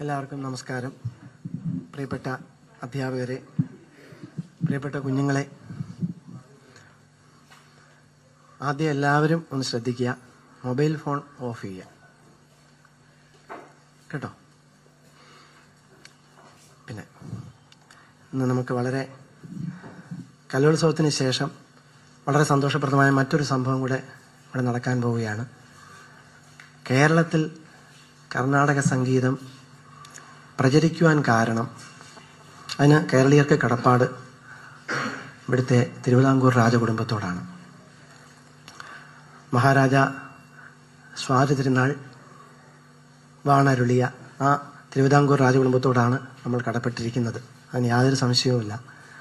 എല്ലാവർക്കും നമസ്കാരം. പ്രിയപ്പെട്ട അധ്യാപകരെ, പ്രിയപ്പെട്ട കുഞ്ഞുങ്ങളെ, ആദ്യം എല്ലാവരും ഒന്ന് ശ്രദ്ധിക്കുക. മൊബൈൽ ഫോൺ ഓഫ് ചെയ്യുക കേട്ടോ. പിന്നെ ഇന്ന് നമുക്ക് വളരെ കലോത്സവത്തിന് ശേഷം വളരെ സന്തോഷപ്രദമായ മറ്റൊരു സംഭവം കൂടെ ഇവിടെ നടക്കാൻ പോവുകയാണ്. കേരളത്തിൽ കർണാടക സംഗീതം പ്രചരിക്കുവാൻ കാരണം, അതിന് കേരളീയർക്ക് കടപ്പാട് ഇവിടുത്തെ തിരുവിതാംകൂർ രാജകുടുംബത്തോടാണ്. മഹാരാജ സ്വാതി തിരുനാൾ വാണരുളിയ ആ തിരുവിതാംകൂർ രാജകുടുംബത്തോടാണ് നമ്മൾ കടപ്പെട്ടിരിക്കുന്നത്. അതിന് യാതൊരു സംശയവുമില്ല.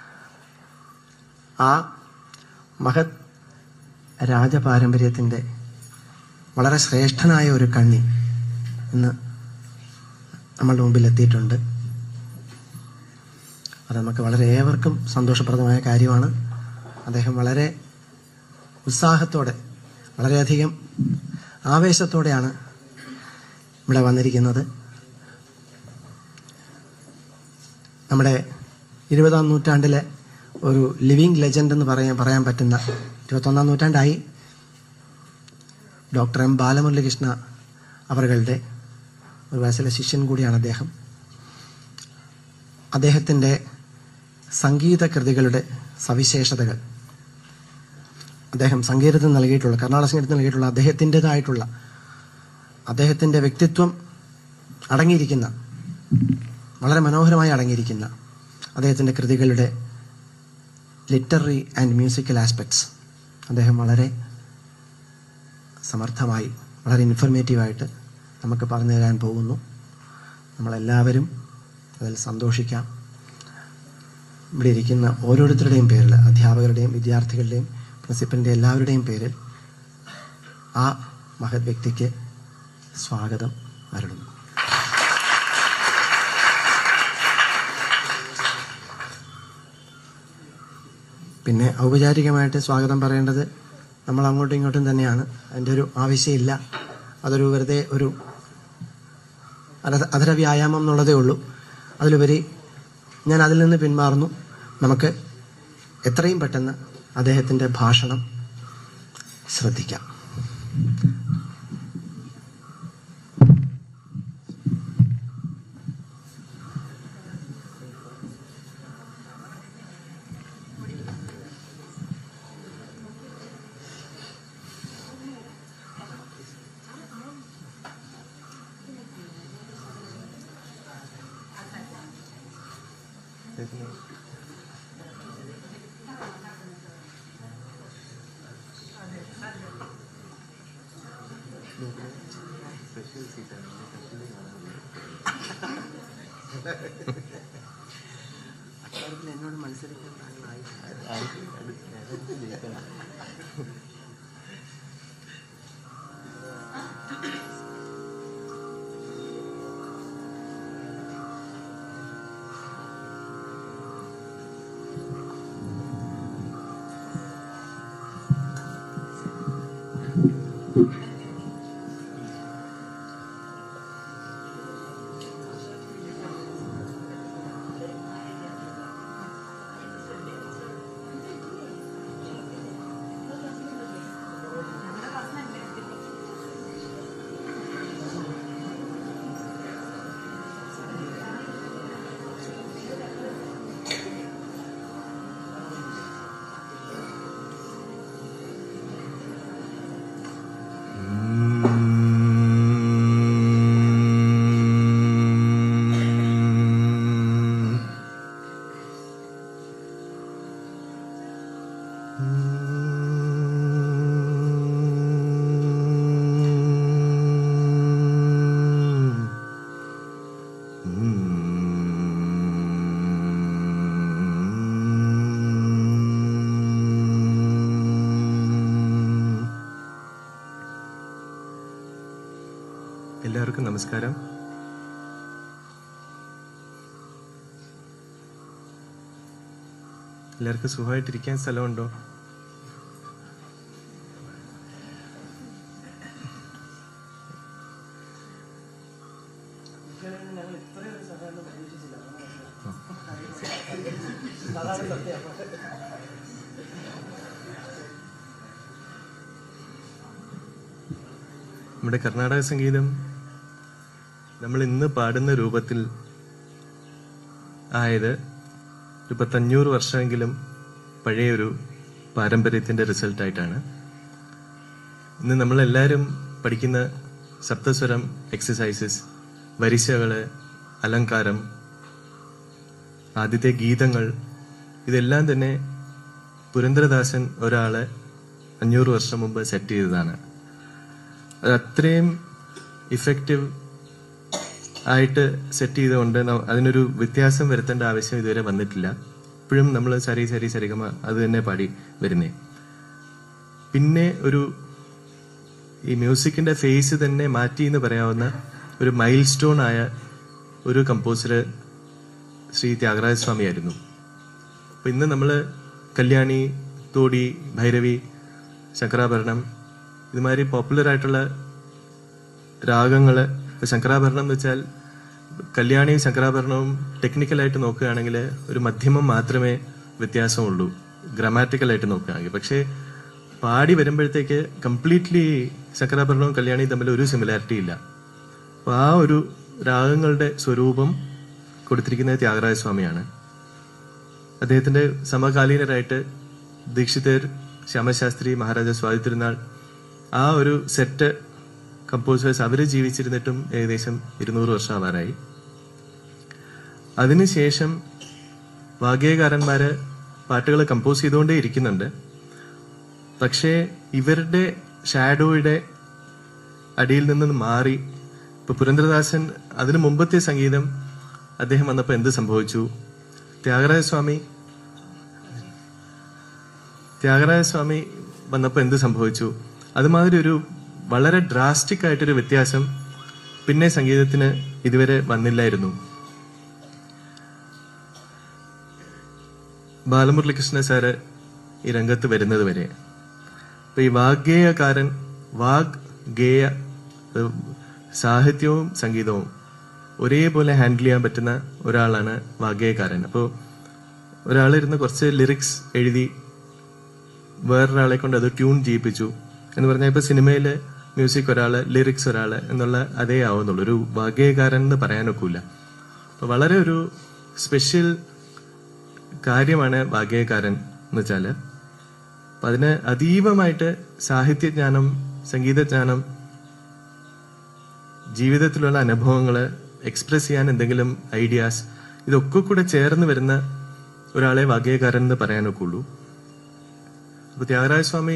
ആ മഹത് രാജപാരമ്പര്യത്തിൻ്റെ വളരെ ശ്രേഷ്ഠനായ ഒരു കണ്ണി ഇന്ന് നമ്മളുടെ മുമ്പിൽ എത്തിയിട്ടുണ്ട്. അത് നമുക്ക് വളരെ ഏവർക്കും സന്തോഷപ്രദമായ കാര്യമാണ്. അദ്ദേഹം വളരെ ഉത്സാഹത്തോടെ, വളരെയധികം ആവേശത്തോടെയാണ് ഇവിടെ വന്നിരിക്കുന്നത്. നമ്മുടെ 20ാം നൂറ്റാണ്ടിലെ ഒരു ലിവിങ് ലെജൻഡ് എന്ന് പറയാൻ പറ്റുന്ന, 21ാം നൂറ്റാണ്ടായി, ഡോക്ടർ എം ബാലമുരളികൃഷ്ണ അവരുടെ ഒരു വയസ്സിലെ ശിഷ്യൻ കൂടിയാണ് അദ്ദേഹം. അദ്ദേഹത്തിൻ്റെ സംഗീത കൃതികളുടെ സവിശേഷതകൾ, അദ്ദേഹം സംഗീതത്തിന് നൽകിയിട്ടുള്ള, കർണാടക സംഗീതത്തിന് നൽകിയിട്ടുള്ള അദ്ദേഹത്തിൻ്റെതായിട്ടുള്ള, അദ്ദേഹത്തിൻ്റെ വ്യക്തിത്വം അടങ്ങിയിരിക്കുന്ന, വളരെ മനോഹരമായി അടങ്ങിയിരിക്കുന്ന അദ്ദേഹത്തിൻ്റെ കൃതികളുടെ ലിറ്റററി ആൻഡ് മ്യൂസിക്കൽ ആസ്പെക്ട്സ് അദ്ദേഹം വളരെ സമർത്ഥമായി, വളരെ ഇൻഫർമേറ്റീവായിട്ട് നമുക്ക് പറഞ്ഞു തരാൻ പോകുന്നു. നമ്മളെല്ലാവരും അതിൽ സന്തോഷിക്കാം. ഇവിടെ ഇരിക്കുന്ന ഓരോരുത്തരുടെയും പേരിൽ, അധ്യാപകരുടെയും വിദ്യാർത്ഥികളുടെയും പ്രിൻസിപ്പലിൻ്റെ എല്ലാവരുടെയും പേരിൽ ആ മഹത് വ്യക്തിക്ക് സ്വാഗതം അരുളുന്നു. പിന്നെ ഔപചാരികമായിട്ട് സ്വാഗതം പറയേണ്ടത് നമ്മൾ അങ്ങോട്ടും ഇങ്ങോട്ടും തന്നെയാണ്. അതിൻ്റെ ഒരു ആവശ്യമില്ല. അതൊരു വെറുതെ ഒരു അധര വ്യായാമം എന്നുള്ളതേ ഉള്ളൂ. അതിലുപരി ഞാൻ അതിൽ നിന്ന് പിന്മാറുന്നു. നമുക്ക് എത്രയും പെട്ടെന്ന് അദ്ദേഹത്തിൻ്റെ ഭാഷണം ശ്രദ്ധിക്കാം. എന്നോട് മത്സരിക്കാൻ എല്ലാവർക്കും നമസ്കാരം. എല്ലാവർക്കും സുഖമായിട്ടിരിക്കാൻ സ്ഥലമുണ്ടോ? ഞങ്ങൾ നമ്മുടെ കർണാടക സംഗീതം നമ്മൾ ഇന്ന് പാടുന്ന രൂപത്തിൽ ആയത് 500 വർഷമെങ്കിലും പഴയൊരു പാരമ്പര്യത്തിന്റെ റിസൾട്ടായിട്ടാണ്. ഇന്ന് നമ്മളെല്ലാവരും പഠിക്കുന്ന സപ്തസ്വരം എക്സസൈസസ്, വരിശകള്, അലങ്കാരം, ആദ്യത്തെ ഗീതങ്ങൾ, ഇതെല്ലാം തന്നെ പുരന്ദരദാസൻ ഒരാള് 500 വർഷം മുമ്പ് സെറ്റ് ചെയ്തതാണ്. അത് അത്രയും ഇഫക്റ്റീവ് ആയിട്ട് സെറ്റ് ചെയ്തുകൊണ്ട് അതിനൊരു വ്യത്യാസം വരുത്തേണ്ട ആവശ്യം ഇതുവരെ വന്നിട്ടില്ല. ഇപ്പോഴും നമ്മൾ സരി സരി സരിഗമ അത് തന്നെ പാടി വരുന്നേ. പിന്നെ ഈ മ്യൂസിക്കിന്റെ ഫേസ് തന്നെ മാറ്റി എന്ന് പറയാവുന്ന ഒരു മൈൽ സ്റ്റോൺ ആയ ഒരു കമ്പോസർ ശ്രീ ത്യാഗരാജ സ്വാമി ആയിരുന്നു. അപ്പൊ ഇന്ന് നമ്മള് കല്യാണി, തോടി, ഭൈരവി, ശങ്കരാഭരണം ഇതുമാതിരി പോപ്പുലർ ആയിട്ടുള്ള രാഗങ്ങള്, ഇപ്പൊ ശങ്കരാഭരണം എന്ന് വെച്ചാൽ കല്യാണിയും ശങ്കരാഭരണവും ടെക്നിക്കലായിട്ട് നോക്കുകയാണെങ്കിൽ ഒരു മധ്യമം മാത്രമേ വ്യത്യാസമുള്ളൂ ഗ്രാമാറ്റിക്കലായിട്ട് നോക്കുകയാണെങ്കിൽ. പക്ഷേ പാടി വരുമ്പോഴത്തേക്ക് കംപ്ലീറ്റ്ലി ശങ്കരാഭരണവും കല്യാണിയും തമ്മിൽ ഒരു സിമിലാരിറ്റി ഇല്ല. അപ്പൊ ആ ഒരു രാഗങ്ങളുടെ സ്വരൂപം കൊടുത്തിരിക്കുന്നത് ത്യാഗരാജ സ്വാമിയാണ്. അദ്ദേഹത്തിന്റെ സമകാലീനരായിട്ട് ദീക്ഷിതർ, ശ്യാമശാസ്ത്രി, മഹാരാജ സ്വാതി തിരുനാൾ, ആ ഒരു സെറ്റ് കമ്പോസേഴ്സ് അവര് ജീവിച്ചിരുന്നിട്ടും ഏകദേശം 200 വർഷം ആവാറായി. അതിനുശേഷം വാഗ്ഗേയകാരന്മാര് പാട്ടുകൾ കമ്പോസ് ചെയ്തുകൊണ്ടേ ഇരിക്കുന്നുണ്ട്. പക്ഷേ ഇവരുടെ ഷാഡോയുടെ അടിയിൽ നിന്ന് മാറി ഇപ്പൊ പുരന്ദരദാസൻ, അതിനു മുമ്പത്തെ സംഗീതം അദ്ദേഹം വന്നപ്പോ എന്ത് സംഭവിച്ചു? ത്യാഗരാജ സ്വാമി വന്നപ്പോ എന്ത് സംഭവിച്ചു? അതുമാതിരി ഒരു വളരെ ഡ്രാസ്റ്റിക് ആയിട്ടൊരു വ്യത്യാസം പിന്നെ സംഗീതത്തിന് ഇതുവരെ വന്നില്ലായിരുന്നു. ബാലമുരളികൃഷ്ണ സാറ് ഈ രംഗത്ത് വരുന്നത് വരെ ഇപ്പൊ ഈ വാഗ്ഗേയകാരൻ, ഗേയ, സാഹിത്യവും സംഗീതവും ഒരേപോലെ ഹാൻഡിൽ ചെയ്യാൻ പറ്റുന്ന ഒരാളാണ് വാഗ്ഗേയകാരൻ. അപ്പോൾ ഒരാളിരുന്ന് കുറച്ച് ലിറിക്സ് എഴുതി വേറൊരാളെ കൊണ്ട് അത് ട്യൂൺ ചെയ്യിപ്പിച്ചു എന്ന് പറഞ്ഞാൽ ഇപ്പൊ സിനിമയില് മ്യൂസിക് ഒരാള്, ലിറിക്സ് ഒരാള് എന്നുള്ള അതേ ആവുന്നുള്ളൂ. ഒരു വാഗ്ഗേയകാരൻ എന്ന് പറയാനൊക്കില്ല. അപ്പൊ വളരെ ഒരു സ്പെഷ്യൽ കാര്യമാണ് വാഗ്ഗേയകാരൻ എന്ന് വെച്ചാല്. അപ്പൊ അതിന് അതീവമായിട്ട് സാഹിത്യജ്ഞാനം, സംഗീതജ്ഞാനം, ജീവിതത്തിലുള്ള അനുഭവങ്ങള് എക്സ്പ്രസ് ചെയ്യാൻ എന്തെങ്കിലും ഐഡിയാസ്, ഇതൊക്കെ കൂടെ ചേർന്ന് വരുന്ന ഒരാളെ വാഗ്ഗേയകാരൻ എന്ന് പറയാനൊക്കുള്ളൂ. അപ്പൊ ത്യാഗരാജ സ്വാമി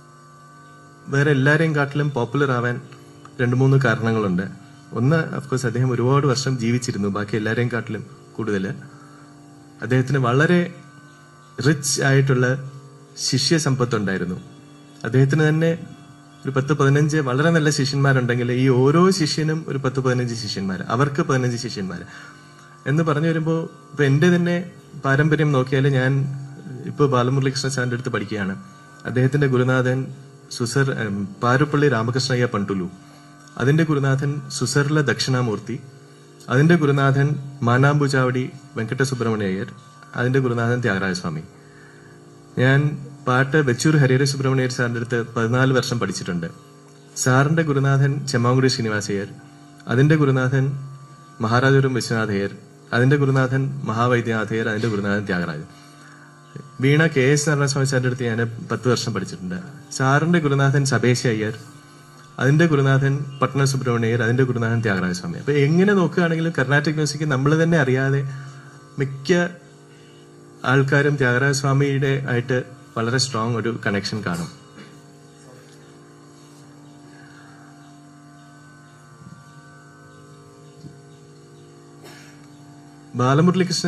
വേറെ എല്ലാരെയും കാട്ടിലും പോപ്പുലർ ആവാൻ 2-3 കാരണങ്ങളുണ്ട്. ഒന്ന്, അഫ്കോഴ്സ് അദ്ദേഹം ഒരുപാട് വർഷം ജീവിച്ചിരുന്നു. ബാക്കി എല്ലാരെയും കാട്ടിലും കൂടുതൽ അദ്ദേഹത്തിന് വളരെ റിച്ച് ആയിട്ടുള്ള ശിഷ്യ സമ്പത്തുണ്ടായിരുന്നു. അദ്ദേഹത്തിന് തന്നെ ഒരു 10-15 വളരെ നല്ല ശിഷ്യന്മാരുണ്ടെങ്കിൽ ഈ ഓരോ ശിഷ്യനും ഒരു 10-15 ശിഷ്യന്മാര്, അവർക്ക് 15 ശിഷ്യന്മാര് എന്ന് പറഞ്ഞു വരുമ്പോ ഇപ്പൊ എന്റെ തന്നെ പാരമ്പര്യം നോക്കിയാൽ ഞാൻ ഇപ്പൊ ബാലമുരളികൃഷ്ണ സാറിന്റെ അടുത്ത് പഠിക്കുകയാണ്. അദ്ദേഹത്തിന്റെ ഗുരുനാഥൻ പാരുപ്പള്ളി രാമകൃഷ്ണയ്യ പണ്ടുലു, അതിന്റെ ഗുരുനാഥൻ സുസർല ദക്ഷിണാമൂർത്തി, അതിന്റെ ഗുരുനാഥൻ മാനാംബുചാവടി വെങ്കട്ട സുബ്രഹ്മണ്യ അയ്യർ, അതിന്റെ ഗുരുനാഥൻ ത്യാഗരാജ സ്വാമി. ഞാൻ പാട്ട് വെച്ചൂർ ഹരിഹര സുബ്രഹ്മണ്യർ സാറിന്റെ അടുത്ത് 14 വർഷം പഠിച്ചിട്ടുണ്ട്. സാറിന്റെ ഗുരുനാഥൻ ചെമ്മാങ്കുടി ശ്രീനിവാസയ്യർ, അതിന്റെ ഗുരുനാഥൻ മഹാരാജപുരം വിശ്വനാഥയ്യർ, അതിന്റെ ഗുരുനാഥൻ മഹാവൈദ്യനാഥയ്യർ, അതിന്റെ ഗുരുനാഥൻ ത്യാഗരാജൻ. വീണ KS നാരായണസ്വാമി സാറിന്റെ അടുത്ത് ഞാൻ 10 വർഷം പഠിച്ചിട്ടുണ്ട്. സാറിന്റെ ഗുരുനാഥൻ സബേശ അയ്യർ, അതിന്റെ ഗുരുനാഥൻ പട്ന സുബ്രഹ്മണ്യർ, അതിന്റെ ഗുരുനാഥൻ ത്യാഗരാജ സ്വാമി. അപ്പൊ എങ്ങനെ നോക്കുകയാണെങ്കിലും കർണാട്ടിക് മ്യൂസിക് നമ്മൾ തന്നെ അറിയാതെ മിക്ക ആൾക്കാരും ത്യാഗരാജ സ്വാമിയുടെ ആയിട്ട് വളരെ സ്ട്രോങ് ഒരു കണക്ഷൻ കാണും. ബാലമുരളികൃഷ്ണ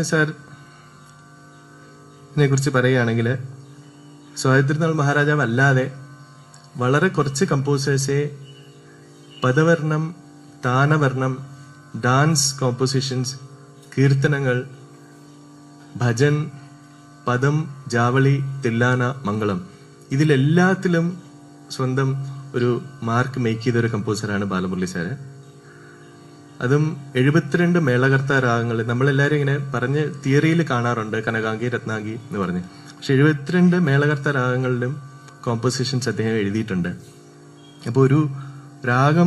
സാറിനെ കുറിച്ച് പറയുകയാണെങ്കിൽ സ്വാതി തിരുനാൾ മഹാരാജാവ് അല്ലാതെ വളരെ കുറച്ച് കമ്പോസേഴ്സെ പദവർണം, താനവർണം, ഡാൻസ് കോമ്പോസിഷൻസ്, കീർത്തനങ്ങൾ, ഭജൻ, പദം, ജാവളി, തില്ലാന, മംഗളം, ഇതിലെല്ലാത്തിലും സ്വന്തം ഒരു മാർക്ക് മേക്ക് ചെയ്ത ഒരു കമ്പോസറാണ് ബാലമുരളി സാറ്. അതും 72 മേളകർത്ത രാഗങ്ങൾ. നമ്മളെല്ലാരും ഇങ്ങനെ പറഞ്ഞ് തിയറിയിൽ കാണാറുണ്ട് കനകാംഗി, രത്നാംഗി എന്ന് പറഞ്ഞ്. പക്ഷെ 72 മേളകർത്ത രാഗങ്ങളിലും കോമ്പോസിഷൻസ് അദ്ദേഹം എഴുതിയിട്ടുണ്ട്. അപ്പൊ ഒരു രാഗം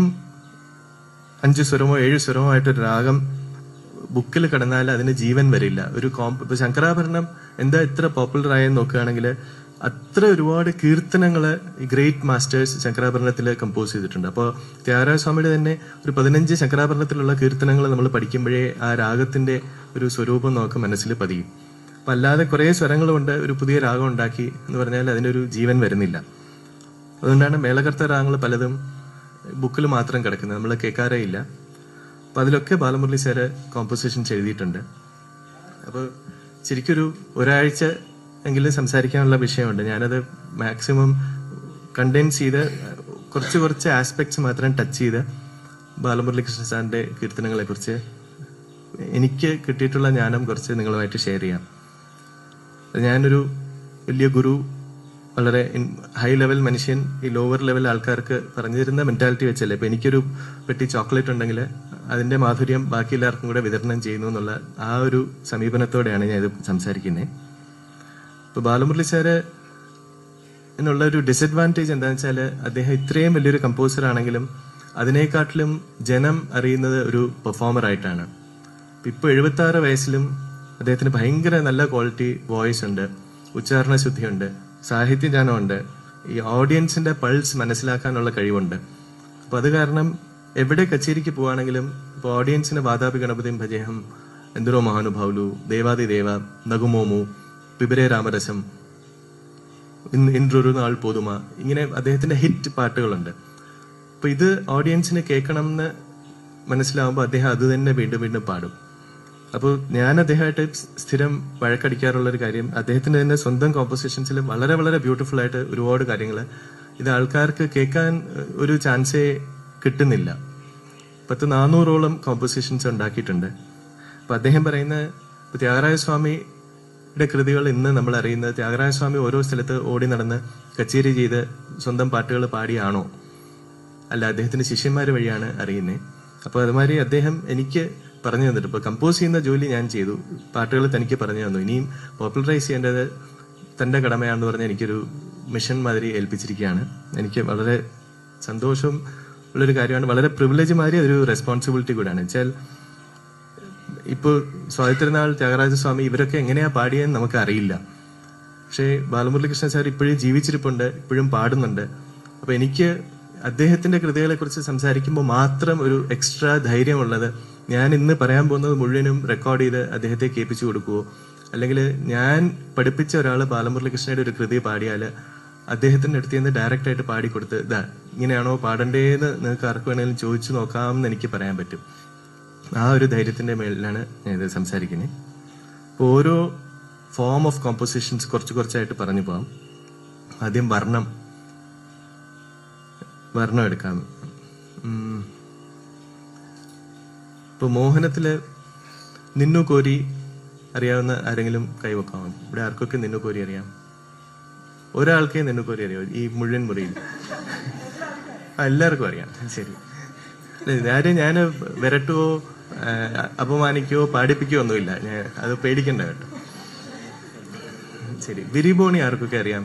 5 സ്വരമോ 7 സ്വരമോ ആയിട്ടൊരു രാഗം ബുക്കിൽ കിടന്നാൽ അതിന് ജീവൻ വരില്ല. ഇപ്പൊ ശങ്കരാഭരണം എന്താ ഇത്ര പോപ്പുലർ ആയെന്ന് നോക്കുകയാണെങ്കിൽ അത്ര ഒരുപാട് കീർത്തനങ്ങള് ഈ ഗ്രേറ്റ് മാസ്റ്റേഴ്സ് ശങ്കരാഭരണത്തിൽ കമ്പോസ് ചെയ്തിട്ടുണ്ട്. അപ്പോൾ ത്യാഗരാജ സ്വാമിയുടെ തന്നെ ഒരു 15 ശങ്കരാഭരണത്തിലുള്ള കീർത്തനങ്ങൾ നമ്മൾ പഠിക്കുമ്പോഴേ ആ രാഗത്തിന്റെ ഒരു സ്വരൂപം നമുക്ക് മനസ്സിൽ പതിയും. അപ്പൊ അല്ലാതെ കുറെ സ്വരങ്ങളുണ്ട് ഒരു പുതിയ രാഗം ഉണ്ടാക്കി എന്ന് പറഞ്ഞാൽ അതിനൊരു ജീവൻ വരുന്നില്ല. അതുകൊണ്ടാണ് മേളകർത്ത രാഗങ്ങൾ പലതും ബുക്കിൽ മാത്രം കിടക്കുന്നത്, നമ്മൾ കേൾക്കാറേ ഇല്ല. അപ്പൊ അതിലൊക്കെ ബാലമുരളി സാറ് കോമ്പോസിഷൻസ് എഴുതിയിട്ടുണ്ട്. അപ്പൊ ശരിക്കൊരു ഒരാഴ്ച എങ്കിലും സംസാരിക്കാനുള്ള വിഷയമുണ്ട്. ഞാനത് മാക്സിമം കണ്ടെൻസ് ചെയ്ത് കുറച്ച് ആസ്പെക്ട്സ് മാത്രം ടച്ച് ചെയ്ത് ബാലമുരളി കൃഷ്ണ സാറിന്റെ കീർത്തനങ്ങളെ കുറിച്ച് എനിക്ക് കിട്ടിയിട്ടുള്ള ജ്ഞാനം കുറച്ച് നിങ്ങളുമായിട്ട് ഷെയർ ചെയ്യാം. ഞാനൊരു വലിയ ഗുരു, വളരെ ഹൈ ലെവൽ മനുഷ്യൻ ഈ ലോവർ ലെവൽ ആൾക്കാർക്ക് പറഞ്ഞു തരുന്ന മെന്റാലിറ്റി വെച്ചല്ലേ. ഇപ്പൊ എനിക്കൊരു പെട്ടി ചോക്ലേറ്റ് ഉണ്ടെങ്കിൽ അതിന്റെ മാധുര്യം ബാക്കി എല്ലാവർക്കും കൂടെ വിതരണം ചെയ്യുന്നു എന്നുള്ള ആ ഒരു സമീപനത്തോടെയാണ് ഞാൻ ഇത് സംസാരിക്കുന്നത്. ഇപ്പൊ ബാലമുരളി സാറ് എന്നുള്ള ഒരു ഡിസഡ്വാൻറ്റേജ് എന്താണെന്ന് വെച്ചാൽ അദ്ദേഹം ഇത്രയും വലിയൊരു കമ്പോസർ ആണെങ്കിലും അതിനേക്കാട്ടിലും ജനം അറിയുന്നത് ഒരു പെർഫോമർ ആയിട്ടാണ്. ഇപ്പൊ 76 വയസ്സിലും അദ്ദേഹത്തിന് ഭയങ്കര നല്ല ക്വാളിറ്റി വോയിസ് ഉണ്ട്, ഉച്ചാരണ ശുദ്ധിയുണ്ട്, സാഹിത്യജ്ഞാനമുണ്ട്, ഈ ഓഡിയൻസിന്റെ പൾസ് മനസ്സിലാക്കാനുള്ള കഴിവുണ്ട്. അപ്പൊ അത് കാരണം എവിടെ കച്ചേരിക്ക് പോവാണെങ്കിലും ഇപ്പൊ ഓഡിയൻസിന് വാതാപി ഗണപതിയും ഭജേഹം, എന്തിരോ മഹാനുഭാവുലു, ദേവാദിദേവ, നഗുമോമു, പിബിരെ രാമരസം, ഇன்றൊരു നാൾ പോതുമ, ഇങ്ങനെ അദ്ദേഹത്തിന്റെ ഹിറ്റ് പാട്ടുകളുണ്ട്. അപ്പൊ ഇത് ഓഡിയൻസിന് കേൾക്കണം എന്ന് മനസ്സിലാവുമ്പോൾ അദ്ദേഹം അത് തന്നെ വീണ്ടും വീണ്ടും പാടും. അപ്പോൾ ഞാൻ അദ്ദേഹമായിട്ട് സ്ഥിരം വഴക്കടിക്കാറുള്ള ഒരു കാര്യം, അദ്ദേഹത്തിന്റെ തന്നെ സ്വന്തം കോമ്പോസിഷൻസിൽ വളരെ വളരെ ബ്യൂട്ടിഫുൾ ആയിട്ട് ഒരുപാട് കാര്യങ്ങൾ ഇത് ആൾക്കാർക്ക് കേൾക്കാൻ ഒരു ചാൻസേ കിട്ടുന്നില്ല. 400ഓളം കോമ്പോസിഷൻസ് ഉണ്ടാക്കിയിട്ടുണ്ട്. അപ്പൊ അദ്ദേഹം പറയുന്ന ത്യാഗരാജ സ്വാമിയുടെ കൃതികൾ ഇന്ന് നമ്മൾ അറിയുന്നത് ത്യാഗരാജ സ്വാമി ഓരോ സ്ഥലത്ത് ഓടി നടന്ന് കച്ചേരി ചെയ്ത് സ്വന്തം പാട്ടുകൾ പാടിയാണോ, അല്ല അദ്ദേഹത്തിന്റെ ശിഷ്യന്മാർ വഴിയാണ് അറിയുന്നത്. അപ്പൊ അതുമാതിരി അദ്ദേഹം എനിക്ക് പറഞ്ഞു തന്നിട്ട് ഇപ്പൊ കമ്പോസ് ചെയ്യുന്ന ജോലി ഞാൻ ചെയ്തു, പാട്ടുകൾ തനിക്ക് പറഞ്ഞു തന്നു, ഇനിയും പോപ്പുലറൈസ് ചെയ്യേണ്ടത് തന്റെ കടമയാണെന്ന് പറഞ്ഞ് എനിക്കൊരു മിഷൻ മാതിരി ഏൽപ്പിച്ചിരിക്കുകയാണ്. എനിക്ക് വളരെ സന്തോഷം ഉള്ളൊരു കാര്യമാണ്, വളരെ പ്രിവിലേജ് മാതിരി ഒരു റെസ്പോൺസിബിലിറ്റി കൂടെയാണ്. വെച്ചാൽ ഇപ്പൊ സ്വാതിത്രിനാൾ, ത്യാഗരാജസ്വാമി ഇവരൊക്കെ എങ്ങനെയാ പാടിയെന്ന് നമുക്ക് അറിയില്ല. പക്ഷേ ബാലമുരളി കൃഷ്ണ സാർ ഇപ്പോഴും ജീവിച്ചിരിപ്പുണ്ട്, ഇപ്പോഴും പാടുന്നുണ്ട്. അപ്പൊ എനിക്ക് അദ്ദേഹത്തിന്റെ കൃതികളെ കുറിച്ച് സംസാരിക്കുമ്പോൾ മാത്രം ഒരു എക്സ്ട്രാ ധൈര്യമുള്ളത്, ഞാൻ ഇന്ന് പറയാൻ പോകുന്നത് മുഴുവനും റെക്കോർഡ് ചെയ്ത് അദ്ദേഹത്തെ കേൾപ്പിച്ചു കൊടുക്കുവോ, അല്ലെങ്കിൽ ഞാൻ പഠിപ്പിച്ച ഒരാൾ ബാലമുരളി കൃഷ്ണയുടെ ഒരു കൃതി പാടിയാല് അദ്ദേഹത്തിന്റെ അടുത്ത് നിന്ന് ഡയറക്റ്റ് ആയിട്ട് പാടിക്കൊടുത്ത് ഇതാ ഇങ്ങനെയാണോ പാടണ്ടേന്ന് നിങ്ങൾക്ക് ആർക്ക് വേണമെങ്കിലും ചോദിച്ചു നോക്കാമെന്ന് എനിക്ക് പറയാൻ പറ്റും. ആ ഒരു ധൈര്യത്തിന്റെ മേളിലാണ് ഞാൻ ഇത് സംസാരിക്കുന്നത്. അപ്പോൾ ഓരോ ഫോം ഓഫ് കോമ്പോസിഷൻസ് കുറച്ചായിട്ട് പറഞ്ഞു പോവാം. ആദ്യം വർണ്ണം എടുക്കാം. ഇപ്പൊ മോഹനത്തില് നിന്നു കോരി അറിയാവുന്ന ആരെങ്കിലും കൈവെക്കാമോ? ഇവിടെ ആർക്കൊക്കെ നിന്നു കോരി അറിയാം? ഒരാൾക്കേ നിന്നു കോരി അറിയാം ഈ മുഴുവൻ മുറിയിൽ? എല്ലാവർക്കും അറിയാം. ശരി, ആരും ഞാൻ വിരട്ടുവോ അപമാനിക്കുകയോ പാടിപ്പിക്കുകയോ ഒന്നുമില്ല, ഞാൻ അത് പേടിക്കണ്ട കേട്ടോ. ശരി, ബിരിബോണി ആർക്കൊക്കെ അറിയാം?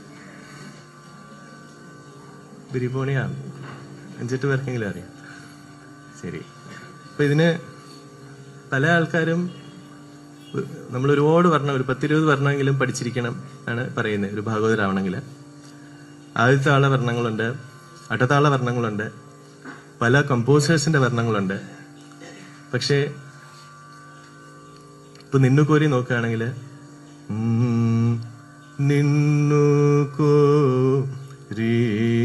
ബിരിബോണിയാ 5-8 പേർക്കെങ്കിലും അറിയാം. ശരി, അപ്പൊ ഇതിന് പല ആൾക്കാരും നമ്മൾ ഒരുപാട് വർണ്ണം, ഒരു 10-20 വർണ്ണമെങ്കിലും പഠിച്ചിരിക്കണം ആണ് പറയുന്നത് ഒരു ഭാഗവതരാവണമെങ്കിൽ. ആദ്യത്തെ താള വർണ്ണങ്ങളുണ്ട്, അട്ടതാള വർണ്ണങ്ങളുണ്ട്, പല കമ്പോസേഴ്സിന്റെ വർണ്ണങ്ങളുണ്ട്. പക്ഷേ ഇപ്പൊ നിന്നു കോരി നോക്കുകയാണെങ്കിൽ നിന്നു കോരി,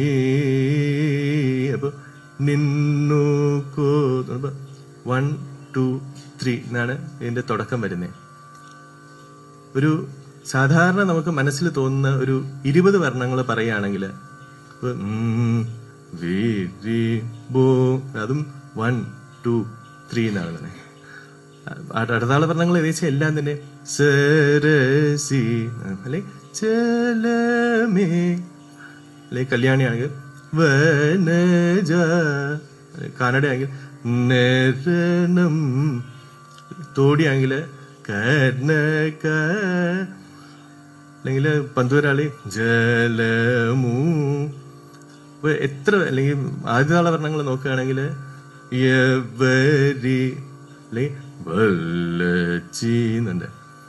അപ്പൊ നിന്നു കോ 1 2 3 എന്നാണ് ഇതിന്റെ തുടക്കം വരുന്നത്. ഒരു സാധാരണ നമുക്ക് മനസ്സിൽ തോന്നുന്ന ഒരു 20 വർണ്ണങ്ങൾ പറയുകയാണെങ്കിൽ അതും 1 2 3 എന്നാണ് തന്നെ. അടുത്താള വർണ്ണങ്ങൾ ഏകദേശം എല്ലാം തന്നെ സരസി അല്ലെ ചലമേ, അല്ലെ കല്യാണി ആണെങ്കിൽ വനജ, കാനഡ ആണെങ്കിൽ നേരണം തോടിയാണെങ്കില് കനക, അല്ലെങ്കിൽ പന്തുവരാളി ജലമൂ. ഇപ്പൊ എത്ര, അല്ലെങ്കിൽ ആദ്യതാള വർണ്ണങ്ങൾ നോക്കുകയാണെങ്കിൽ യവരി, അല്ലെങ്കിൽ വല്ലച്ചീന്നുണ്ട്,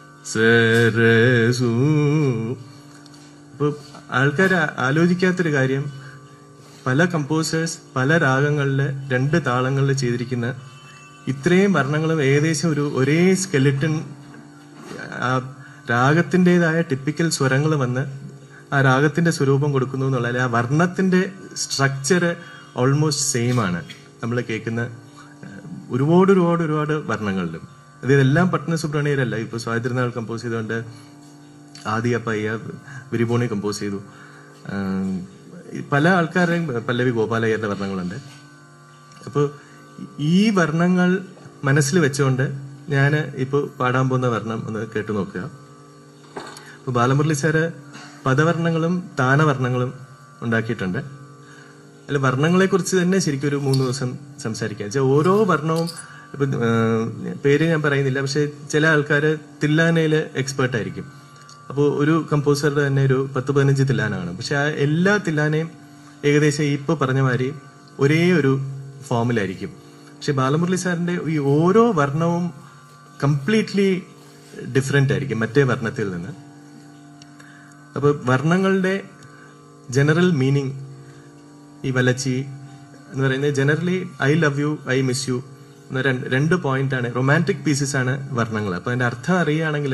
സരസൂ. ഇപ്പൊ ആൾക്കാർ ആലോചിക്കാത്തൊരു കാര്യം, പല കമ്പോസേഴ്സ് പല രാഗങ്ങളില് 2 താളങ്ങളിൽ ചെയ്തിരിക്കുന്ന ഇത്രയും വർണ്ണങ്ങളും ഏകദേശം ഒരേ സ്കെലിറ്റൻ, ആ രാഗത്തിൻ്റെതായ ടിപ്പിക്കൽ സ്വരങ്ങൾ വന്ന് ആ രാഗത്തിന്റെ സ്വരൂപം കൊടുക്കുന്നു എന്നുള്ള ആ വർണ്ണത്തിന്റെ സ്ട്രക്ചർ ഓൾമോസ്റ്റ് സെയിം ആണ് നമ്മൾ കേൾക്കുന്ന ഒരുപാട് വർണ്ണങ്ങളിലും. ഇതെല്ലാം പട്ടണ സുബ്രഹ്മണ്യരല്ല. ഇപ്പൊ സ്വാതിരുന്നാൾ കമ്പോസ് ചെയ്തുകൊണ്ട് ആദിയ പയ്യ വിരിബോണി കമ്പോസ് ചെയ്തു. പല ആൾക്കാരുടെയും പല്ലവി ഗോപാലയ്യരുടെ വർണ്ണങ്ങളുണ്ട്. അപ്പോൾ ഈ വർണ്ണങ്ങൾ മനസ്സിൽ വെച്ചുകൊണ്ട് ഞാൻ ഇപ്പോൾ പാടാൻ പോകുന്ന വർണ്ണം ഒന്ന് കേട്ടു നോക്കുക. ഇപ്പൊ ബാലമുരളി സാറ് പദവർണ്ണങ്ങളും താനവർണ്ണങ്ങളും ഉണ്ടാക്കിയിട്ടുണ്ട്. അല്ല, വർണ്ണങ്ങളെ കുറിച്ച് തന്നെ ശരിക്കും ഒരു 3 ദിവസം സംസാരിക്കാം. വെച്ചാൽ ഓരോ വർണ്ണവും, ഇപ്പൊ പേര് ഞാൻ പറയുന്നില്ല, പക്ഷെ ചില ആൾക്കാർ തില്ലാനയിൽ എക്സ്പേർട്ട് ആയിരിക്കും. അപ്പോൾ ഒരു കമ്പോസറുടെ തന്നെ ഒരു 10-15 തില്ലാനാണ്. പക്ഷെ ആ എല്ലാ തില്ലാനയും ഏകദേശം ഇപ്പൊ പറഞ്ഞ മാതിരി ഒരേ ഒരു ഫോമിലായിരിക്കും. പക്ഷെ ബാലമുരളി സാറിന്റെ ഈ ഓരോ വർണ്ണവും കംപ്ലീറ്റ്ലി ഡിഫറെന്റ് ആയിരിക്കും മറ്റേ വർണ്ണത്തിൽ നിന്ന്. അപ്പൊ വർണ്ണങ്ങളുടെ ജനറൽ മീനിങ്, ഈ വലച്ചി എന്ന് പറയുന്നത് generally I love you, I miss you എന്ന 2 പോയിന്റ് ആണ്. റൊമാൻറ്റിക് പീസസ് ആണ് വർണ്ണങ്ങൾ. അപ്പൊ അതിന്റെ അർത്ഥം അറിയുകയാണെങ്കിൽ,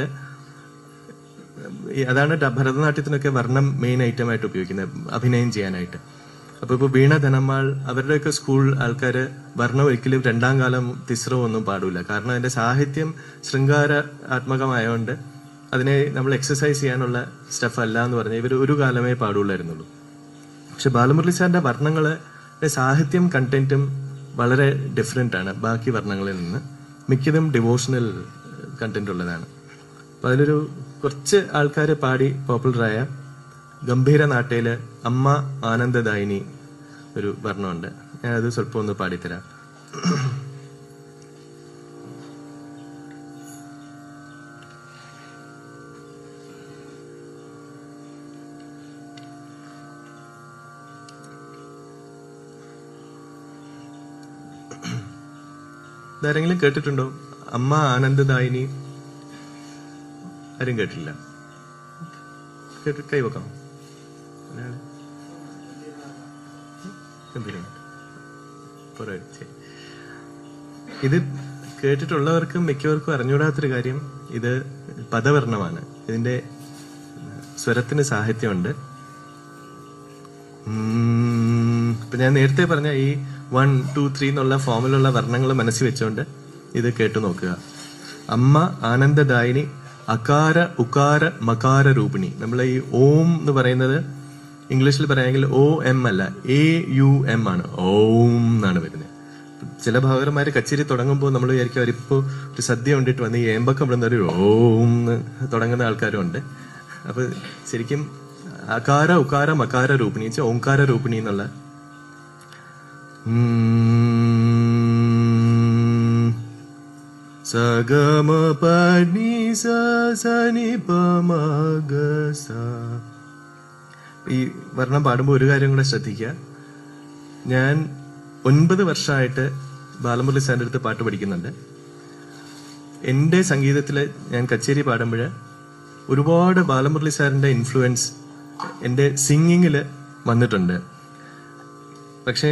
അതാണ് ഭരതനാട്യത്തിനൊക്കെ വർണ്ണം മെയിൻ ഐറ്റം ആയിട്ട് ഉപയോഗിക്കുന്നത്, അഭിനയം ചെയ്യാനായിട്ട്. അപ്പൊ ഇപ്പൊ വീണ ധനമ്മാൾ അവരുടെയൊക്കെ സ്കൂൾ ആൾക്കാര് വർണ്ണം ഒരിക്കലും 2ാം കാലം തിസ്രോ ഒന്നും പാടില്ല. കാരണം അതിന്റെ സാഹിത്യം ശൃംഗാര ആത്മകമായതുകൊണ്ട് അതിനെ നമ്മൾ എക്സസൈസ് ചെയ്യാനുള്ള സ്റ്റഫ് അല്ല എന്ന് പറഞ്ഞാൽ ഇവർ ഒരു കാലമേ പാടുള്ളായിരുന്നുള്ളൂ. പക്ഷെ ബാലമുരളി സാറിന്റെ വർണ്ണങ്ങളുടെ സാഹിത്യം കണ്ടന്റും വളരെ ഡിഫറെന്റ് ആണ് ബാക്കി വർണ്ണങ്ങളിൽ നിന്ന്. മിക്കതും ഡിവോഷണൽ കണ്ടന്റ് ഉള്ളതാണ്. അപ്പൊ അതിലൊരു കുറച്ച് ആൾക്കാർ പാടി പോപ്പുലറായ ഗംഭീര നാട്ടയില് അമ്മ ആനന്ദദായിനി ഒരു വർണ്ണമുണ്ട്. ഞാനത് സ്വല്പം ഒന്ന് പാടിത്തരാം. ഇതാരെങ്കിലും കേട്ടിട്ടുണ്ടോ? അമ്മ ആനന്ദദായിനി ആരും കേട്ടില്ല? കൈവക്കാം. ഇത് കേട്ടിട്ടുള്ളവർക്കും മിക്കവർക്കും അറിഞ്ഞൂടാത്തൊരു കാര്യം, ഇത് പദവർണ്ണമാണ്. ഇതിന്റെ സ്വരത്തിന് സാഹിത്യമുണ്ട്. ഇപ്പൊ ഞാൻ നേരത്തെ പറഞ്ഞ ഈ 1, 2, 3 എന്നുള്ള ഫോമിലുള്ള വർണ്ണങ്ങൾ മനസ്സിൽ വെച്ചുകൊണ്ട് ഇത് കേട്ടു നോക്കുക. അമ്മ ആനന്ദദായിനി അകാര ഉകാര മകാര രൂപിണി. നമ്മൾ ഈ ഓം എന്ന് പറയുന്നത് ഇംഗ്ലീഷിൽ പറയാമെങ്കിൽ OM അല്ല, AUM ആണ്. ഓം എന്നാണ് വരുന്നത്. ചില ഭാഗവന്മാര് കച്ചേരി തുടങ്ങുമ്പോൾ നമ്മൾ വിചാരിക്കും അവരിപ്പോ ഒരു സദ്യ കൊണ്ടിട്ട് വന്ന് ഈ ഏമ്പക്കം ഇടുന്ന ഒരു ഓം തുടങ്ങുന്ന ആൾക്കാരും ഉണ്ട്. അപ്പൊ ശരിക്കും അകാര ഉകാര മകാര രൂപിണി വെച്ചാൽ ഓംകാര രൂപിണി എന്നുള്ള സഗമ പനി സനി പമഗ സ. ഈ വർണ്ണം പാടുമ്പോൾ ഒരു കാര്യം കൂടെ ശ്രദ്ധിക്കുക. ഞാൻ 9 വർഷമായിട്ട് ബാലമുരളി സാറിന്റെ അടുത്ത് പാട്ട് പഠിക്കുന്നുണ്ട്. എന്റെ സംഗീതത്തില് ഞാൻ കച്ചേരി പാടുമ്പോൾ ഒരുപാട് ബാലമുരളി സാറിന്റെ ഇൻഫ്ലുവൻസ് എന്റെ സിംഗിങ്ങില് വന്നിട്ടുണ്ട്. പക്ഷേ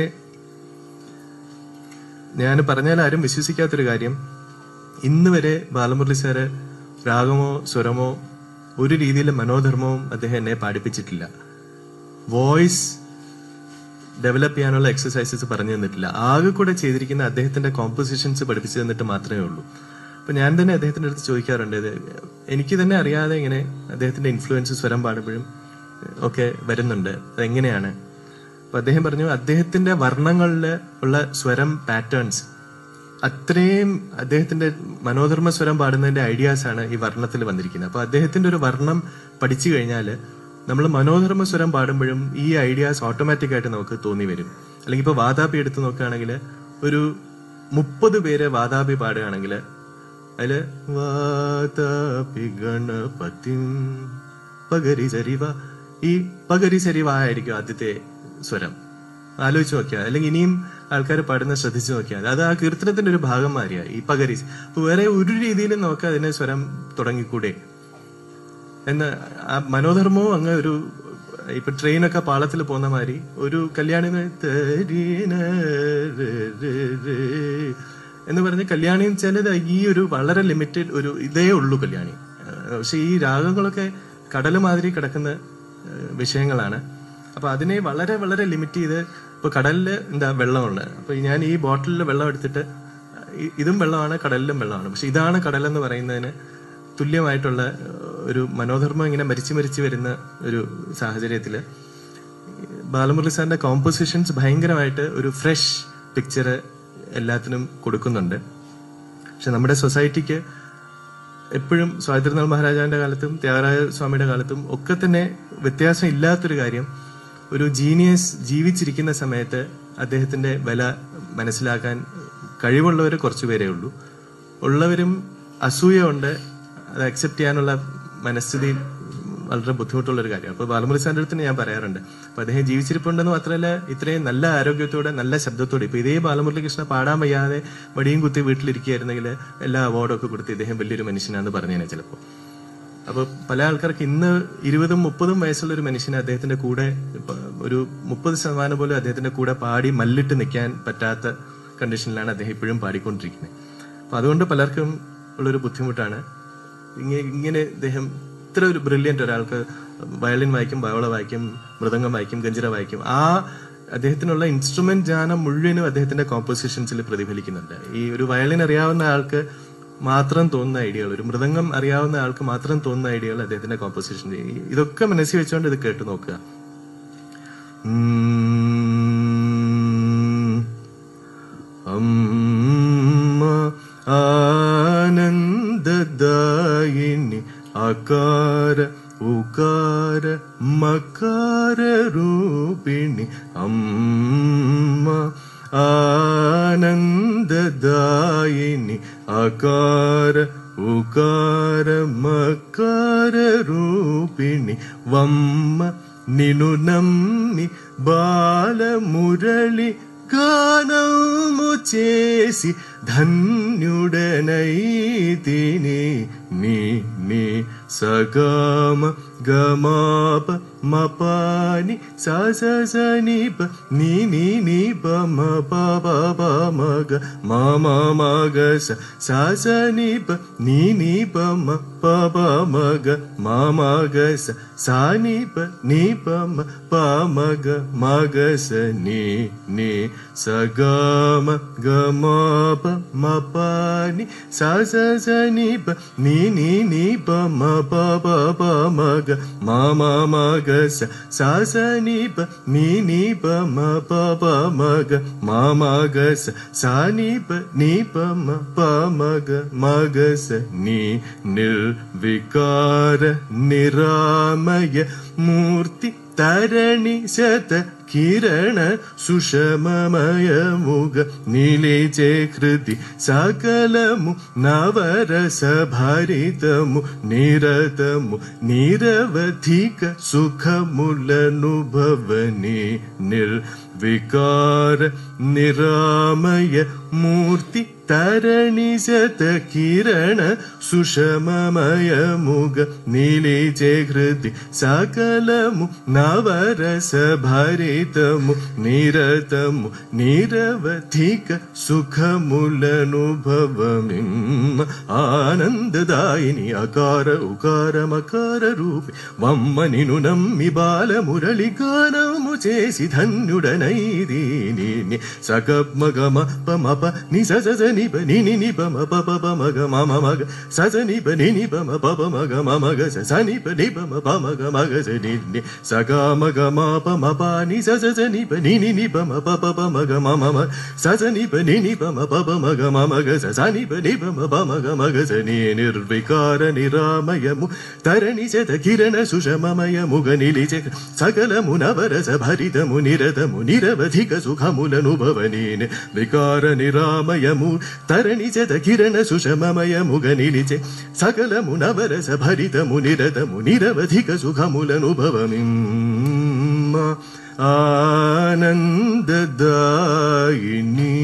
ഞാൻ പറഞ്ഞാൽ ആരും വിശ്വസിക്കാത്തൊരു കാര്യം, ഇന്ന് വരെ ബാലമുരളി സാറ് രാഗമോ സ്വരമോ ഒരു രീതിയിൽ മനോധർമ്മവും അദ്ദേഹം എന്നെ പാടിപ്പിച്ചിട്ടില്ല. വോയിസ് ഡെവലപ്പ് ചെയ്യാനുള്ള എക്സസൈസസ് പറഞ്ഞു തന്നിട്ടില്ല. ആകെ കൂടെ ചെയ്തിരിക്കുന്ന അദ്ദേഹത്തിന്റെ കോമ്പോസിഷൻസ് പഠിപ്പിച്ചു തന്നിട്ട് മാത്രമേ ഉള്ളൂ. അപ്പൊ ഞാൻ തന്നെ അദ്ദേഹത്തിന്റെ അടുത്ത് ചോദിക്കാറുണ്ട്, എനിക്ക് തന്നെ അറിയാതെ ഇങ്ങനെ അദ്ദേഹത്തിന്റെ ഇൻഫ്ലുവൻസ് സ്വരം പാടുമ്പോഴും ഒക്കെ വരുന്നുണ്ട്, അതെങ്ങനെയാണ്? അപ്പൊ അദ്ദേഹം പറഞ്ഞു, അദ്ദേഹത്തിന്റെ വർണ്ണങ്ങളിൽ ഉള്ള സ്വരം പാറ്റേൺസ് അത്രയും അദ്ദേഹത്തിന്റെ മനോധർമ്മ സ്വരം പാടുന്നതിന്റെ ഐഡിയാസ് ആണ് ഈ വർണ്ണത്തിൽ വന്നിരിക്കുന്നത്. അപ്പൊ അദ്ദേഹത്തിന്റെ ഒരു വർണ്ണം പഠിച്ചു കഴിഞ്ഞാൽ നമ്മൾ മനോധർമ്മ സ്വരം പാടുമ്പോഴും ഈ ഐഡിയാസ് ഓട്ടോമാറ്റിക് ആയിട്ട് നമുക്ക് തോന്നി വരും. അല്ലെങ്കിൽ ഇപ്പൊ വാതാപി എടുത്ത് നോക്കുകയാണെങ്കിൽ ഒരു 30 പേര് വാതാപി പാടുകയാണെങ്കിൽ അതില് വാതാപി ഗണപതി പഗരി സരിവ, ഈ പഗരി സരിവ ആയിരിക്കും ആദ്യത്തെ സ്വരം. ആലോചിച്ച് നോക്കിയാൽ, അല്ലെങ്കിൽ ഇനിയും ആൾക്കാർ പാടുന്ന ശ്രദ്ധിച്ചു നോക്കിയാൽ അത് ആ കീർത്തനത്തിന്റെ ഒരു ഭാഗം മാറിയ ഈ പഗരി. അപ്പൊ വേറെ ഒരു രീതിയിലും നോക്കാം അതിനെ സ്വരം തുടങ്ങിക്കൂടെ എന്ന്. ആ മനോധർമ്മവും അങ്ങ് ഒരു, ഇപ്പൊ ട്രെയിനൊക്കെ പാളത്തിൽ പോകുന്ന മാതിരി ഒരു കല്യാണി എന്ന് പറഞ്ഞ് കല്യാണി വെച്ചാൽ ഈ ഒരു വളരെ ലിമിറ്റഡ് ഒരു ഇതേ ഉള്ളൂ കല്യാണി. പക്ഷെ ഈ രാഗങ്ങളൊക്കെ കടല് മാതിരി കിടക്കുന്ന വിഷയങ്ങളാണ്. അപ്പൊ അതിനെ വളരെ വളരെ ലിമിറ്റ് ചെയ്ത്, ഇപ്പൊ കടലില് എന്താ വെള്ളമുണ്ട്, അപ്പൊ ഞാൻ ഈ ബോട്ടിലിൽ വെള്ളം എടുത്തിട്ട് ഇതും വെള്ളമാണ് കടലിലും വെള്ളമാണ്, പക്ഷെ ഇതാണ് കടലെന്ന് പറയുന്നതിന് തുല്യമായിട്ടുള്ള ഒരു മനോധർമ്മം ഇങ്ങനെ മരിച്ചു വരുന്ന ഒരു സാഹചര്യത്തില് ബാലമുരളി സാറിന്റെ കോമ്പോസിഷൻസ് ഭയങ്കരമായിട്ട് ഒരു ഫ്രഷ് പിക്ചർ എല്ലാത്തിനും കൊടുക്കുന്നുണ്ട്. പക്ഷെ നമ്മുടെ സൊസൈറ്റിക്ക് എപ്പോഴും സ്വാതിരുനാൾ മഹാരാജാവിന്റെ കാലത്തും ത്യാഗരാജ സ്വാമിയുടെ കാലത്തും ഒക്കെ തന്നെ വ്യത്യാസം ഇല്ലാത്തൊരു കാര്യം, ഒരു ജീനിയസ് ജീവിച്ചിരിക്കുന്ന സമയത്ത് അദ്ദേഹത്തിന്റെ വില മനസ്സിലാക്കാൻ കഴിവുള്ളവർ കുറച്ചുപേരേ ഉള്ളൂ. ഉള്ളവരും അസൂയ കൊണ്ട് അത് അക്സെപ്റ്റ് ചെയ്യാനുള്ള മനസ്ഥിതി വളരെ ബുദ്ധിമുട്ടുള്ളൊരു കാര്യം. അപ്പൊ ബാലമുരളി സാറിന്റെ അടുത്ത് ഞാൻ പറയാറുണ്ട്, അപ്പൊ അദ്ദേഹം ജീവിച്ചിരിപ്പുണ്ടെന്ന് മാത്രമല്ല ഇത്രയും നല്ല ആരോഗ്യത്തോടെ നല്ല ശബ്ദത്തോടെ, ഇപ്പൊ ഇതേ ബാലമുരളി കൃഷ്ണ പാടാൻ വയ്യാതെ വടിയും കുത്തി വീട്ടിലിരിക്കുകയായിരുന്നെങ്കിൽ എല്ലാ അവാർഡൊക്കെ കൊടുത്ത് ഇദ്ദേഹം വലിയൊരു മനുഷ്യനാണെന്ന് പറഞ്ഞേനെ ചിലപ്പോൾ. അപ്പൊ പല ആൾക്കാർക്ക് ഇന്ന് 20-30 വയസ്സുള്ള ഒരു മനുഷ്യന് അദ്ദേഹത്തിന്റെ കൂടെ ഒരു 30% പോലും അദ്ദേഹത്തിന്റെ കൂടെ പാടി മല്ലിട്ട് നിൽക്കാൻ പറ്റാത്ത കണ്ടീഷനിലാണ് അദ്ദേഹം ഇപ്പോഴും പാടിക്കൊണ്ടിരിക്കുന്നത്. അപ്പൊ അതുകൊണ്ട് പലർക്കും ഉള്ളൊരു ബുദ്ധിമുട്ടാണ്. ഇങ്ങനെ അദ്ദേഹം ഇത്ര ഒരു ബ്രില്യന്റ് ഒരാൾക്ക് വയലിൻ വായിക്കും, വയോള വായിക്കും, മൃദംഗം വായിക്കും, ഗഞ്ചിറ വായിക്കും, ആ അദ്ദേഹത്തിനുള്ള ഇൻസ്ട്രുമെന്റ് ജ്ഞാനം മുഴുവനും അദ്ദേഹത്തിന്റെ കോമ്പോസിഷൻസിൽ പ്രതിഫലിക്കുന്നുണ്ട്. ഈ ഒരു വയലിൻ അറിയാവുന്ന ആൾക്ക് മാത്രം തോന്നുന്ന ഐഡിയകൾ, ഒരു മൃദംഗം അറിയാവുന്ന ആൾക്ക് മാത്രം തോന്നുന്ന ഐഡിയകൾ അദ്ദേഹത്തിന്റെ കോമ്പോസിഷൻ. ഇതൊക്കെ മനസ്സിൽ വെച്ചുകൊണ്ട് ഇത് കേട്ടു നോക്കുക. ആനന്ദദായിനി അകാര ഉകാര മകാര രൂപിണി അമ്മ, ആനന്ദദായിനി അകാര ഉകാര മകാര രൂപിണി വമ്മ నిను నమ్మి బాలమురళి గానము చేసి ధన్యుడనైతిని నీ నీ సగమ గమాప మపాని ససనిప నీ నీ నీ పమ పప మగ మమ మగ ససనిప నీ నీ పమ పప మగ మగ సనిప నీ పమ పమగ మగ సని నీ సగమ గమాప మపాని ససనిప నీ నీ నీ పమ పప మగ మమ మగ సనిప నీ నీ పమ పప మగ మగ సనిప నీ పమ పమగ మగ సని నిర్వికార నిరామయ మూర్తి తరణి శత కిరణ సుషమమయ ముగ నీలిచే కృతి సకలము నవరస భరితము నిరతము నిరవధిక సుఖములనుభవని నిర్వికార నిరామయ మూర్తి తరణి శత కిరణ సుషమమయ ముగ నీలిచే కృతి సకలము నవరస భరితము నిరతము నిరవధిక సుఖములనుభవమి ఆనందదాయిని అకార ఉకార మకార రూపి వమ్మ నిను నమ్మి బాలమురళి గానము చేసి ధన్యుడనైతిని సగమగమ పమప ని సజ ని ప ని ని పమ పప మగ మమ మగ సజ ని ప ని పమ పప మగ మగ స ని ప ని పమ పమగ మగ స ని ని సగమగ మ పమ ప ని సజ ని ప ని పమ పప మగ మమ మ సజ ని ప ని పమ పప మగ మగ స ని ప ని పమ పమగ మగ స ని నిర్వికార నిరామయము తరణి శత కిరణ సుషమమయ ముగ నిలిచే సకలము నవరస ഭരിതമുനിരതമു നിരവധിക സുഖമുലനുഭവനീന് വികാര നിരാമയമു തരണിജത കിരണ സുഷമമയമുഖനിലിചെ സകലമുനവരസ ഭരിതമുനിരതമു നിരവധിക സുഖമുലനുഭവമിമ്മ ആനന്ദദായിനി.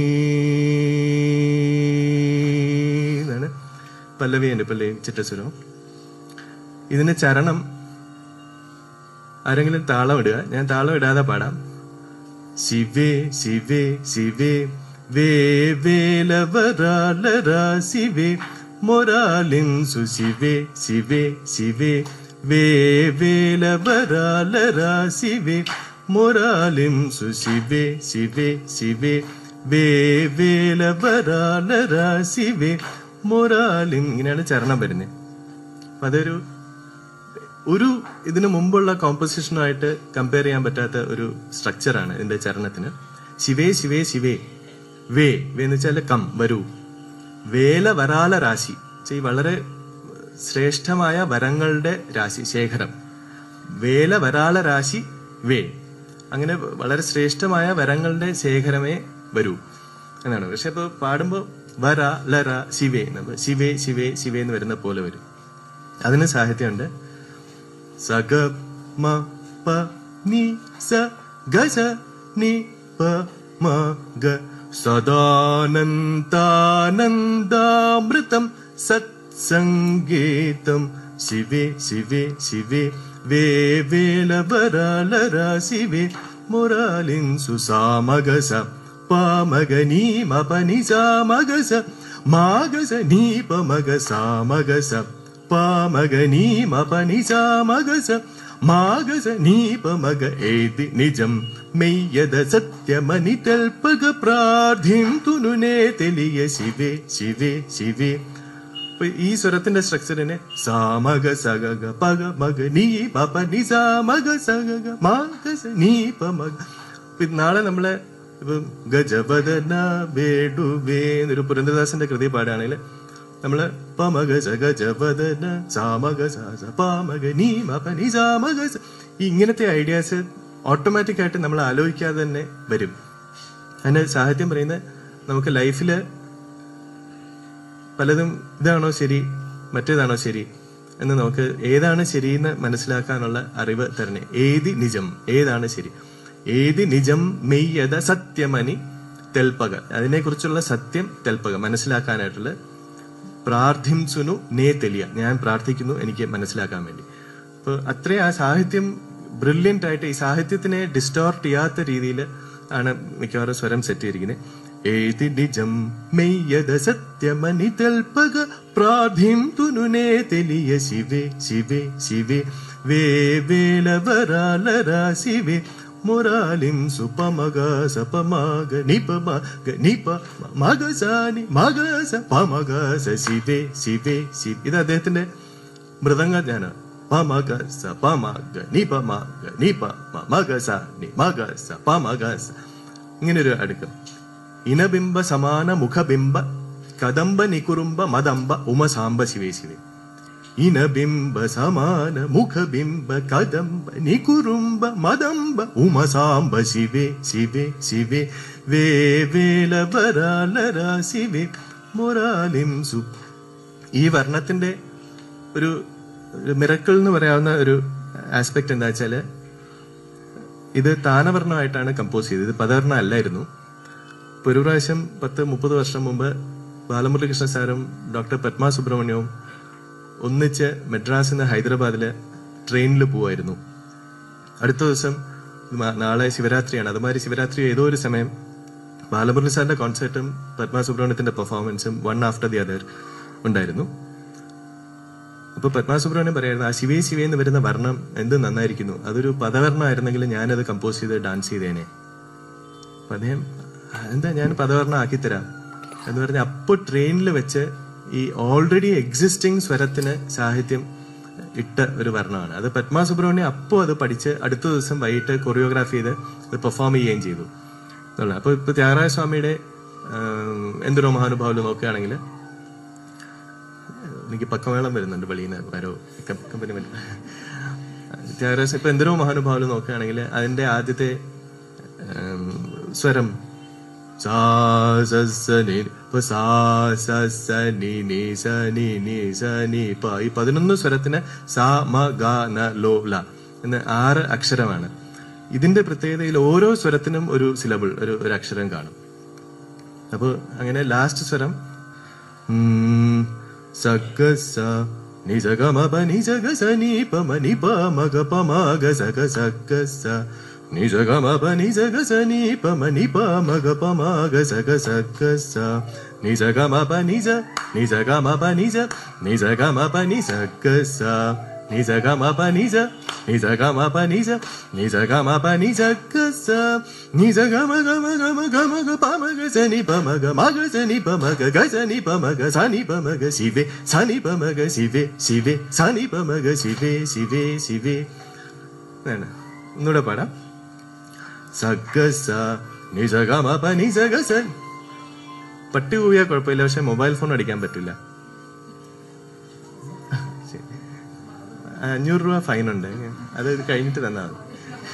എന്നാണ് പല്ലവിയുണ്ട്, പല്ലവി ചിട്ടസ്വരം. ഇതിന് ചരണം ആരെങ്കിലും താളം ഇടുക, ഞാൻ താളം ഇടാതെ പാടാം. ശിവേ ശിവേ ശിവേ വേ വേലവരാലരാ ശിവേ മൊരാലിൻസു ശിവേ ശിവേ ശിവേ വേ വേലവരാലരാ ശിവേ മൊരാലിൻസു ശിവേ ശിവേ ശിവേ വേ വേലവരാലരാ ശിവേ മൊരാലിം. ഇങ്ങനെയാണ് ചരണം വരുന്നത്. അപ്പൊ അതൊരു ഇതിനു മുമ്പുള്ള കോമ്പോസിഷനുമായിട്ട് കമ്പയർ ചെയ്യാൻ പറ്റാത്ത ഒരു സ്ട്രക്ചറാണ് ഇതിന്റെ ചരണത്തിന്. ശിവേ ശിവേ ശിവേ വേ എന്ന് വെച്ചാൽ കം വരൂ. വേല വരാല രാശി, ഈ വളരെ ശ്രേഷ്ഠമായ വരങ്ങളുടെ രാശി ശേഖരം. വേല വരാല രാശി വേ, അങ്ങനെ വളരെ ശ്രേഷ്ഠമായ വരങ്ങളുടെ ശേഖരമേ വരൂ എന്നാണ്. പക്ഷെ ഇപ്പൊ പാടുമ്പോ വര ലര ശിവേ ശിവേ ശിവേ ശിവേ എന്ന് വരുന്ന പോലെ വരും. അതിന് സാഹിത്യമുണ്ട്. സഗ മ പ നി സ ഗ സ നി പ മ ഗ സദാനന്ദാനന്ദാമൃതം സത്സംഗീതം ശിവേ ശിവേ ശിവേ വേ വേലവരാലരാ ശിവേ മൊരാലിൻസു സാമഗസ പാമഗ നീ മപനി സാമഗസ മാഗസ നീ പമഗ സാമഗസ പാമഗ നീ മപനി സാമഗസ മാഗസ നീ പമഗ ഏതി നിജം മെയ്യത സത്യമനി തൽപക പ്രാർത്ഥിംതുനുനേ തെളിയ ശിവേ ശിവേ ശിവേ. ഈ സ്വരത്തിന്റെ സ്ട്രക്ചറിനെ സാമഗ സഗ പഗ മഗ നീ പപ നി സാമഗ സഗ മാഗസ നീ പമഗ. നാളെ നമ്മളെ ഇപ്പൊ ഗജവദന വേടുവേ എന്നൊരു പുരന്ദരദാസന്റെ കൃതി പാടുകയാണെങ്കിൽ നമ്മള് പമഗ ഗജവദന സാമഗ സ പാമഗ നീ മപ നി സാമഗ. ഇങ്ങനത്തെ ഐഡിയാസ് ഓട്ടോമാറ്റിക് ആയിട്ട് നമ്മൾ ആലോചിക്കാതെ തന്നെ വരും. അതിന്റെ സാഹിത്യം പറയുന്നത് നമുക്ക് ലൈഫില് പലതും ഇതാണോ ശരി മറ്റേതാണോ ശരി എന്ന് നമുക്ക് ഏതാണ് ശരിയെന്ന് മനസ്സിലാക്കാനുള്ള അറിവ് തരണേ. ഏതി നിജം, ഏതാണ് ശരി, ഏതി നിജം മെയ്യത സത്യമനി തെൽപ്പക, അതിനെക്കുറിച്ചുള്ള സത്യം തെൽപ്പക മനസ്സിലാക്കാനായിട്ടുള്ള പ്രാർത്ഥിംസുനു നേ തെളിയ, ഞാൻ പ്രാർത്ഥിക്കുന്നു എനിക്ക് മനസ്സിലാക്കാൻ വേണ്ടി. അപ്പൊ അത്രയും ആ സാഹിത്യം ബ്രില്യന്റ് ആയിട്ട് ഈ സാഹിത്യത്തിനെ ഡിസ്റ്റോർട്ട് ചെയ്യാത്ത രീതിയിൽ ആണ് മിക്കവാറും സ്വരം സെറ്റ് ചെയ്തിരിക്കുന്നത്. ഏതി നിജം മെയ്യത സത്യമനി തെൽപ്പക പ്രാർത്ഥിംതുനുനേ തെളിയ ശിവേ ശിവേ ശിവേ വേ വേലവരാലരാ ശിവേ മൊരാലിൻസു പമഗ സ പമഗ നിപ മഗ നിപ മഗസാനി മഗസ പമഗ സ ശിവേ ശിവേ ശിവ. ഇത് അദ്ദേഹത്തിന്റെ മൃദംഗ ജ്ഞാനം. പമഗ സ പമഗ നിപ മഗ നിപ മഗസാനി മഗസ പമഗ സ. ഇങ്ങനൊരു അടുക്കം. ഇനബിംബ സമാന മുഖബിംബ കദംബ നികുറുംബ മദംബ ഉമസാംബ ശിവേ ശിവേ. ഇനബിംബ സമാന മുഖബിംബ കദംബ നികുറുംബ മദംബ ഉമസാംബ ശിവേ ശിവേ ശിവേ വേ വേലവരാലരാ ശിവേ മൊരാലിൻസു. ഈ വർണ്ണത്തിന്റെ ഒരു മിറക്കിൾ എന്ന് പറയാവുന്ന ഒരു ആസ്പെക്ട് എന്താ വെച്ചാല് ഇത് താനവർണ്ണമായിട്ടാണ് കമ്പോസ് ചെയ്തത്, ഇത് പദവർണ്ണ അല്ലായിരുന്നു. ഇപ്പൊ ഒരു പ്രാവശ്യം 10-30 വർഷം മുമ്പ് ബാലമുരളികൃഷ്ണ സാറും ഡോക്ടർ പത്മ സുബ്രഹ്മണ്യവും ഒന്നിച്ച് മദ്രാസിൽ നിന്ന് ഹൈദരാബാദില് ട്രെയിനിൽ പോവായിരുന്നു. അടുത്ത ദിവസം നാളെ ശിവരാത്രിയാണ്, അതുമാതിരി ശിവരാത്രി ഏതോ ഒരു സമയം ബാലമുരളി സാറിന്റെ കോൺസേർട്ടും പത്മ സുബ്രഹ്മണ്യത്തിന്റെ പെർഫോമൻസും വൺ ആഫ്റ്റർ ദി അതർ ഉണ്ടായിരുന്നു. അപ്പൊ പത്മ സുബ്രഹ്മണ്യം പറയായിരുന്നു, ആ ശിവേ ശിവേ എന്ന് വരുന്ന വർണ്ണം എന്ത് നന്നായിരിക്കുന്നു, അതൊരു പദവർണ്ണമായിരുന്നെങ്കിൽ ഞാനത് കമ്പോസ് ചെയ്ത് ഡാൻസ് ചെയ്തേനെ. അപ്പൊ അദ്ദേഹം എന്താ ഞാൻ പദവർണ്ണ ആക്കിത്തരാം എന്ന് പറഞ്ഞ് അപ്പൊ ട്രെയിനിൽ വെച്ച് ഈ ഓൾറെഡി എക്സിസ്റ്റിംഗ് സ്വരത്തിന് സാഹിത്യം ഇട്ട ഒരു വർണ്ണമാണ് അത്. പത്മ സുബ്രഹ്മണ്യം അപ്പോ അത് പഠിച്ച് അടുത്ത ദിവസം വൈകിട്ട് കൊറിയോഗ്രാഫി ചെയ്ത് അത് പെർഫോം ചെയ്യുകയും ചെയ്തു എന്നുള്ള. അപ്പൊ ഇപ്പൊ ത്യാഗരാജ സ്വാമിയുടെ എന്തൊരോ മഹാനുഭാവില് നോക്കുകയാണെങ്കിൽ എനിക്ക് പക്കമേളം വരുന്നുണ്ട് വെളിയിൽ നിന്ന്, ആരോ കമ്പനി ത്യാഗരാജ ഇപ്പൊ എന്തിനോ മഹാനുഭാവം നോക്കുകയാണെങ്കിൽ അതിന്റെ ആദ്യത്തെ സ്വരം സാ സ സ നി പ സാ സ സ നി നി സ നി നി സ നി പ ഈ 11 സ്വരത്തിന് സാ മ ഗ ന ലോ ല എന്ന 6 അക്ഷരമാണ്. ഇതിന്റെ പ്രത്യേകതയിൽ ഓരോ സ്വരത്തിനും ഒരു സിലബിൾ, ഒരു അക്ഷരം കാണും. അപ്പൊ അങ്ങനെ ലാസ്റ്റ് സ്വരം സഗ സ നി സഗ മ പ നി സഗ സ നി പ മ നി പ മ ഗ പ മ ഗ സ ഗ സഗ സ നി സഗ മ പ നി സഗ സ നി പ മ നി പ മ ഗ പ മ ഗ സ ഗ സഗ സ നി സഗ മ പ നി സ നി സഗ മ പ നി സ നി സഗ മ പ നി സഗ സ നി സഗ മ പ നി സ നി സഗ മ പ നി സ നി സഗ മ പ നി സഗ സ നി സഗ മ ഗ മ ഗ മ ഗ മ ഗ പ മ ഗ സ നി പ മ ഗ മ ഗ സ നി പ മ ഗ ഗ സ നി പ മ ഗ സ നി പ മ ഗ ശിവേ സ നി പ മ ഗ ശിവേ ശിവേ സ നി പ മ ഗ ശിവേ ശിവേ ശിവേ. ഒന്നുകൂടെ പാടാം. സഗ സ നി സഗ മ പ നി സഗ സ. പട്ടി കൂവിയാൽ കുഴപ്പമില്ല, പക്ഷെ മൊബൈൽ ഫോൺ അടിക്കാൻ പറ്റില്ല. 500 രൂപ ഫൈൻ ഉണ്ട്, അത് കഴിഞ്ഞിട്ട് തന്നാ മതി.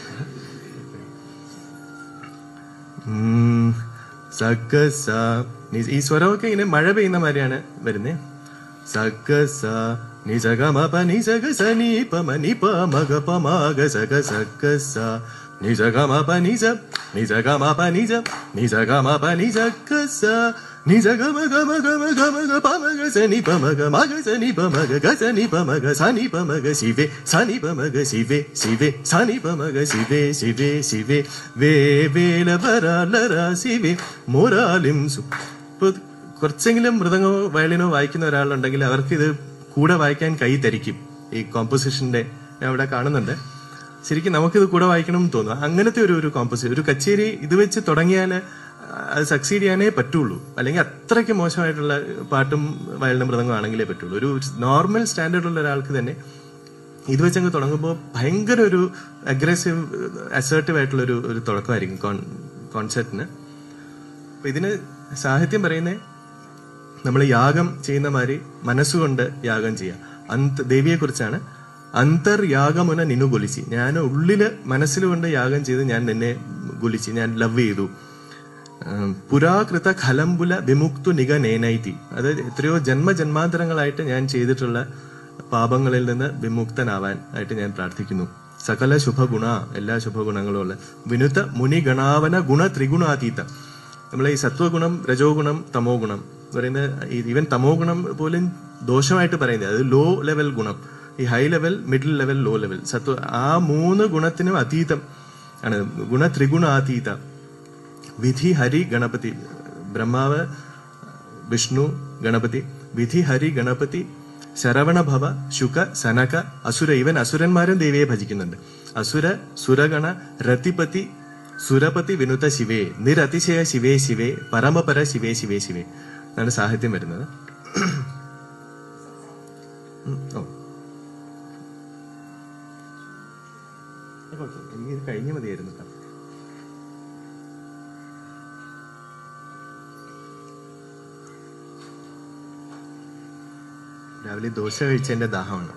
സഗ സ ഈ സ്വരമൊക്കെ ഇങ്ങനെ മഴ പെയ്യുന്ന മാതിരിയാണ് വരുന്നേ. സഗ സ നി സഗ മ പ നി സഗ സ നി പ മ നി പ മ ഗ പ മ ഗ സ ഗ സഗ സ നി സഗ മ പ നി സ നി സഗ മ പ നി സ നി സഗ മ പ നി സഗ സ നി സഗ മ ഗ മ ഗ മ ഗ മ ഗ പ മ ഗ സ നി പ മ ഗ മ ഗ സ നി പ മ ഗ ഗ സ നി പ മ ഗ സ നി പ മ ഗ ശിവേ സ നി പ മ ഗ ശിവേ ശിവേ സ നി പ മ ഗ ശിവേ ശിവേ ശിവേ വേ വേല വരാലര ശിവേ മോരാലിം സു. ഇപ്പൊ കുറച്ചെങ്കിലും മൃദംഗമോ വയലിനോ വായിക്കുന്ന ഒരാളുണ്ടെങ്കിൽ അവർക്ക് ഇത് കൂടെ വായിക്കാൻ കൈ തരിക്കും. ഈ കോമ്പോസിഷന്റെ ഞാൻ ഇവിടെ കാണുന്നുണ്ട്. ശരിക്കും നമുക്കിത് കൂടെ വായിക്കണം എന്ന് തോന്നുന്നു. അങ്ങനത്തെ ഒരു കോമ്പോസിഷൻ, ഒരു കച്ചേരി ഇത് വെച്ച് തുടങ്ങിയാൽ അത് സക്സീഡ് ചെയ്യാനേ പറ്റുള്ളൂ. അല്ലെങ്കിൽ അത്രയ്ക്ക് മോശമായിട്ടുള്ള പാട്ടും വയലിനും മൃദംഗം ആണെങ്കിലേ പറ്റുള്ളൂ. ഒരു നോർമൽ സ്റ്റാൻഡേർഡ് ഉള്ള ഒരാൾക്ക് തന്നെ ഇത് വെച്ചങ്ങ് തുടങ്ങുമ്പോൾ ഭയങ്കര ഒരു അഗ്രസീവ് അസേർട്ടീവ് ആയിട്ടുള്ള ഒരു തുടക്കമായിരിക്കും കോൺസെപ്റ്റിന്. അപ്പൊ ഇതിന് സാഹിത്യം പറയുന്നത് നമ്മൾ യാഗം ചെയ്യുന്ന മാതിരി മനസ്സുകൊണ്ട് യാഗം ചെയ്യുക. ദേവിയെ കുറിച്ചാണ്. അന്തർയാഗമുന നിന്നു ഗുലിച്ചി, ഞാൻ ഉള്ളില് മനസ്സിലുകൊണ്ട് യാഗം ചെയ്ത് ഞാൻ നിന്നെ ഗുലിച്ചി, ഞാൻ ലവ് ചെയ്തു. പുരാകൃത ഖലംബുല വിമുക്തു നിഗനേനൈതി, അത് എത്രയോ ജന്മജന്മാന്തരങ്ങളായിട്ട് ഞാൻ ചെയ്തിട്ടുള്ള പാപങ്ങളിൽ നിന്ന് വിമുക്തനാവാൻ ആയിട്ട് ഞാൻ പ്രാർത്ഥിക്കുന്നു. സകല ശുഭഗുണ, എല്ലാ ശുഭഗുണങ്ങളും ഉള്ള വിനുത മുനിഗണാവന ഗുണ ത്രിഗുണാതീത. നമ്മളെ ഈ സത്വഗുണം, രജോ ഗുണം, തമോ ഗുണം പറയുന്നത്, ഈവൻ തമോ ഗുണം പോലും ദോഷമായിട്ട് പറയുന്നത് അത് ലോ ലെവൽ ഗുണം. ഈ high level, middle level, low level സത്വ, ആ 3 ഗുണത്തിനും അതീതം ആണ് ഗുണ ത്രിഗുണാതീത. വിധി ഹരി ഗണപതി, ബ്രഹ്മാവ് വിഷ്ണു ഗണപതി, വിധി ഹരി ഗണപതി ശരവണ ഭവ ശുക സനക അസുര, ഇവൻ അസുരന്മാരും ദേവിയെ ഭജിക്കുന്നുണ്ട്. അസുര സുരഗണ രതിപതി സുരപതി വിനുത ശിവേ നിരതിശയ ശിവേ ശിവേ പരമപര ശിവേ ശിവേ ശിവേ എന്നാണ് സാഹിത്യം വരുന്നത്. എനിക്ക് കഴിഞ്ഞ മതിയായിരുന്നു. രാവിലെ ദോശ കഴിച്ചതിന്റെ ദാഹമാണ്.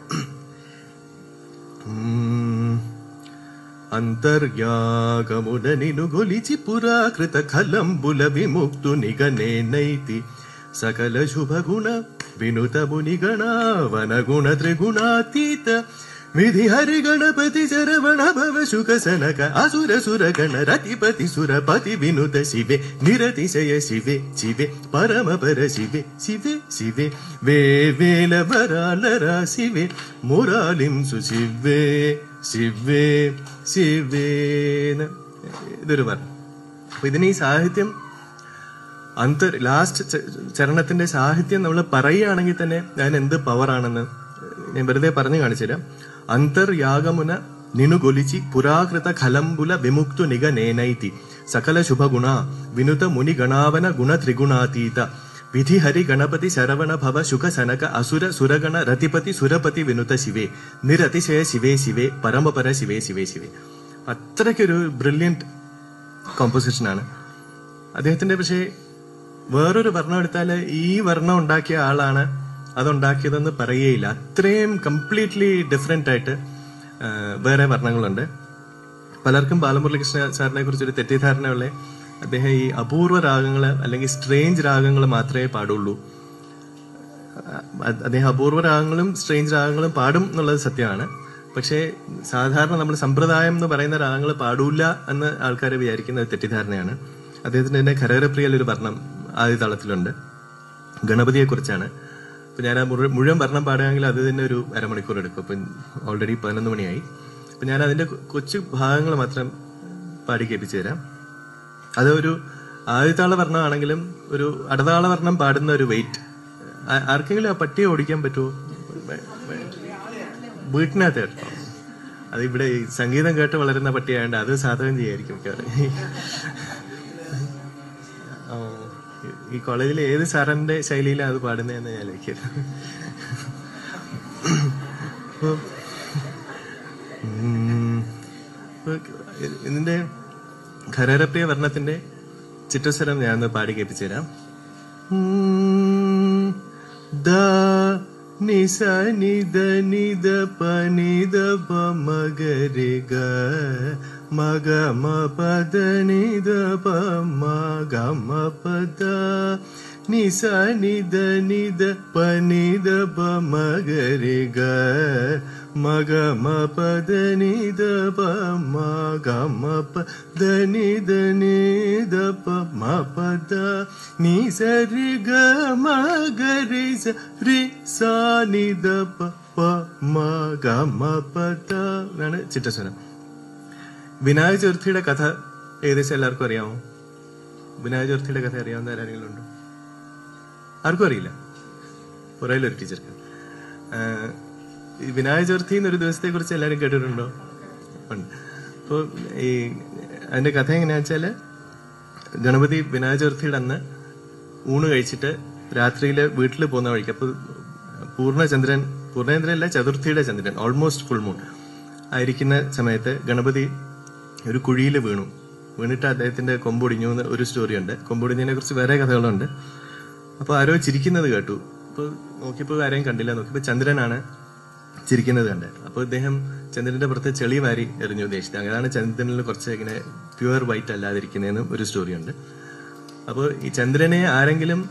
അന്തർയാഗമുടനിനു ഗൊലിച്ചി പുരാകൃത ഖലംബുല വിമുക്തു നിഗനേനൈതി സകല ശുഭഗുണ വിനുത മുനിഗണ വനഗുണ ത്രിഗുണാതീത വിധി ഹരി ഗണപതി ശരവണ ഭവ ശുക സനക അസുര സുരഗണ രതിപതി സുരപതി വിനുത ശിവേ നിരതിശയ ശിവേ ശിവേ പരമപര ശിവേ ശിവേ ശിവേ വേ വേല വരാലര ശിവേ മുരാലിം സുശിവേ ശിവേ ശിവേന. ഇതൊരു പറഞ്ഞു. അപ്പൊ ഇതിന് ഈ സാഹിത്യം ലാസ്റ്റ് ചരണത്തിന്റെ സാഹിത്യം നമ്മൾ പറയുകയാണെങ്കിൽ തന്നെ ഞാൻ എന്ത് പവറാണെന്ന് ഞാൻ വെറുതെ പറഞ്ഞു കാണിച്ചുതരാം. അന്തർയാഗമുന നിനു ഗൊലിച്ചി പുരാകൃത ഖലംബുല വിമുക്തു നിഗനേനൈതി സകല ശുഭഗുണ വിനുത മുനി ഗണാവന ഗുണ ത്രിഗുണാതീത വിധി ഹരി ഗണപതി ശരവണ ഭവ ശുക സനക അസുര സുരഗണ രതിപതി സുരപതി വിനുത ശിവേ നിരതിശയ ശിവേ ശിവേ പരമപര ശിവേ ശിവേ ശിവേ. അത്രയ്ക്കൊരു ബ്രില്യന്റ് കോമ്പോസിഷനാണ് അദ്ദേഹത്തിന്റെ. പക്ഷേ വേറൊരു വർണ്ണം എടുത്താൽ ഈ വർണ്ണം ഉണ്ടാക്കിയ ആളാണ് അതുണ്ടാക്കിയതെന്ന് പറയുകയില്ല. അത്രയും കംപ്ലീറ്റ്ലി ഡിഫറെന്റ് ആയിട്ട് വേറെ വർണ്ണങ്ങളുണ്ട്. പലർക്കും ബാലമുരളികൃഷ്ണ സാറിനെ കുറിച്ചൊരു തെറ്റിദ്ധാരണയുള്ള അദ്ദേഹം ഈ അപൂർവ രാഗങ്ങള് അല്ലെങ്കിൽ സ്ട്രേഞ്ച് രാഗങ്ങൾ മാത്രമേ പാടുള്ളൂ. അദ്ദേഹം അപൂർവ രാഗങ്ങളും സ്ട്രേഞ്ച് രാഗങ്ങളും പാടും എന്നുള്ളത് സത്യമാണ്. പക്ഷേ സാധാരണ നമ്മൾ സമ്പ്രദായം എന്ന് പറയുന്ന രാഗങ്ങൾ പാടൂല എന്ന് ആൾക്കാരെ വിചാരിക്കുന്ന തെറ്റിദ്ധാരണയാണ്. അദ്ദേഹത്തിന്റെ തന്നെ ഖരകരപ്രിയയിൽ ഒരു വർണ്ണം ആദ്യ താളത്തിലുണ്ട്, ഗണപതിയെ കുറിച്ചാണ്. അപ്പൊ ഞാൻ ആ മുഴുവൻ വർണ്ണം പാടുകയാണെങ്കിൽ അത് തന്നെ ഒരു അരമണിക്കൂർ എടുക്കും. അപ്പൊ ഓൾറെഡി 11 മണിയായി. അപ്പൊ ഞാൻ അതിന്റെ കൊച്ചു ഭാഗങ്ങൾ മാത്രം പാടി കേൾപ്പിച്ചു തരാം. അത് ഒരു ആദ്യതാള വർണ്ണമാണെങ്കിലും ഒരു അടതാള വർണ്ണം പാടുന്ന ഒരു വെയിറ്റ്. ആർക്കെങ്കിലും ആ പട്ടിയെ ഓടിക്കാൻ പറ്റുമോ? വീട്ടിനകത്ത് കേട്ടോ. അതിവിടെ സംഗീതം കേട്ട് വളരുന്ന പട്ടിയായതുകൊണ്ട് അത് സാധകം ചെയ്യായിരിക്കും. ഈ കോളേജിൽ ഏത് സാറിന്റെ ശൈലിയിലാണ് അത് പാടുന്നതെന്ന് ഞാൻ ആലോചിക്കരുത്. ഇതിന്റെ ഖരകരപ്രിയ വർണ്ണത്തിന്റെ ചിത്രസ്വരം ഞാൻ പാടി കേൾപ്പിച്ചു തരാം. ദ നിസ നിദ നിദ പ നിദ പ മഗരി ഗ മഗ മ പദ നിദ പ മഗ മ പദ നിസ നിദ നിദ പ നിദ പ മഗരി ഗ മഗ മ പദ നിദ പ മഗ മ പദ നിദ നിദ പ മ പദ നി സരി ഗ മഗരി സരി സാ നിദ പ പ മഗ മ പദ എന്നാണ് ചിത്രസ്വരം. വിനായക ചതുർത്ഥിയുടെ കഥ ഏകദേശം എല്ലാവർക്കും അറിയാമോ? വിനായക ചതുർത്ഥിയുടെ കഥ അറിയാവുന്ന ആരെങ്കിലും ഉണ്ടോ? ആർക്കും അറിയില്ല. പുറയിലൊരു ടീച്ചർക്ക്. ഈ വിനായക ചതുർത്ഥി എന്നൊരു ദിവസത്തെ കുറിച്ച് എല്ലാവരും കേട്ടിട്ടുണ്ടോ? ഉണ്ട്. അപ്പോ ഈ അതിന്റെ കഥ എങ്ങനെയാ വെച്ചാല്, ഗണപതി വിനായക ചതുർത്ഥിയുടെ അന്ന് ഊണ് കഴിച്ചിട്ട് രാത്രിയില് വീട്ടിൽ പോകുന്ന വഴിക്ക്, അപ്പൊ പൂർണ്ണചന്ദ്രനല്ല, ചതുർത്ഥിയുടെ ചന്ദ്രൻ, ഓൾമോസ്റ്റ് ഫുൾ മൂൺ ആയിരിക്കുന്ന സമയത്ത് ഗണപതി ഒരു കുഴിയിൽ വീണിട്ട് അദ്ദേഹത്തിന്റെ കൊമ്പൊടിഞ്ഞു എന്ന് ഒരു സ്റ്റോറി ഉണ്ട്. കൊമ്പൊടിഞ്ഞതിനെ കുറിച്ച് വേറെ കഥകളുണ്ട്. അപ്പൊ ആരോ ചിരിക്കുന്നത് കേട്ടു. അപ്പൊ നോക്കിയപ്പോ ആരെയും കണ്ടില്ല. നോക്കിയപ്പോ ചന്ദ്രനാണ് ചിരിക്കുന്നത് കണ്ടത്. അപ്പൊ ഇദ്ദേഹം ചന്ദ്രന്റെ പുറത്ത് ചെളി വാരി എറിഞ്ഞു ഉദ്ദേശിച്ചത്. അങ്ങനെയാണ് ചന്ദ്രനിൽ കുറച്ച് ഇങ്ങനെ പ്യുവർ വൈറ്റ് അല്ലാതിരിക്കുന്നതെന്നും ഒരു സ്റ്റോറി ഉണ്ട്. അപ്പോൾ ഈ ചന്ദ്രനെ ആരെങ്കിലും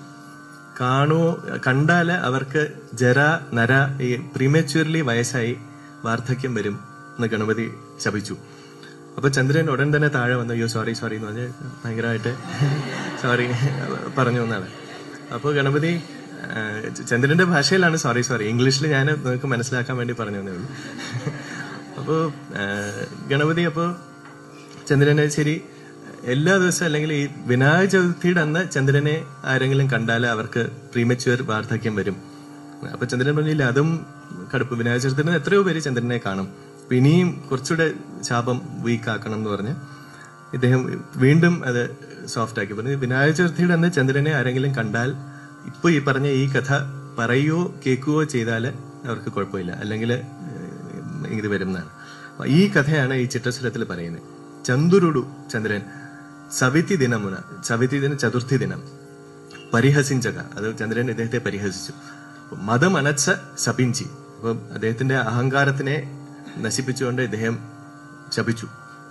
കണ്ടാല് അവർക്ക് ജര നര ഈ പ്രീമച്യൂർലി വയസ്സായി വാർദ്ധക്യം വരും എന്ന് ഗണപതി ശപിച്ചു. അപ്പൊ ചന്ദ്രൻ ഉടൻ തന്നെ താഴെ വന്നു, അയ്യോ സോറി സോറി എന്ന് പറഞ്ഞ് ഭയങ്കരമായിട്ട് സോറി പറഞ്ഞു എന്നാണ്. അപ്പോൾ ഗണപതി ചന്ദ്രന്റെ ഭാഷയിലാണ് സോറി സോറി, ഇംഗ്ലീഷിൽ ഞാൻ നിങ്ങൾക്ക് മനസ്സിലാക്കാൻ വേണ്ടി പറഞ്ഞു തന്നേ ഉള്ളൂ. അപ്പോ ഗണപതി ചന്ദ്രനെ ശരി എല്ലാ ദിവസവും അല്ലെങ്കിൽ ഈ വിനായക ചതുർത്ഥിയുടെ അന്ന് ചന്ദ്രനെ ആരെങ്കിലും കണ്ടാൽ അവർക്ക് പ്രീമച്യൂർ വാർദ്ധക്യം വരും. അപ്പൊ ചന്ദ്രൻ പറഞ്ഞില്ല, അതും കടുപ്പ്. വിനായക ചതുർത്ഥിന് എത്രയോ പേര് ചന്ദ്രനെ കാണും, അപ്പൊ ഇനിയും കുറച്ചുകൂടെ ശാപം വീക്കാക്കണം എന്ന് പറഞ്ഞ് ഇദ്ദേഹം വീണ്ടും അത് സോഫ്റ്റ് ആക്കി പറഞ്ഞു. വിനായക ചതുർത്ഥിയുടെ അന്ന് ചന്ദ്രനെ ആരെങ്കിലും കണ്ടാൽ ഇപ്പൊ ഈ പറഞ്ഞ ഈ കഥ പറയുകയോ കേൾക്കുകയോ ചെയ്താല് അവർക്ക് കുഴപ്പമില്ല, അല്ലെങ്കിൽ ഇത് വരുന്നതാണ്. ഈ കഥയാണ് ഈ ചിത്രസ്വരത്തിൽ പറയുന്നത്. ചന്തുരുടു ചന്ദ്രൻ സവിതി ദിനമുന, സവിതി ദിനം ചതുർത്ഥി ദിനം പരിഹസിഞ്ചക, അത് ചന്ദ്രൻ ഇദ്ദേഹത്തെ പരിഹസിച്ചു. മതമനച്ച ശപിഞ്ചി, അപ്പൊ അദ്ദേഹത്തിന്റെ അഹങ്കാരത്തിനെ നശിപ്പിച്ചുകൊണ്ട് ഇദ്ദേഹം ശപിച്ചു.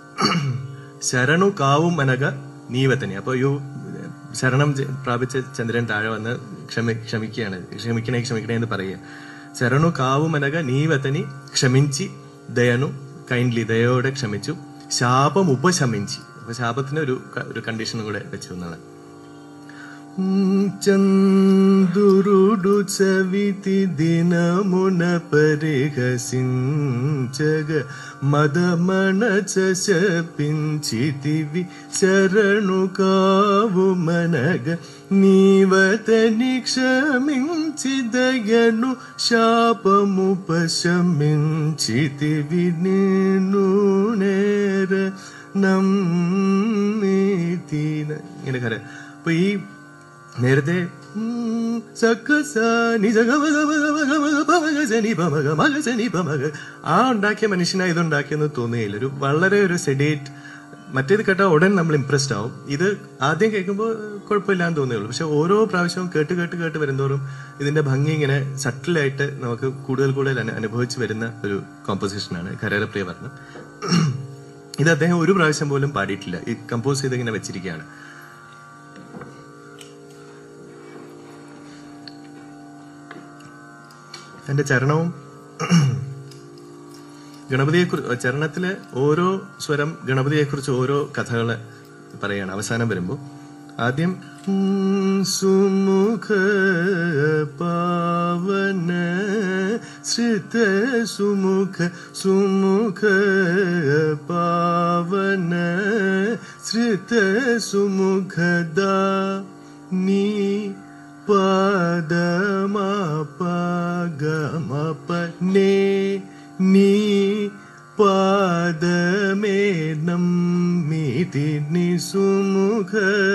ശരണു കാവും മനക നീവത്തനെ, അപ്പൊ ശരണം പ്രാപിച്ച ചന്ദ്രൻ താഴെ വന്ന് ക്ഷമിക്കണേ എന്ന് പറയുക. ശരണു കാവു മനക നീവത്തനി ക്ഷമിഞ്ചി ദയനു കൈൻഡ്ലി, ദയോടെ ക്ഷമിച്ചു. ശാപം ഉപശമിഞ്ചി, അപ്പൊ ശാപത്തിന് ഒരു കണ്ടീഷനും കൂടെ വെച്ചു എന്നാണ്. ചന്ദുരുടു ചവിതി ദിനമുന പരിഹസിഞ്ചക മദമണച ശപിഞ്ചിതിവി ശരണു കാവു മനഗ നീവതനി ക്ഷമിഞ്ചിദയനു ശാപമുപശമിഞ്ചിതിവി നീനു നേര നമ്മീതീന, ഇങ്ങനെ കര. അപ്പൊ ഈ നേരത്തെ ആ ഉണ്ടാക്കിയ മനുഷ്യനായി ഇതുണ്ടാക്കിയെന്ന് തോന്നുകയില്ല. വളരെ ഒരു സെഡേറ്റ് മറ്റേത് കേട്ടാൽ ഉടൻ നമ്മൾ ഇംപ്രസ്ഡ് ആവും. ഇത് ആദ്യം കേൾക്കുമ്പോൾ കുഴപ്പമില്ലാന്ന് തോന്നുകയുള്ളൂ. പക്ഷെ ഓരോ പ്രാവശ്യവും കേട്ട് വരുന്നതോറും ഇതിന്റെ ഭംഗി ഇങ്ങനെ സട്ടിലായിട്ട് നമുക്ക് കൂടുതൽ അനുഭവിച്ചു വരുന്ന ഒരു കോമ്പോസിഷനാണ് കരേരപ്രിയ വർണ്ണം. ഇത് അദ്ദേഹം ഒരു പ്രാവശ്യം പോലും പാടിയിട്ടില്ല. ഈ കമ്പോസ് ചെയ്ത് ഇങ്ങനെ വെച്ചിരിക്കുകയാണ്. എന്റെ ചരണവും ഗണപതിയെക്കുറിച്ച്, ചരണത്തിലെ ഓരോ സ്വരം ഗണപതിയെക്കുറിച്ച് ഓരോ കഥകള് പറയാണ്. അവസാനം വരുമ്പോ ആദ്യം സുമുഖ പാവന ശ്രിത സുമുഖ പാവന ശ്രിത സുമുഖദാ നീ പദമപഗമപനേ നീ പാദമേ നമ്മിതി നിസുമുഖ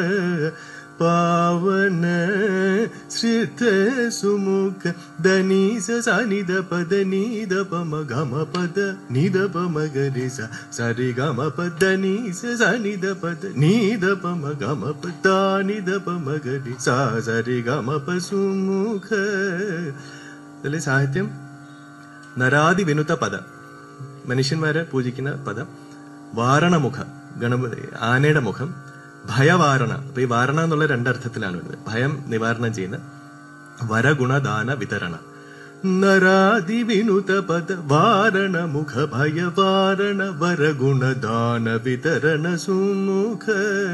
പാവന ശ്രിത സുമുഖ ധനീസ സനിധ പദ നീദ പമ ഗമ പദ നിധ പമ ഗരിസ സരി ഗമ പദ നീസ സനിധ പദ നീദ പമ ഗമ പദ നിധ പമ ഗരി സരി ഗമ പ സുമുഖ. ഇതിലെ സാഹിത്യം നരാതി വിനുത പദ, മനുഷ്യന്മാരെ പൂജിക്കുന്ന പദം. വാരണമുഖ, ഗണപതി ആനയുടെ മുഖം. ഭയവാരണ, അപ്പൊ ഈ വാരണ എന്നുള്ള രണ്ടർത്ഥത്തിലാണ് വരുന്നത്. ഭയം നിവാരണം ചെയ്യുന്ന. വരഗുണദാന വിതരണ. നരാതി വിനുത പദ വാരണ മുഖ ഭയവാരണ വരഗുണദാന വിതരണ സുമുഖ.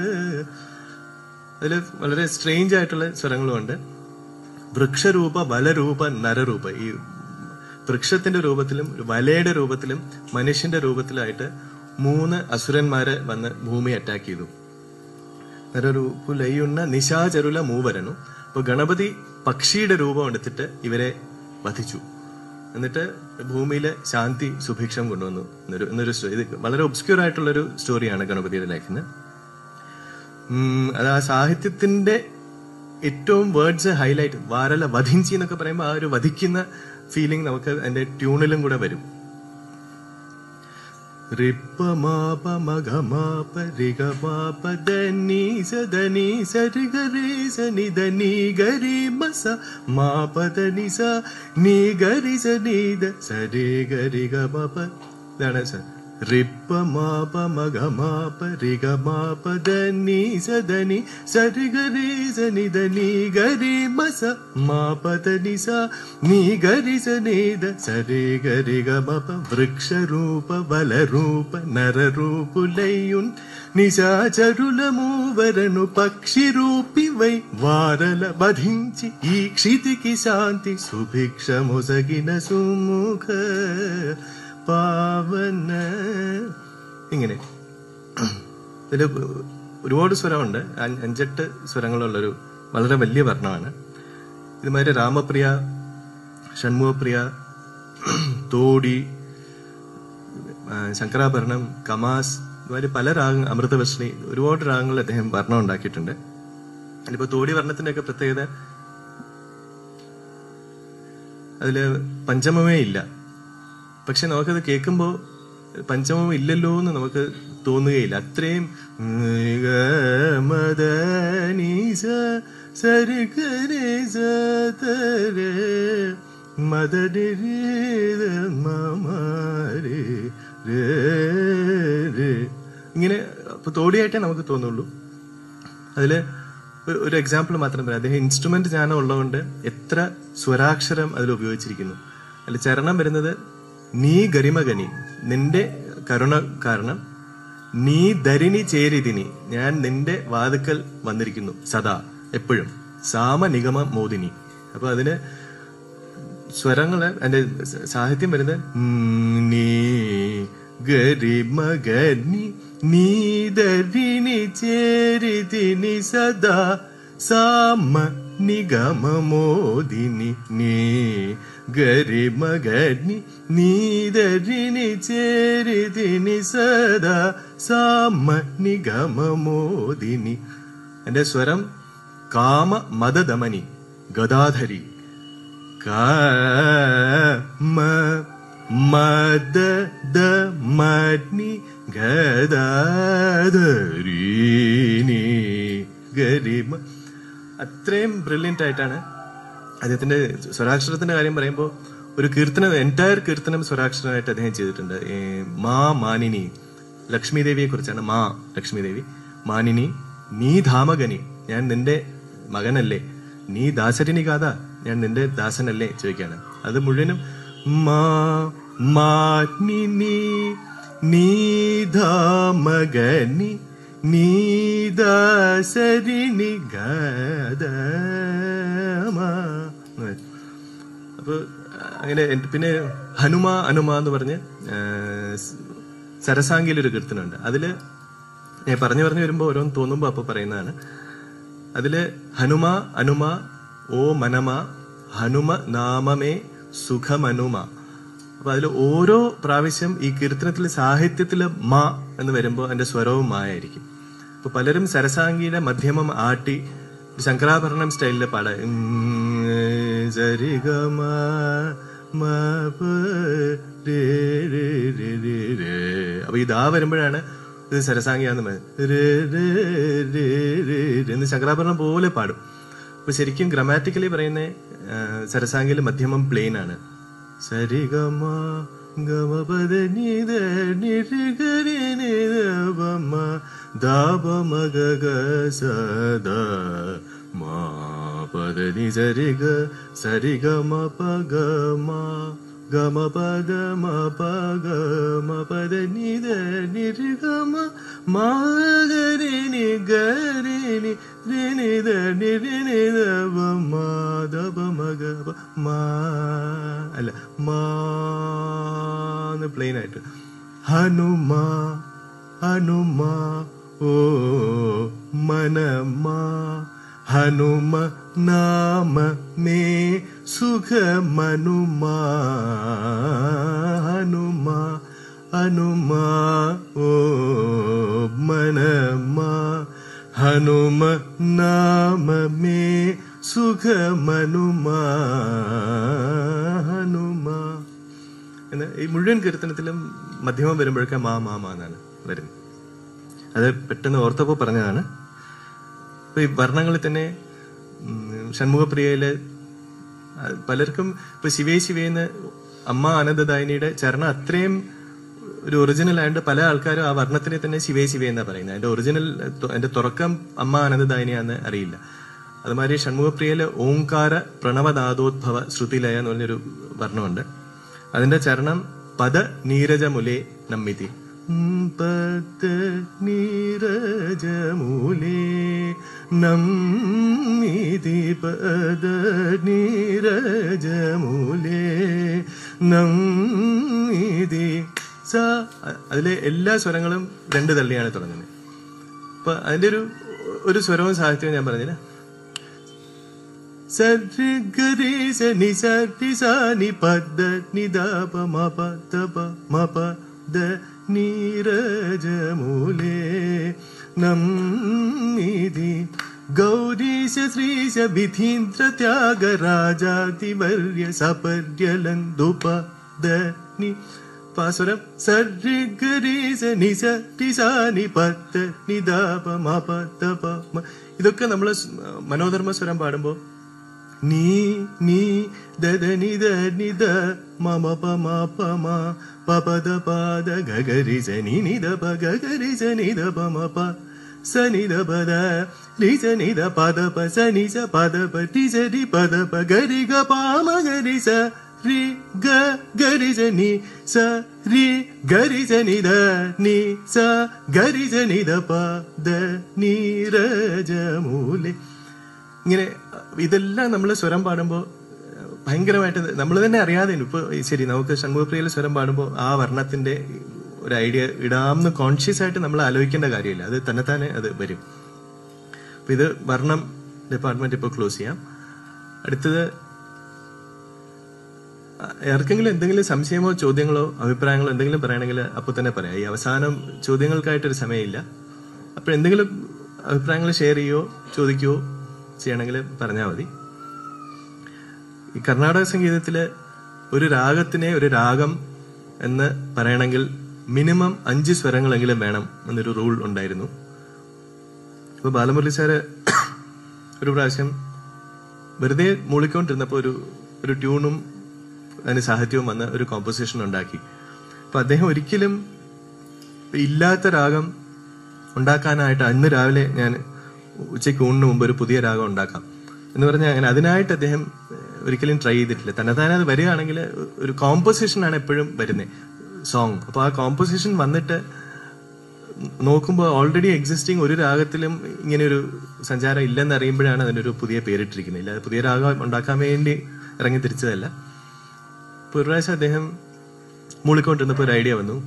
അതില് വളരെ സ്ട്രേഞ്ച് ആയിട്ടുള്ള സ്വരങ്ങളുമുണ്ട്. വൃക്ഷരൂപ, വലരൂപ, നരരൂപ. ഈ വൃക്ഷത്തിന്റെ രൂപത്തിലും വലയുടെ രൂപത്തിലും മനുഷ്യന്റെ രൂപത്തിലായിട്ട് 3 അസുരന്മാരെ വന്ന് ഭൂമി അറ്റാക്ക് ചെയ്തു. നരരൂപുലയുണ്ണ നിശാചരുല മൂവരനും. അപ്പൊ ഗണപതി പക്ഷിയുടെ രൂപം എടുത്തിട്ട് ഇവരെ വധിച്ചു. എന്നിട്ട് ഭൂമിയിലെ ശാന്തി സുഭിക്ഷം കൊണ്ടുവന്നു എന്നൊരു ഇത് വളരെ ഒബ്സ്ക്യൂർ ആയിട്ടുള്ളൊരു സ്റ്റോറിയാണ് ഗണപതിയുടെ ലൈഫിൽ നിന്ന്. അത് ആ സാഹിത്യത്തിന്റെ ഏറ്റവും വേർഡ്സ് ഹൈലൈറ്റ്. വാരല വധിഞ്ചി എന്നൊക്കെ പറയുമ്പോൾ ആ ഒരു വധിക്കുന്ന ഫീലിംഗ് നമുക്ക് അതിന്റെ ട്യൂണിലും കൂടെ വരും. റിപ്പ മാപ മഗ മാപ രിഗ മാപ ധനി സദനി സരി ഗരി സനി ധനി ഗരി മസ മാപ ധനി സ നീ ഗരി സനി ദ സരി ഗരി ഗ മാപ. ഇതാണ് സർ. റിപ്പ മാപ മഗ മാപ രിഗ മാപ ധനി സദനി സരി ഗരി സനി ധനി ഗരി മസ മാപ ധനി സ നീ ഗരി സനി ദ സരി ഗരി ഗ മാപ. വൃക്ഷരൂപ വലരൂപ നരരൂപുലയുൻ നിശാചരുല മൂവരനു പക്ഷിരൂപി വൈ വാരല ബധിంచి ఈ క్షితికి శాంతి సుభిక్షముసగిన సుముఖ പാവന. ഇങ്ങനെ ഇതില് ഒരുപാട് സ്വരമുണ്ട്. 5-8 സ്വരങ്ങളുള്ളൊരു വളരെ വലിയ വർണ്ണമാണ്. ഇതുമാതിരി രാമപ്രിയ, ഷൺമുഖപ്രിയ, തോടി, ശങ്കരാഭരണം, കമാസ്, ഇതുമാതിരി പല രാഗങ്ങൾ, അമൃതവർഷിണി, ഒരുപാട് രാഗങ്ങളിൽ അദ്ദേഹം വർണ്ണം ഉണ്ടാക്കിയിട്ടുണ്ട്. അതിലിപ്പോ തോടി വർണ്ണത്തിന്റെ ഒക്കെ പ്രത്യേകത അതില് പഞ്ചമമേ ഇല്ല. പക്ഷെ നമുക്കത് കേൾക്കുമ്പോ പഞ്ചമം ഇല്ലല്ലോ എന്ന് നമുക്ക് തോന്നുകയില്ല. അത്രയും ഇങ്ങനെ തോടിയായിട്ടേ നമുക്ക് തോന്നുള്ളൂ. അതില് ഒരു എക്സാമ്പിൾ മാത്രം പറയാം. അദ്ദേഹം ഇൻസ്ട്രുമെന്റ് ജ്ഞാനം ഉള്ളതുകൊണ്ട് എത്ര സ്വരാക്ഷരം അതിൽ ഉപയോഗിച്ചിരിക്കുന്നു. അതിൽ ചരണം വരുന്നത് നീ ഗരിമഗനി, നിന്റെ കരുണ കാരണം. നീ ധരിണി ചേരിതിനി, ഞാൻ നിന്റെ വാതുക്കൽ വന്നിരിക്കുന്നു സദാ എപ്പോഴും. സാമ നിഗമ മോദിനി. അപ്പൊ അതിന് സ്വരങ്ങള്, അതിന്റെ സാഹിത്യം വരുന്നത് നീ ഗരിമഗനി നീ ധരിണി ചേരിതിനി സദാ സാമ നിഗമ മോദിനി നീ ഗരിമഗനി നീ ധരിണി ചേരിതിനി സദാ സാമ നിഗമ മോദിനി. എന്റെ സ്വരം കാമ മദദമനി ഗദാധരി. കാമ മദദമനി ഗദാധരീനി ഗരിമ. അത്രയും ബ്രില്യന്റ് ആയിട്ടാണ് അദ്ദേഹത്തിന്റെ സ്വരാക്ഷരത്തിന്റെ കാര്യം പറയുമ്പോൾ ഒരു കീർത്തനം, എൻറ്റയർ കീർത്തനം സ്വരാക്ഷരമായിട്ട് അദ്ദേഹം ചെയ്തിട്ടുണ്ട്. മാ മാനിനി, ലക്ഷ്മി ദേവിയെ കുറിച്ചാണ്. മാ ലക്ഷ്മി ദേവി, മാനിനി നീ ധാമകനി, ഞാൻ നിന്റെ മകനല്ലേ, നീ ദാസരിനി കാഥ, ഞാൻ നിന്റെ ദാസനല്ലേ ചോദിക്കാണ്. അത് മുഴുവനും മാ മാനിനി നീ ധാമകനി നീ ദാസരിനി ഗദ. അപ്പൊ അങ്ങനെ. പിന്നെ ഹനുമാ അനുമാ എന്ന് പറഞ്ഞ് സരസാംഗിയിലൊരു കീർത്തനമുണ്ട്. അതില് ഞാൻ പറഞ്ഞു വരുമ്പോ ഓരോന്ന് തോന്നുമ്പോ അപ്പൊ പറയുന്നതാണ്. അതില് ഹനുമാ അനുമ ഓ മനമ ഹനുമ നാമമേ സുഖമനുമ. അപ്പൊ അതിൽ ഓരോ പ്രാവശ്യം ഈ കീർത്തനത്തില് സാഹിത്യത്തില് മാ എന്ന് വരുമ്പോ അതിന്റെ സ്വരവും മായായിരിക്കും. അപ്പൊ പലരും സരസാംഗിയുടെ മധ്യമം ആട്ടി ശങ്കരാഭരണം സ്റ്റൈലില് പാടാ. സരിഗമ അപ്പൊ ഇതാ വരുമ്പോഴാണ് ഇത് സരസാംഗിയാന്ന് എന്ന് ശങ്കരാഭരണം പോലെ പാടും. അപ്പൊ ശരിക്കും ഗ്രമാറ്റിക്കലി പറയുന്ന സരസാംഗിയിലെ മധ്യമം പ്ലെയിൻ ആണ്. സരിഗമ ഗമപദ നിധ നിരിഗരി നിധവമ ദാപമഗ സദ മാ പദ നി സരിഗ സരിഗമ പഗമ ഗമ പദ മ പഗമ പദ നിധ നിരിഗമ മാഗരി നി ഗരി നി നിധ നിരി നിധവമ ദപമഗ മാ അല്ല മാന്ന് പ്ലെയിൻ ആയിട്ട്. ഹനുമാ ഹനുമാ ഓ മനമാ ഹനുമ നാമ മേ സുഖമനുമാ ഹനുമാ ഹനുമാ ഓ മനമാ ഹനുമ നാമ മേ സുഖമനുമാ ഹനുമാ എന്ന് ഈ മുഴുവൻ കീർത്തനത്തിലും മധ്യമം വരുമ്പോഴൊക്കെ മാ മാ എന്നാണ് വരുന്നത്. അത് പെട്ടെന്ന് ഓർത്തപ്പോ പറഞ്ഞതാണ്. ഇപ്പൊ ഈ വർണ്ണങ്ങളിൽ തന്നെ ഷൺമുഖപ്രിയയില് പലർക്കും ഇപ്പൊ ശിവേ ശിവേന്ന് അമ്മ ആനന്ദദായിനിയുടെ ചരണം അത്രയും ഒരു ഒറിജിനൽ ആയതുകൊണ്ട് പല ആൾക്കാരും ആ വർണ്ണത്തിനെ തന്നെ ശിവേ ശിവേ എന്നാ പറയുന്നത്. അതിന്റെ ഒറിജിനൽ അതിന്റെ തുറക്കം അമ്മ ആനന്ദദായിനിയാന്ന് അറിയില്ല. അതുമാതിരി ഷൺമുഖപ്രിയയില് ഓംകാര പ്രണവനാദോദ്ഭവ ശ്രുതിലയ എന്ന് പറഞ്ഞൊരു വർണ്ണമുണ്ട്. അതിന്റെ ചരണം പദ നീരജമുലേ നമ്മിതി. പദ നീരജമുലേ നമ്മിതി പദ നീരജമുലേ നമ്മിതി. അതിലെ എല്ലാ സ്വരങ്ങളും രണ്ട് തള്ളിയാണ് തുടങ്ങുന്നത്. അപ്പൊ അതിന്റെ ഒരു സ്വരവും സാഹിത്യവും ഞാൻ പറഞ്ഞില്ല. സരി ഗരി സനി സരി സാനി പദ നിദപ മപ തപ മപ ദ നീരജമൂലേ നമ്മിതി ഗൗരീശ ശ്രീശ വിധീന്ദ്ര ത്യാഗരാജാതിവർയ സപര്യലന്തുപ ദ നി. പാസുരം സരി ഗരി സനി സരി സാനി പദ നിദപ മപ തപ. ഇതൊക്കെ നമ്മള് മനോധർമ്മ സ്വരം പാടുമ്പോ നീ നീ ദദ നിദ നിദ മമ പമ പമ പപദ പാദ ഗഗരി സനി നിദ പ ഗഗരി സനി ദ പമ പ സനി ദ പദ രി സനി ദ പദ പ സനി സ പദ പ ടി സരി പദ പ ഗരി ഗ പാമ ഗരി സ രി ഗ ഗരി സനി സ രി ഗരി സനി ദ നി സ ഗരി സനി ദ പ ദ നീരജമൂലേ. ഇങ്ങനെ ഇതെല്ലാം നമ്മൾ സ്വരം പാടുമ്പോൾ ഭയങ്കരമായിട്ട് നമ്മൾ തന്നെ അറിയാതെ ഇപ്പൊ ശരി നമുക്ക് ഷൺമുഖപ്രിയയിൽ സ്വരം പാടുമ്പോൾ ആ വർണ്ണത്തിന്റെ ഒരു ഐഡിയ ഇടാമെന്ന് കോൺഷ്യസ് ആയിട്ട് നമ്മൾ ആലോചിക്കേണ്ട കാര്യമില്ല. അത് തന്നെത്താനെ അത് വരും. അപ്പൊ ഇത് വർണ്ണം ഡിപ്പാർട്ട്മെന്റ് ഇപ്പൊ ക്ലോസ് ചെയ്യാം. അടുത്തത് ആർക്കെങ്കിലും എന്തെങ്കിലും സംശയമോ ചോദ്യങ്ങളോ അഭിപ്രായങ്ങളോ എന്തെങ്കിലും പറയണമെങ്കിൽ അപ്പൊ തന്നെ പറയാം. ഈ അവസാനം ചോദ്യങ്ങൾക്കായിട്ടൊരു സമയമില്ല. അപ്പൊ എന്തെങ്കിലും അഭിപ്രായങ്ങൾ ഷെയർ ചെയ്യോ ചോദിക്കുകയോ ചെയ്യണമെങ്കിൽ പറഞ്ഞാൽ മതി. ഈ കർണാടക സംഗീതത്തില് ഒരു രാഗത്തിനെ ഒരു രാഗം എന്ന് പറയണമെങ്കിൽ മിനിമം 5 സ്വരങ്ങളെങ്കിലും വേണം എന്നൊരു റൂൾ ഉണ്ടായിരുന്നു. അപ്പൊ ബാലമുരളി സാറ് ഒരു പ്രാവശ്യം വെറുതെ മൂളിക്കൊണ്ടിരുന്നപ്പോ ഒരു ട്യൂണും അതിന് സാഹിത്യവും വന്ന ഒരു കോമ്പോസിഷൻ ഉണ്ടാക്കി. അപ്പൊ അദ്ദേഹം ഒരിക്കലും ഇല്ലാത്ത രാഗം ഉണ്ടാക്കാനായിട്ട് അന്ന് രാവിലെ ഞാൻ ഉച്ചയ്ക്ക് ഊണിന് മുമ്പ് ഒരു പുതിയ രാഗം ഉണ്ടാക്കാം എന്ന് പറഞ്ഞാൽ അങ്ങനെ അതിനായിട്ട് അദ്ദേഹം ഒരിക്കലും ട്രൈ ചെയ്തിട്ടില്ല. തന്നെത്താനെ അത് വരികയാണെങ്കിൽ ഒരു കോമ്പോസിഷനാണ് എപ്പോഴും വരുന്നത് സോങ്. അപ്പൊ ആ കോമ്പോസിഷൻ വന്നിട്ട് നോക്കുമ്പോൾ ഓൾറെഡി എക്സിസ്റ്റിംഗ് ഒരു രാഗത്തിലും ഇങ്ങനെ ഒരു സഞ്ചാരം ഇല്ലെന്ന് അറിയുമ്പോഴാണ് അതിനൊരു പുതിയ പേരിട്ടിരിക്കുന്നത്. ഇല്ല പുതിയ രാഗം ഉണ്ടാക്കാൻ വേണ്ടി ഇറങ്ങി തിരിച്ചതല്ല. ഇപ്പൊ ഒരു പ്രാവശ്യം അദ്ദേഹം മൂളിക്കൊണ്ടിരുന്നപ്പോ ഒരു ഐഡിയ വന്നു.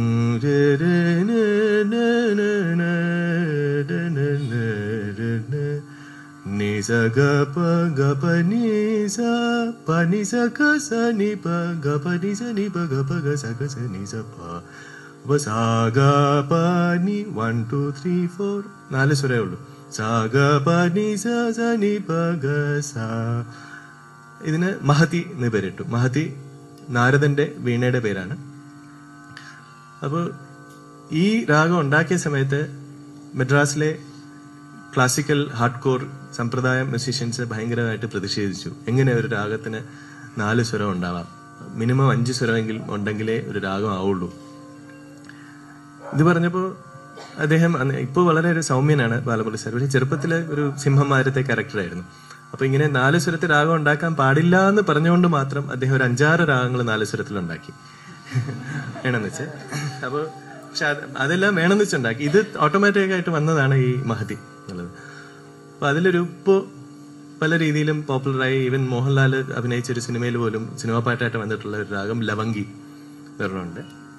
സാഗപനി 1 2 3 4 4 സ്വരേ ഉള്ളൂ. സാഗപനി സനി പഗ സ. ഇതിന് മഹതി എന്ന് പേരിട്ടു. മഹതി നാരദന്റെ വീണയുടെ പേരാണ്. അപ്പൊ ഈ രാഗം ഉണ്ടാക്കിയ സമയത്ത് മദ്രാസിലെ ക്ലാസിക്കൽ ഹാർഡ് കോർ സമ്പ്രദായ മ്യൂസീഷ്യൻസ് ഭയങ്കരമായിട്ട് പ്രതിഷേധിച്ചു. എങ്ങനെ ഒരു രാഗത്തിന് 4 സ്വരം ഉണ്ടാവാം? മിനിമം 5 സ്വരമെങ്കിലും ഉണ്ടെങ്കിലേ ഒരു രാഗം ആവുള്ളൂ. ഇത് പറഞ്ഞപ്പോ അദ്ദേഹം ഇപ്പൊ വളരെ ഒരു സൗമ്യനാണ് ബാലമുരളി സാർ. പക്ഷെ ചെറുപ്പത്തിലെ ഒരു സിംഹമാരത്തെ ക്യാരക്ടറായിരുന്നു. അപ്പൊ ഇങ്ങനെ 4 സ്വരത്തിൽ രാഗം ഉണ്ടാക്കാൻ പാടില്ല എന്ന് പറഞ്ഞുകൊണ്ട് മാത്രം അദ്ദേഹം ഒരു 5-6 രാഗങ്ങൾ 4 സ്വരത്തിലുണ്ടാക്കി വേണമെന്ന് വെച്ച്. അപ്പൊ പക്ഷെ അതെല്ലാം വേണമെന്ന് വെച്ചുണ്ടാക്കി. ഇത് ഓട്ടോമാറ്റിക് ആയിട്ട് വന്നതാണ് ഈ മഹതി എന്നുള്ളത്. അപ്പൊ അതിലൊരു ഇപ്പോ പല രീതിയിലും പോപ്പുലറായി. ഈവൻ മോഹൻലാൽ അഭിനയിച്ച ഒരു സിനിമയിൽ പോലും സിനിമാ പാട്ടായിട്ട് വന്നിട്ടുള്ള ഒരു രാഗം ലവംഗി വരണുണ്ട്.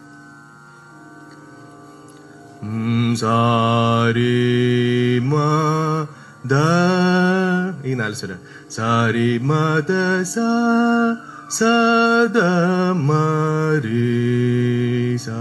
സാരി മാ ദ ഈ 4 സ്വരം. സാരി മദ സദ മരി സാ.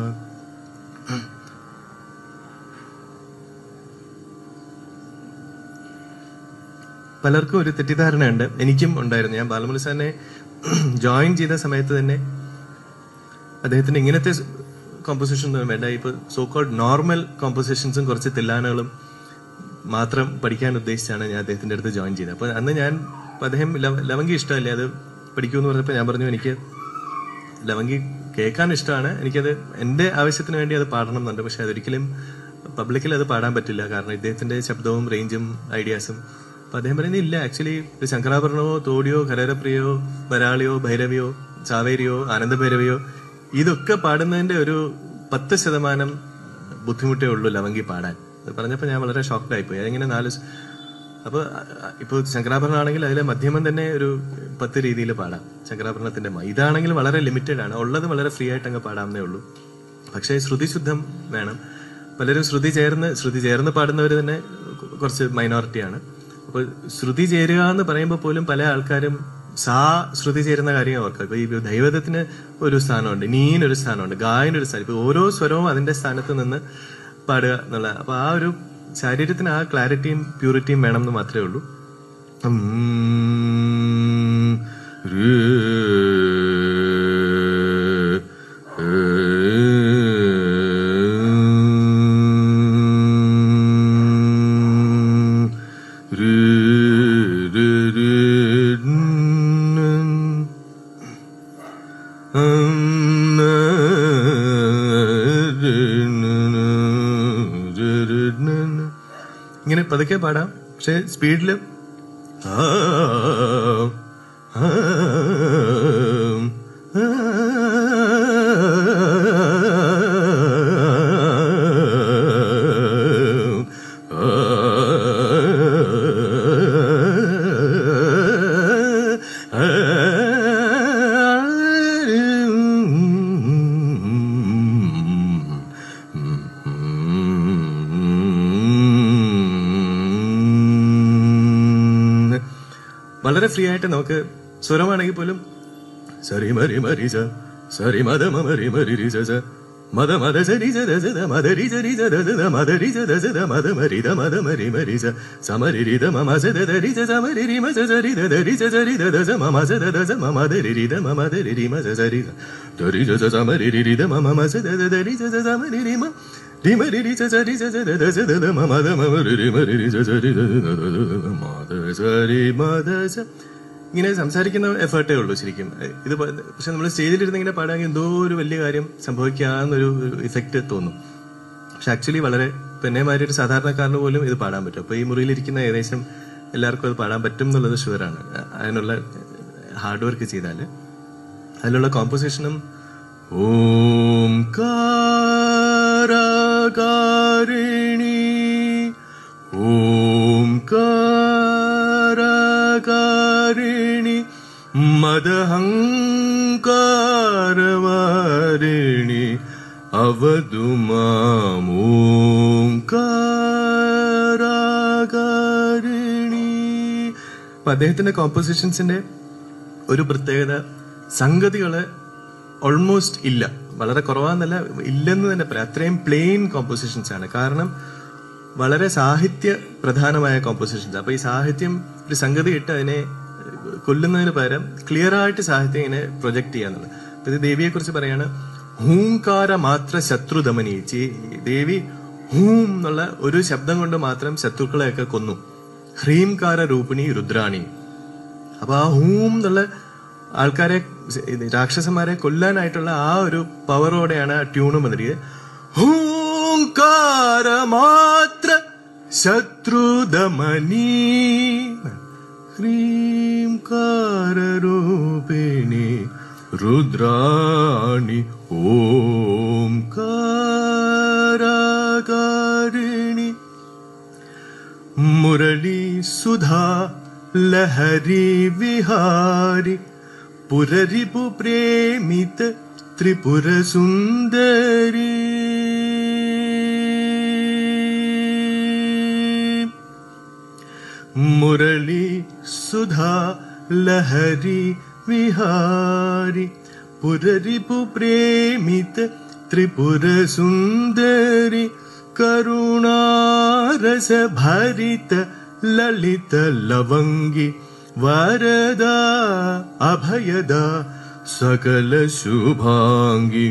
പലർക്കും ഒരു തെറ്റിദ്ധാരണയുണ്ട്, എനിക്കും ഉണ്ടായിരുന്നു. ഞാൻ ബാലമുരളി സാറിനെ ജോയിൻ ചെയ്ത സമയത്ത് തന്നെ അദ്ദേഹത്തിന് ഇങ്ങനത്തെ കോമ്പോസിഷൻ ഒന്നും വേണ്ട, ഇപ്പൊ സോ കോൾഡ് നോർമൽ കോമ്പോസിഷൻസും കുറച്ച് തില്ലാനകളും മാത്രം പഠിക്കാൻ ഉദ്ദേശിച്ചാണ് ഞാൻ അദ്ദേഹത്തിന്റെ അടുത്ത് ജോയിൻ ചെയ്തത്. അപ്പൊ അന്ന് ഞാൻ അദ്ദേഹം ലവംഗി ഇഷ്ടമല്ലേ അത് പഠിക്കുമെന്ന് പറഞ്ഞപ്പോൾ ഞാൻ പറഞ്ഞു എനിക്ക് ലവംഗി കേൾക്കാൻ ഇഷ്ടമാണ്, എനിക്കത് എന്റെ ആവശ്യത്തിന് വേണ്ടി അത് പാടണം എന്നുണ്ട്. പക്ഷെ അതൊരിക്കലും പബ്ലിക്കിൽ അത് പാടാൻ പറ്റില്ല, കാരണം ഇദ്ദേഹത്തിന്റെ ശബ്ദവും റേഞ്ചും ഐഡിയാസും. അപ്പൊ അദ്ദേഹം പറയുന്നത് ഇല്ല, ആക്ച്വലി ഒരു ശങ്കരാഭരണമോ തോടിയോ ഖരരപ്രിയോ വരാളിയോ ഭൈരവിയോ ചാവേരിയോ ആനന്ദഭൈരവിയോ ഇതൊക്കെ പാടുന്നതിന്റെ ഒരു 10% ബുദ്ധിമുട്ടേ ഉള്ളൂ ലവംഗി പാടാൻ. അത് പറഞ്ഞപ്പോ ഞാൻ വളരെ ഷോക്ക്ഡ് ആയിപ്പോയി. അതെങ്ങനെ 4 അപ്പൊ ഇപ്പൊ ശങ്കരാഭരണം ആണെങ്കിൽ അതിലെ മധ്യമം തന്നെ ഒരു 10 രീതിയിൽ പാടാം. ശങ്കരാഭരണത്തിന്റെ ഇതാണെങ്കിൽ വളരെ ലിമിറ്റഡ് ആണ്, ഉള്ളത് വളരെ ഫ്രീ ആയിട്ട് അങ്ങ് പാടാമെന്നേ ഉള്ളൂ. പക്ഷേ ശ്രുതി ശുദ്ധം വേണം. പലരും ശ്രുതി ചേർന്ന് പാടുന്നവർ തന്നെ കുറച്ച് മൈനോറിറ്റിയാണ്. അപ്പൊ ശ്രുതി ചേരുക എന്ന് പറയുമ്പോൾ പോലും പല ആൾക്കാരും ശ്രുതി ചേരുന്ന കാര്യം ഓർക്കുക. ഇപ്പൊ ഈ ദൈവതത്തിന് ഒരു സ്ഥാനമുണ്ട്, നീനൊരു സ്ഥാനമുണ്ട്, ഗായനൊരു സ്ഥാനം. ഇപ്പൊ ഓരോ സ്വരവും അതിന്റെ സ്ഥാനത്ത് നിന്ന് പാടുക എന്നുള്ള. അപ്പൊ ആ ഒരു ശരീരത്തിന് ആ ക്ലാരിറ്റിയും പ്യൂരിറ്റിയും വേണം എന്ന് മാത്രമേ ഉള്ളൂ. ഇങ്ങനെ പതുക്കെ പാടാം, പക്ഷെ സ്പീഡില് വളരെ ഫ്രീ ആയിട്ട് നമുക്ക് സ്വരമാണെങ്കിൽ പോലും സരി മരി മരി സ സരി മദ മരി മരി രി സ മദ മദ സരി സദ സദ മദരി സരി സദ സദ മദരി സദ സദ മദ മരി ദ മദ മരി മരി സ സമരി ദ മമ സദ ദരി സ സമരി രി മ സ സരി ദ ദരി സ സരി ദ സ മമ സദ ദ സ മമ ദരി രി ദ മമ ദരി രി മ സ സരി ദരി സ സ സമരി രി ദ മമ മ സദ ദ ദരി സ സ സമരി രി മ രി മ രി രി സ സരി സ സദ ദ സ ദ മമ ദ മമ രി മ രി രി സ സരി ദ മ ദ സരി മ ദ സ. ഇങ്ങനെ സംസാരിക്കുന്ന എഫേർട്ടേ ഉള്ളൂ ശരിക്കും ഇത്. പക്ഷെ നമ്മൾ സ്റ്റേജിലിരുന്ന് ഇങ്ങനെ പാടാമെങ്കിൽ എന്തോ ഒരു വലിയ കാര്യം സംഭവിക്കാന്നൊരു ഇഫക്റ്റ് തോന്നും. പക്ഷെ ആക്ച്വലി വളരെ പെണ്ണേമാരി ഒരു സാധാരണക്കാരന് പോലും ഇത് പാടാൻ പറ്റും. അപ്പൊ ഈ മുറിയിലിരിക്കുന്ന ഏകദേശം എല്ലാവർക്കും അത് പാടാൻ പറ്റും എന്നുള്ളത് ഷുവറാണ്. അതിനുള്ള ഹാർഡ് വർക്ക് ചെയ്താല്. അതിലുള്ള കോമ്പോസിഷനും ഓംകാരകാരിണി ഓംകാരകാരിണി മദഹങ്കാരവാരിണി അവതുമാം ഓംകാരകാരിണി. അപ്പൊ അദ്ദേഹത്തിന്റെ കോമ്പോസിഷൻസിന്റെ ഒരു പ്രത്യേകത സംഗതികള് ഓൾമോസ്റ്റ് ഇല്ല, വളരെ കുറവാന്നല്ല, ഇല്ലെന്ന് തന്നെ പറയാം. അത്രയും പ്ലെയിൻ കോമ്പോസിഷൻസ് ആണ്. കാരണം വളരെ സാഹിത്യ പ്രധാനമായ കോമ്പോസിഷൻസ്. അപ്പൊ ഈ സാഹിത്യം ഒരു സംഗതി ഇട്ട് അതിനെ കൊല്ലുന്നതിന് പകരം ക്ലിയർ ആയിട്ട് സാഹിത്യം ഇങ്ങനെ പ്രൊജക്ട് ചെയ്യാന്നുള്ളത്. അപ്പൊ ഇത് ദേവിയെ കുറിച്ച് പറയാണ്, ഹൂങ്കാര മാത്ര ശത്രുദമനി. ദേവി ഹൂം എന്നുള്ള ഒരു ശബ്ദം കൊണ്ട് മാത്രം ശത്രുക്കളെയൊക്കെ കൊന്നു. ഹ്രീംകാര രൂപിണി രുദ്രാണി. അപ്പൊ ആ ഹൂം എന്നുള്ള ആൾക്കാരെ, രാക്ഷസന്മാരെ കൊല്ലാനായിട്ടുള്ള ആ ഒരു പവറോടെയാണ് ആ ട്യൂണും വന്നിരിക്കുന്നത്. ഹൂങ്കാര മാത്ര ശത്രുദമനി ഹ്രീംകാര രൂപിണി രുദ്രാണി ഓംകാരകാരിണി മുരളി സുധാ ലഹരി വിഹാരി പുരരിപു പ്രേമിത ത്രിപുര സുന്ദരി. മുരളി സുധാ ലഹരി വിഹാരി പുരരിപു പ്രേമിത ത്രിപുര സുന്ദരി കരുണാരസ ഭരിത ലളിത ലവംഗി വരദ അഭയദ സകല ശുഭാംഗി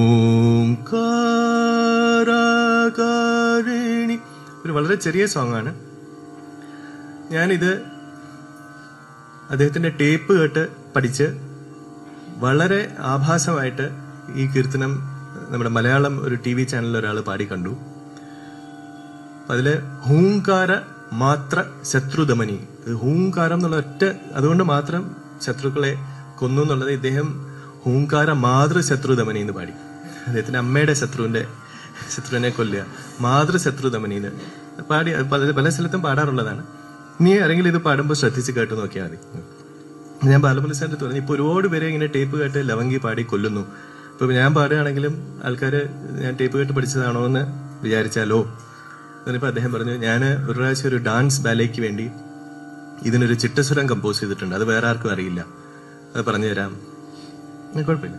ഓംകാരകാരിണി. ഒരു വളരെ ചെറിയ സോങ് ആണ്. ഞാനിത് അദ്ദേഹത്തിന്റെ ടേപ്പ് കേട്ട് പഠിച്ച് വളരെ ആഭാസമായിട്ട് ഈ കീർത്തനം നമ്മുടെ മലയാളം ഒരു TV ചാനലിൽ ഒരാൾ പാടി കണ്ടു. അതില് ഹൂങ്കാര മാത്ര ശത്രുദമനി, ഹൂങ്കാരം എന്നുള്ള ഒറ്റ അതുകൊണ്ട് മാത്രം ശത്രുക്കളെ കൊന്നു എന്നുള്ളത് ഇദ്ദേഹം ഹൂങ്കാര മാതൃശത്രുദമനി എന്ന് പാടി. അദ്ദേഹത്തിന്റെ അമ്മയുടെ ശത്രുവിനെ കൊല്ലുക, മാതൃശത്രുദമനി എന്ന് പാടി. പല സ്ഥലത്തും പാടാറുള്ളതാണ്. നീ ആരെങ്കിലും ഇത് പാടുമ്പോൾ ശ്രദ്ധിച്ച് കേട്ട് നോക്കിയാൽ മതി. ഞാൻ ബാലമുരളി സാറിന്റെ പറഞ്ഞു, ഇപ്പൊ ഒരുപാട് പേരെ ഇങ്ങനെ ടേപ്പ് കേട്ട് ലവംഗി പാടി കൊല്ലുന്നു. ഇപ്പൊ ഞാൻ പാടുകയാണെങ്കിലും ആൾക്കാര് ഞാൻ ടേപ്പ് കേട്ട് പഠിച്ചതാണോ എന്ന് വിചാരിച്ചാലോ എന്നിപ്പോ അദ്ദേഹം പറഞ്ഞു, ഞാൻ ഒരു പ്രാവശ്യം ഒരു ഡാൻസ് ബാലേക്ക് വേണ്ടി ഇതിനൊരു ചിട്ടസ്വരം കമ്പോസ് ചെയ്തിട്ടുണ്ട്, അത് വേറെ ആർക്കും അറിയില്ല, അത് പറഞ്ഞു തരാം. കുഴപ്പമില്ല.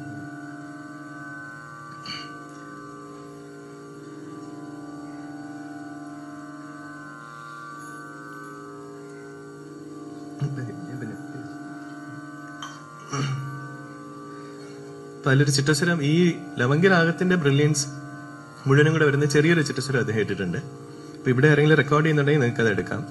അപ്പൊ അതിലൊരു ചിട്ടസ്വരം, ഈ ലവംഗി രാഗത്തിന്റെ ബ്രില്യൻസ് മുഴുവനും കൂടെ വരുന്ന ചെറിയൊരു ചിട്ടസ്വരം അദ്ദേഹം ഇട്ടിട്ടുണ്ട്. അപ്പൊ ഇവിടെ ആരെങ്കിലും റെക്കോർഡ് ചെയ്യുന്നുണ്ടെങ്കിൽ നിങ്ങൾക്ക് അത് എടുക്കാം.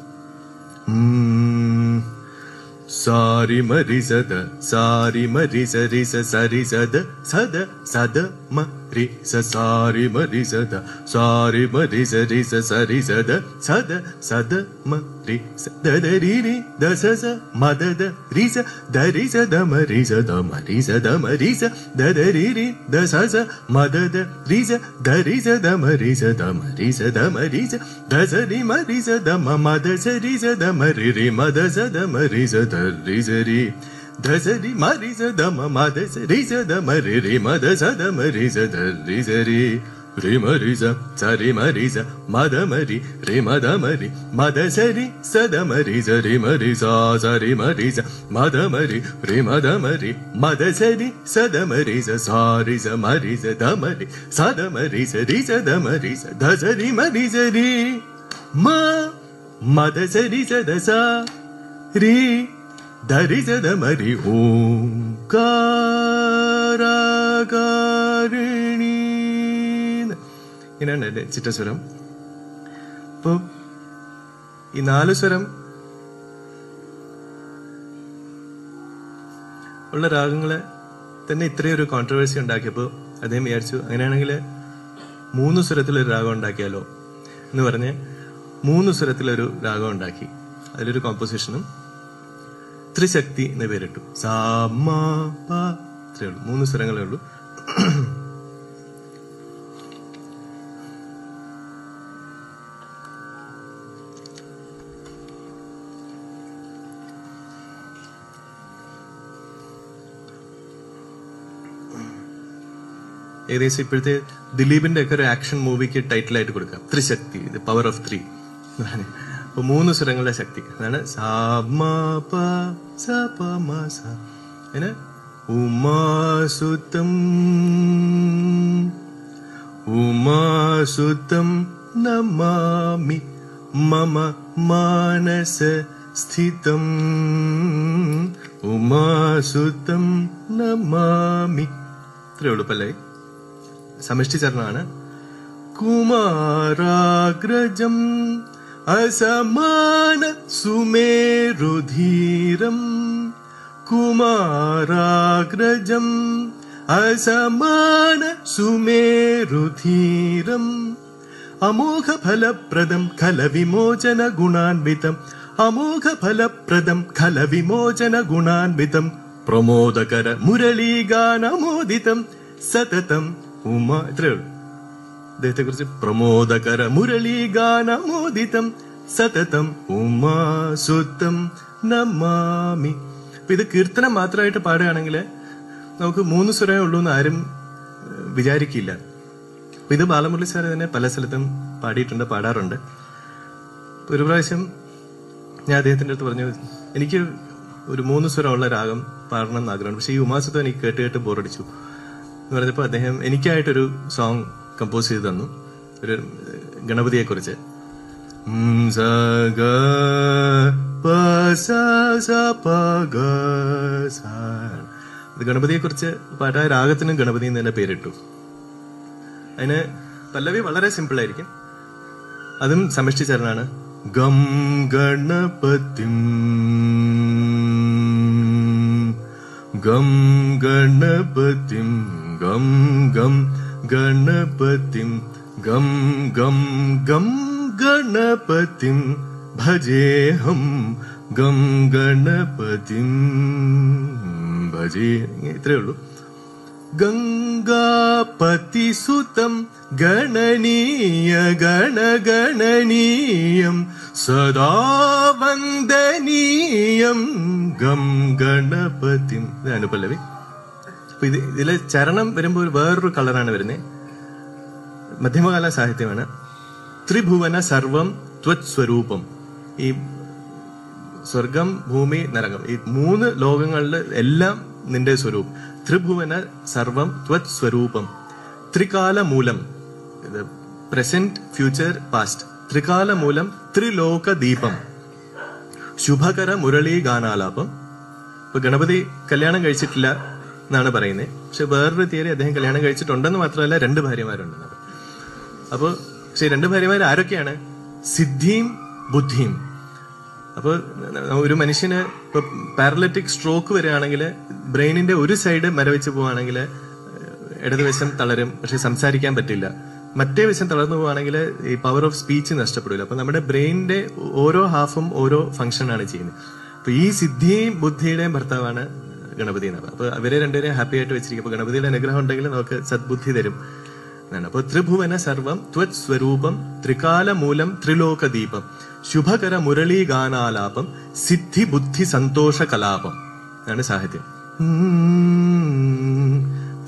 സാരി മരി സദ സാരി മരി സരി സരി സദ സദ സദ മരി സാരി മരി സദ സാരി മരി സരി സരി സദ സദ സദ മരി ദരി രി ദസ സ മദദ രി സ ദരി സദ മരി സദ മരി സദ മരി സ ദരി രി ദസ സ മദദ രി സ ദരി സദ മരി സദ മരി സദ മരി സ ദസരി മരി സദ മദ സരി സദ മരി രി മദ സദ മരി സദ രി സരി ദസരി മരി സദ മദ സരി സദ മരി രി മദ സദ മരി സദ രി സരി ri mari sa sa ri mari sa madamari ri madamari madasari sadamari sa ri mari sa ri mari sa madamari ri madamari madasari sadamari sa ri sa mari sa damari sadamari sa ri sa damari sa dasari mari sa ri ma madasari sa dasa ri dari sa damari ഓംകാരകാരിണി. ഇങ്ങനെയാണ് എന്റെ ചിട്ടസ്വരം. അപ്പൊ ഈ 4 സ്വരം ഉള്ള രാഗങ്ങളെ തന്നെ ഇത്രയും ഒരു controversy ഉണ്ടാക്കിയപ്പോ അദ്ദേഹം വിചാരിച്ചു അങ്ങനെയാണെങ്കിൽ 3 സ്വരത്തിലൊരു രാഗം ഉണ്ടാക്കിയാലോ എന്ന് പറഞ്ഞ് 3 സ്വരത്തിലൊരു രാഗം ഉണ്ടാക്കി. അതിലൊരു കോമ്പോസിഷനും ത്രിശക്തി എന്ന് പേരിട്ടു. സാ മ പ ഇത്രയേ ഉള്ളൂ, 3 സ്വരങ്ങളേ ഉള്ളൂ. ഏകദേശം ഇപ്പോഴത്തെ ദിലീപിന്റെ ഒക്കെ ഒരു ആക്ഷൻ മൂവിക്ക് ടൈറ്റിലായിട്ട് കൊടുക്കാം, ത്രിശക്തി, ദ പവർ ഓഫ് 3. അപ്പൊ 3 സ്വരങ്ങളുടെ ശക്തി അതാണ് സാ മ പ സ പ മ സ. അങ്ങനെ ഉമാസുതം ഉമാസുതം നമാമി മമ മാനസ സ്ഥിതം ഉമാസുതം നമാമി. ഇത്രയേ ഉള്ളൂ. പല്ലേ സമഷ്ടി ചരണമാണ്. കുമാരാഗ്രജം അസമാന സുമേരുധീരം കുമാരാഗ്രജം അസമാന സുമേരുധീരം അമോഘ ഫലപ്രദം ഖലവിമോചന ഗുണാൻവിതം അമോഘ ഫലപ്രദം ഖലവിമോചന ഗുണാൻവിതം പ്രമോദകര മുരളീഗാനമോദിതം സതതം ഉമ. ഇത്രയേ ഉള്ളൂ. അദ്ദേഹത്തെ കുറിച്ച് പ്രമോദകര മുരളീഗാനമോദിതം സതതം ഉമാസുതം നമാമി. അപ്പൊ ഇത് കീർത്തനം മാത്രമായിട്ട് പാടുകയാണെങ്കിൽ നമുക്ക് 3 സ്വരമേ ഉള്ളൂ എന്ന് ആരും വിചാരിക്കില്ല. അപ്പൊ ഇത് ബാലമുരളി സാറ് തന്നെ പല സ്ഥലത്തും പാടിയിട്ടുണ്ട്, പാടാറുണ്ട്. ഒരു പ്രാവശ്യം ഞാൻ അദ്ദേഹത്തിന്റെ അടുത്ത് പറഞ്ഞു, എനിക്ക് ഒരു 3 സ്വരമുള്ള രാഗം പാടണം എന്ന് ആഗ്രഹമുണ്ട്, പക്ഷെ ഈ ഉമാസുതം എനിക്ക് കേട്ട് കേട്ട് ബോറടിച്ചു എന്ന് പറഞ്ഞപ്പോ അദ്ദേഹം എനിക്കായിട്ടൊരു സോങ് കമ്പോസ് ചെയ്ത് തന്നു, ഒരു ഗണപതിയെ കുറിച്ച്. ഗണപതിയെ കുറിച്ച് പാട്ടായ രാഗത്തിനും ഗണപതി എന്ന് തന്നെ പേരിട്ടു. അതിന് പല്ലവി വളരെ സിമ്പിൾ ആയിരിക്കും, അതും സമഷ്ടി ചരണാണ്. ഗം ഗണപതിം ഗം ഗണപതിം ഗം ഗം ഗണപതിം ഗം ഗം ഗം ഗണപതിം ഭജേഹം ഗം ഗണപതിം ഭജേ. ഇത്രയേ ഉള്ളൂ. ഗംഗാപതിസുതം ഗണനീയ ഗണഗണനീയം സദാ വന്ദനീയം ഗം ഗണപതിം. ഇതാണ് പല്ലവി. അപ്പൊ ഇതിലെ ചരണം വരുമ്പോൾ വേറൊരു കളറാണ് വരുന്നത്. മധ്യമകാല സാഹിത്യമാണ്. ത്രിഭുവന സർവം ത്വത് സ്വരൂപം. ഈ സ്വർഗം, ഭൂമി, നരകം, ഈ 3 ലോകങ്ങളിൽ എല്ലാം നിന്റെ സ്വരൂപം. ത്രിഭുവന സർവം ത്വത് സ്വരൂപം. ത്രികാല മൂലം, പ്രസന്റ്, ഫ്യൂച്ചർ, പാസ്റ്റ്. ത്രികാല മൂലം ത്രിലോക ദീപം. ശുഭകര മുരളി ഗാനാലാപം. ഇപ്പൊ ഗണപതി കല്യാണം കഴിച്ചിട്ടില്ല എന്നാണ് പറയുന്നത്, പക്ഷെ വേറൊരു തിയറി അദ്ദേഹം കല്യാണം കഴിച്ചിട്ടുണ്ടെന്ന് മാത്രമല്ല 2 ഭാര്യമാരുണ്ടെന്നാണ്. അപ്പൊ പക്ഷെ 2 ഭാര്യമാർ ആരൊക്കെയാണ്? സിദ്ധിയും ബുദ്ധിയും. അപ്പൊ ഒരു മനുഷ്യന് ഇപ്പൊ പാരലറ്റിക് സ്ട്രോക്ക് വരികയാണെങ്കിൽ ബ്രെയിനിന്റെ ഒരു സൈഡ് മരവിച്ച് പോവുകയാണെങ്കിൽ ഇടതുവശം തളരും, പക്ഷെ സംസാരിക്കാൻ പറ്റില്ല. മറ്റേ വശം തളർന്നു പോവുകയാണെങ്കിൽ ഈ പവർ ഓഫ് സ്പീച്ച് നഷ്ടപ്പെടില്ല. അപ്പൊ നമ്മുടെ ബ്രെയിനിന്റെ ഓരോ ഹാഫും ഓരോ ഫംഗ്ഷനാണ് ചെയ്യുന്നത്. അപ്പൊ ഈ സിദ്ധിയും ബുദ്ധിയുടെയും ഭർത്താവാണ് ഗണപതി എന്നാണ്. അപ്പൊ അവരെ 2 ഹാപ്പി ആയിട്ട് വെച്ചിരിക്കും. അപ്പൊ ഗണപതിയുടെ അനുഗ്രഹം ഉണ്ടെങ്കിൽ നമുക്ക് സദ്ബുദ്ധി തരും എന്നാണ്. അപ്പൊ ത്രിഭുവന സർവം ത്വത് സ്വരൂപം ത്രികാല മൂലം ത്രിലോക ദീപം ശുഭകര മുരളീ ഗാനാലാപം സിദ്ധി ബുദ്ധി സന്തോഷ കലാപം എന്നാണ് സാഹിത്യം.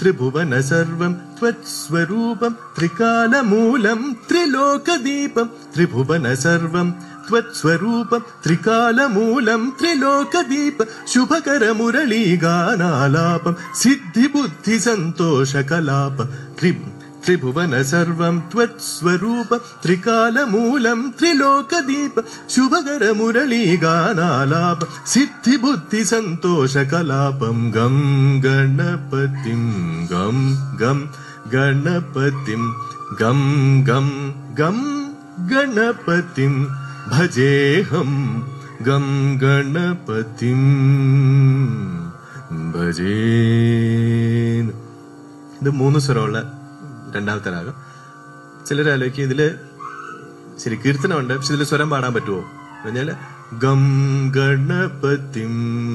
ത്രിഭുവന സർവം ത്വത്സ്വരൂപം ത്രികാലമൂലം ത്രിലോകദീപം ത്രിഭുവന സർവം ത്വത്സ്വരൂപം ത്രികാലമൂലം ത്രിലോകദീപ ശുഭകര മുരളീഗാനാലാപം സിദ്ധിബുദ്ധി സന്തോഷകലാപം ത്രിഭുവന സർവം ത്വത്സ്വരൂപം ത്രികാലമൂലം ത്രിലോകദീപ ശുഭകര മുരളീഗാനാലാപം സിദ്ധിബുദ്ധി സന്തോഷകലാപം ഗം ഗണപതിം ഗം ഗം ഗണപതിം ഗം ഗം ഗം ഗണപതിം ഭജേഹം ഗം ഗണപതിം ഭജേ. ഇത് 3 സ്വരമുള്ള രണ്ടാമത്തെ രാഗം. ചിലരാലോചിക്കും ഇതില് ശരി കീർത്തനമുണ്ട്, പക്ഷെ ഇതിൽ സ്വരം പാടാൻ പറ്റുമോ എന്ന് പറഞ്ഞാല് ഗം ഗണപതിം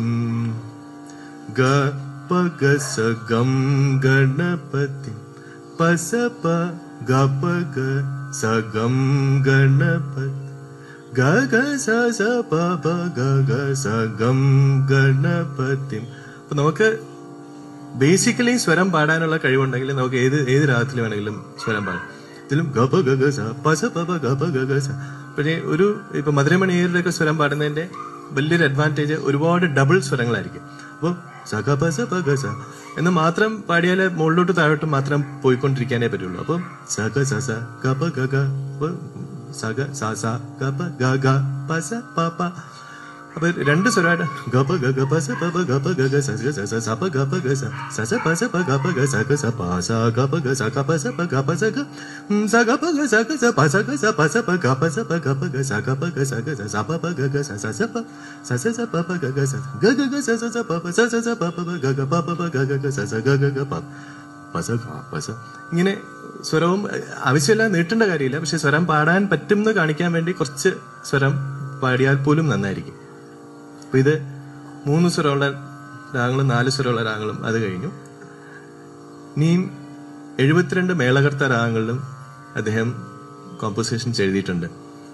ഗ പ ഗ സ ഗം ഗണപതിം പ സ പ ഗ പ ഗ സ ഗം ഗണപതി ഗ ഗ സ സ പ പ ഗ ഗ സ ഗം ഗണപതിം. അപ്പൊ നമുക്ക് ബേസിക്കലി സ്വരം പാടാനുള്ള കഴിവുണ്ടെങ്കിൽ നമുക്ക് ഏത് രാഗത്തിൽ വേണമെങ്കിലും സ്വരം പാടാം. ഇതിലും ഗ പ ഗ ഗ സ പ സ പ പ ഗ പ ഗ ഗ സ. പക്ഷേ ഇപ്പൊ മധുരമണിയുടെ ഒക്കെ സ്വരം പാടുന്നതിന്റെ വലിയൊരു അഡ്വാൻറ്റേജ് ഒരുപാട് ഡബിൾ സ്വരങ്ങളായിരിക്കും. അപ്പോൾ സ ഗ പ സ പ ഗ സ എന്ന് മാത്രം പാടിയാൽ മുകളിലോട്ട് താഴോട്ട് മാത്രം പോയിക്കൊണ്ടിരിക്കാനേ പറ്റുള്ളൂ. അപ്പം സ ഗ സ സ ഗ പ ഗ ഗ സ ഗ സ സ ഗ പ ഗ ഗ പ സ പ പ. അപ്പൊ 2 സ്വരമായിട്ട് ഗ പ ഗ ഗ പ സ പ പ ഗ പ ഗ ഗ സ ഗ സ സ സ പ ഗ പ ഗ സ സ സ പ സ പ ഗ പ ഗ സ ഗ സ പ സ ഗ പ ഗ സ ഗ പ സ പ ഗ പ സ ഗ സ ഗ പ ഗ സ ഗ സ പ സ ഗ സ പ സ പ ഗ പ സ പ ഗ പ ഗ സ ഗ പ ഗ സ ഗ സ സ പ പ ഗ ഗ സ സ സ പ സ സ സ പ പ ഗ ഗ സ ഗ ഗ ഗ സ സ സ പ പ സ സ സ പ പ ഗ ഗ പ പ ഗ ഗ ഗ സ സ ഗ ഗ ഗ പ പ സ ഗ പ സ. ഇങ്ങനെ സ്വരവും ആവശ്യമില്ല, നീട്ടേണ്ട കാര്യമില്ല. പക്ഷെ സ്വരം പാടാൻ പറ്റും എന്ന് കാണിക്കാൻ വേണ്ടി കുറച്ച് സ്വരം പാടിയാൽ പോലും നന്നായിരിക്കും. അപ്പൊ ഇത് 3 സ്വരമുള്ള രാഗങ്ങളും 4 സ്വരമുള്ള രാഗങ്ങളും അത് കഴിഞ്ഞു. ഇനിയും 72 മേളകർത്ത രാഗങ്ങളിലും അദ്ദേഹം കോമ്പോസിഷൻസ് എഴുതിയിട്ടുണ്ട്.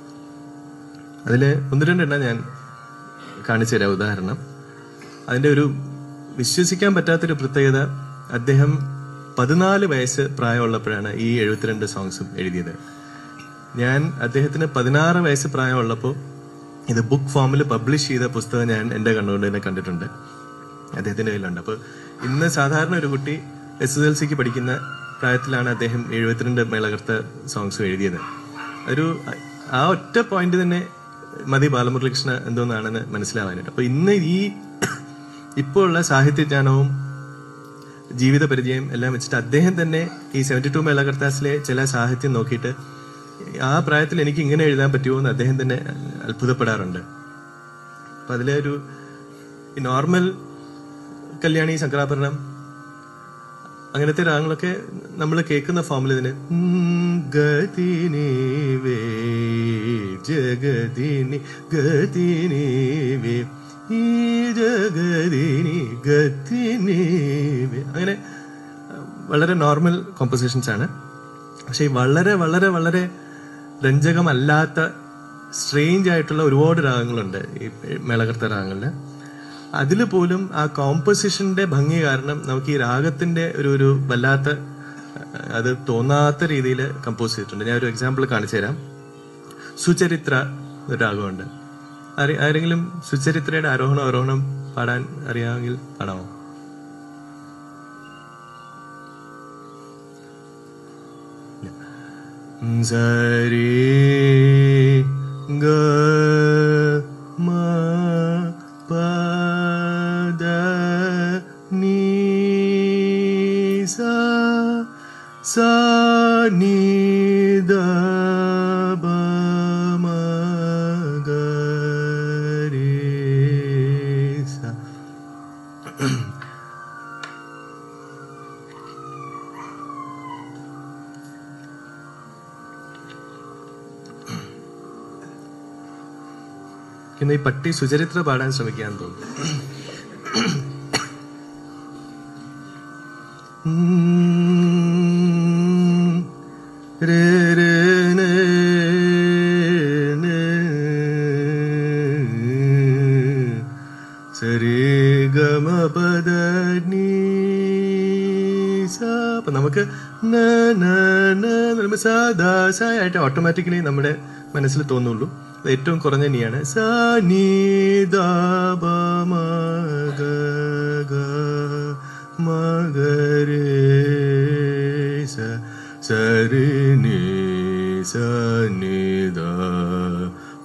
അതില് 1-2 എണ്ണം ഞാൻ കാണിച്ചു തരാം. ഉദാഹരണം, അതിന്റെ ഒരു വിശ്വസിക്കാൻ പറ്റാത്തൊരു പ്രത്യേകത, അദ്ദേഹം 14 വയസ്സ് പ്രായമുള്ളപ്പോഴാണ് ഈ 72 സോങ്സും എഴുതിയത്. ഞാൻ അദ്ദേഹത്തിന് 16 വയസ്സ് പ്രായമുള്ളപ്പോൾ ഇത് ബുക്ക് ഫോമിൽ പബ്ലിഷ് ചെയ്ത പുസ്തകം ഞാൻ എന്റെ കണ്ണുകൊണ്ട് തന്നെ കണ്ടിട്ടുണ്ട്, അദ്ദേഹത്തിന്റെ കയ്യിലുണ്ട്. അപ്പൊ ഇന്ന് സാധാരണ ഒരു കുട്ടി SSLCക്ക് പഠിക്കുന്ന പ്രായത്തിലാണ് അദ്ദേഹം 72 മേളകർത്ത സോങ്സും എഴുതിയത്. ആ ഒറ്റ പോയിന്റ് തന്നെ മതി ബാലമുരളികൃഷ്ണ എന്തോന്നാണെന്ന് മനസ്സിലാവാനായിട്ട്. അപ്പൊ ഇന്ന് ഇപ്പോൾ ഉള്ള സാഹിത്യജ്ഞാനവും ജീവിത പരിചയം എല്ലാം വെച്ചിട്ട് അദ്ദേഹം തന്നെ ഈ 72 മേളകർത്താസിലെ ചില സാഹിത്യം നോക്കിയിട്ട് ആ പ്രായത്തിൽ എനിക്ക് ഇങ്ങനെ എഴുതാൻ പറ്റുമോ എന്ന് അദ്ദേഹം തന്നെ അത്ഭുതപ്പെടാറുണ്ട്. അപ്പൊ അതിലെ നോർമൽ കല്യാണി, ശങ്കരാഭരണം അങ്ങനത്തെ രാഗങ്ങളൊക്കെ നമ്മൾ കേൾക്കുന്ന ഫോമിൽ ഇതിന് ഗതിനി വേ ജഗതിനി ഗതിനി വേ ഈ ജഗതിനി ഗതിനി വേ, അങ്ങനെ വളരെ നോർമൽ കോമ്പോസിഷൻസ് ആണ്. പക്ഷെ വളരെ വളരെ വളരെ രഞ്ജകമല്ലാത്ത സ്ട്രേഞ്ച് ആയിട്ടുള്ള ഒരുപാട് രാഗങ്ങളുണ്ട് ഈ മേളകർത്ത രാഗങ്ങളില്. അതിൽ പോലും ആ കോമ്പോസിഷന്റെ ഭംഗി കാരണം നമുക്ക് ഈ രാഗത്തിന്റെ ഒരു വല്ലാത്ത അത് തോന്നാത്ത രീതിയിൽ കമ്പോസ് ചെയ്തിട്ടുണ്ട്. ഞാൻ ഒരു എക്സാമ്പിൾ കാണിച്ചു തരാം. സുചരിത്ര ഒരു രാഗമുണ്ട്. ആരെങ്കിലും സുചരിത്രയുടെ ആരോഹണം അവരോഹണം പാടാൻ അറിയാമെങ്കിൽ പാടാമോ? സരി ഗ മ പ ദ നീ സ സ നീ ദ ബ മ ഗ രി സ. ഇന്ന് ഈ പട്ടി സുചരിത്ര പാടാൻ ശ്രമിക്കാൻ തോന്നുന്നു. സരി ഗമ പദ നീ അപ്പൊ നമുക്ക് ആയിട്ട് ഓട്ടോമാറ്റിക്കലി നമ്മുടെ മനസ്സിൽ തോന്നുള്ളൂ. അത് ഏറ്റവും കുറഞ്ഞ നീയാണ്. സ നീ ദ പ മ ഗ ഗ മ ഗ രേ സ സ രി നീ സ നീ ദ പ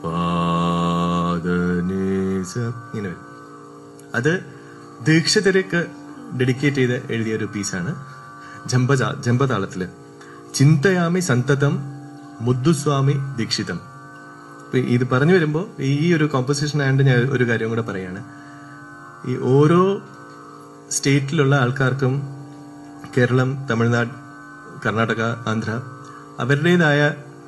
ദ നീ സ ഇങ്ങനെ വരും. അത് ദീക്ഷിതർക്ക് ഡെഡിക്കേറ്റ് ചെയ്ത് എഴുതിയ ഒരു പീസാണ്. ജമ്പതാളത്തില് ചിന്തയാമി സന്തതം മുദ്ദുസ്വാമി ദീക്ഷിതം. ഇത് പറഞ്ഞു വരുമ്പോ ഈ ഒരു കോമ്പോസിഷൻ ആയതുകൊണ്ട് ഞാൻ ഒരു കാര്യം കൂടെ പറയാണ്. ഈ ഓരോ സ്റ്റേറ്റിലുള്ള ആൾക്കാർക്കും കേരളം, തമിഴ്നാട്, കർണാടക, ആന്ധ്ര അവരുടേതായ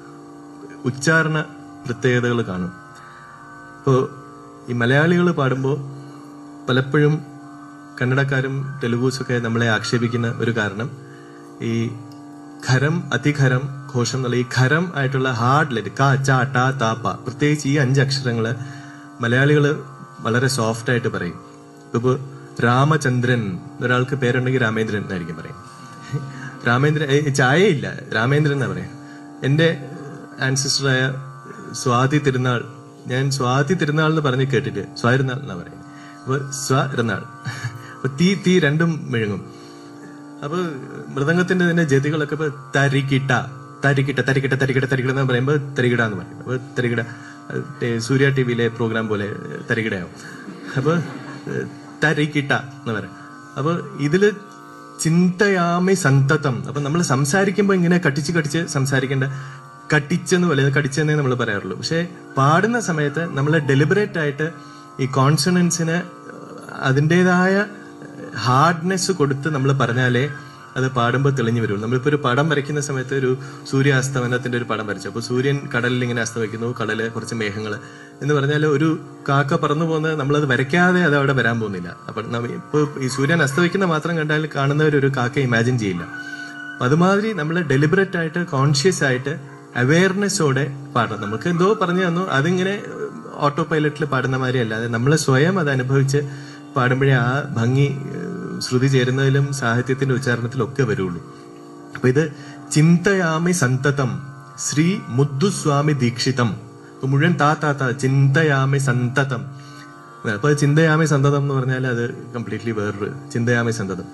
ഉച്ചാരണ പ്രത്യേകതകൾ കാണും. ഇപ്പോ ഈ മലയാളികൾ പാടുമ്പോൾ പലപ്പോഴും കന്നഡക്കാരും തെലുഗൂസൊക്കെ നമ്മളെ ആക്ഷേപിക്കുന്ന ഒരു കാരണം ഈ ഖരം അതിഖരം ഘോഷം എന്നുള്ള ഈ ഖരം ആയിട്ടുള്ള ഹാർഡ് ലെറ്റ് ക ച ട ത പ, പ്രത്യേകിച്ച് ഈ 5 അക്ഷരങ്ങള് മലയാളികള് വളരെ സോഫ്റ്റ് ആയിട്ട് പറയും. ഇപ്പൊ രാമചന്ദ്രൻ ഒരാൾക്ക് പേരുണ്ടെങ്കിൽ രാമേന്ദ്രൻ എന്നായിരിക്കും പറയും. രാമേന്ദ്രൻ ചായയില്ല, രാമേന്ദ്രൻ എന്നാ പറയാം. എന്റെ ആൻസിസ്റ്ററായ സ്വാതി തിരുനാൾ, ഞാൻ സ്വാതി തിരുനാൾ എന്ന് പറഞ്ഞ് കേട്ടിട്ട് സ്വാതിരുന്നാൾ എന്നാ പറയും. അപ്പൊ സ്വരുന്നാൾ, അപ്പൊ തീ രണ്ടും മെഴുങ്ങും. അപ്പൊ മൃദംഗത്തിന്റെ തന്നെ ജതികളൊക്കെ ഇപ്പൊ തരികിട്ട തരികിട്ട തരികിട്ട തരികിട്ട തരികിട എന്ന് പറയുമ്പോ തരികിട എന്ന് പറയും. അപ്പൊ തരികിട സൂര്യ ടിവിയിലെ പ്രോഗ്രാം പോലെ തരികിടയാവും. അപ്പൊ തരികിട്ട എന്ന് പറയാം. അപ്പൊ ഇതില് ചിന്തയാമി സന്തതം. അപ്പൊ നമ്മൾ സംസാരിക്കുമ്പോ ഇങ്ങനെ കട്ടിച്ച് സംസാരിക്കേണ്ട, കട്ടിച്ചെന്ന് പോലെ കടിച്ചെന്നേ നമ്മൾ പറയാറുള്ളൂ. പക്ഷെ പാടുന്ന സമയത്ത് നമ്മൾ ഡെലിബറേറ്റ് ആയിട്ട് ഈ കോൺസണൻസിന് അതിൻ്റെതായ ഹാർഡ്നെസ് കൊടുത്ത് നമ്മൾ പറഞ്ഞാലേ അത് പാടുമ്പോൾ തെളിഞ്ഞു വരുള്ളൂ. നമ്മളിപ്പോ ഒരു പടം വരയ്ക്കുന്ന സമയത്ത് ഒരു സൂര്യാസ്തമനത്തിന്റെ ഒരു പടം വരച്ചു. അപ്പൊ സൂര്യൻ കടലിൽ ഇങ്ങനെ അസ്തമിക്കുന്നു, കടല് കുറച്ച് മേഘങ്ങള് എന്ന് പറഞ്ഞാൽ ഒരു കാക്ക പറന്നു പോകുന്നത് നമ്മളത് വരയ്ക്കാതെ അത് അവിടെ വരാൻ പോകുന്നില്ല. അപ്പൊ ഇപ്പൊ ഈ സൂര്യൻ അസ്തമിക്കുന്ന മാത്രം കണ്ടാൽ കാണുന്നവരൊരു കാക്ക ഇമാജിൻ ചെയ്യില്ല. അതുമാതിരി നമ്മൾ ഡെലിബറേറ്റ് ആയിട്ട് കോൺഷ്യസ് ആയിട്ട് അവയർനെസ്സോടെ പാടണം. നമുക്ക് എന്തോ പറഞ്ഞു തന്നു അതിങ്ങനെ ഓട്ടോ പൈലറ്റിൽ പാടുന്ന മാതിരി അല്ലാതെ നമ്മൾ സ്വയം അത് അനുഭവിച്ച് പാടുമ്പോഴേ ആ ഭംഗി ശ്രുതി ചേരുന്നതിലും സാഹിത്യത്തിന്റെ ഉച്ചാരണത്തിലും ഒക്കെ വരുള്ളൂ. അപ്പൊ ഇത് ചിന്തയാമി സന്തതം ശ്രീ മുദ്ദുസ്വാമി ദീക്ഷിതം. മുഴുവൻ താ ചിന്തയാമി സന്തതം. അപ്പൊ ചിന്തയാമി സന്തതം എന്ന് പറഞ്ഞാൽ അത് കംപ്ലീറ്റ്ലി വേറൊരു ചിന്തയാമി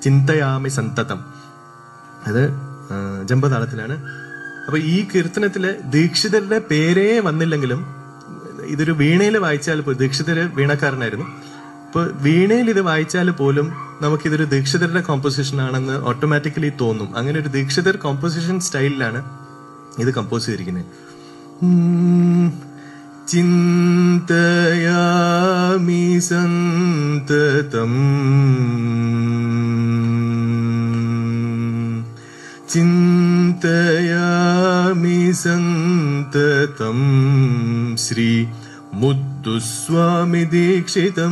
സന്തതം. അത് ജമ്പതാളത്തിലാണ്. അപ്പൊ ഈ കീർത്തനത്തില് ദീക്ഷിതരുടെ പേരേ വന്നില്ലെങ്കിലും ഇതൊരു വീണയിൽ വായിച്ചാൽ ദീക്ഷിതര് വീണക്കാരനായിരുന്നു. ഇപ്പൊ വീണയിൽ ഇത് വായിച്ചാൽ പോലും നമുക്കിതൊരു ദീക്ഷിതരുടെ കോമ്പോസിഷൻ ആണെന്ന് ഓട്ടോമാറ്റിക്കലി തോന്നും. അങ്ങനെ ഒരു ദീക്ഷിതർ കോമ്പോസിഷൻ സ്റ്റൈലിലാണ് ഇത് കമ്പോസ് ചെയ്തിരിക്കുന്നത്. ചിന്തയാമി സന്തതം ചിന്തയാമി സന്തതം ശ്രീ മുദ്ദുസ്വാമി ദീക്ഷിതം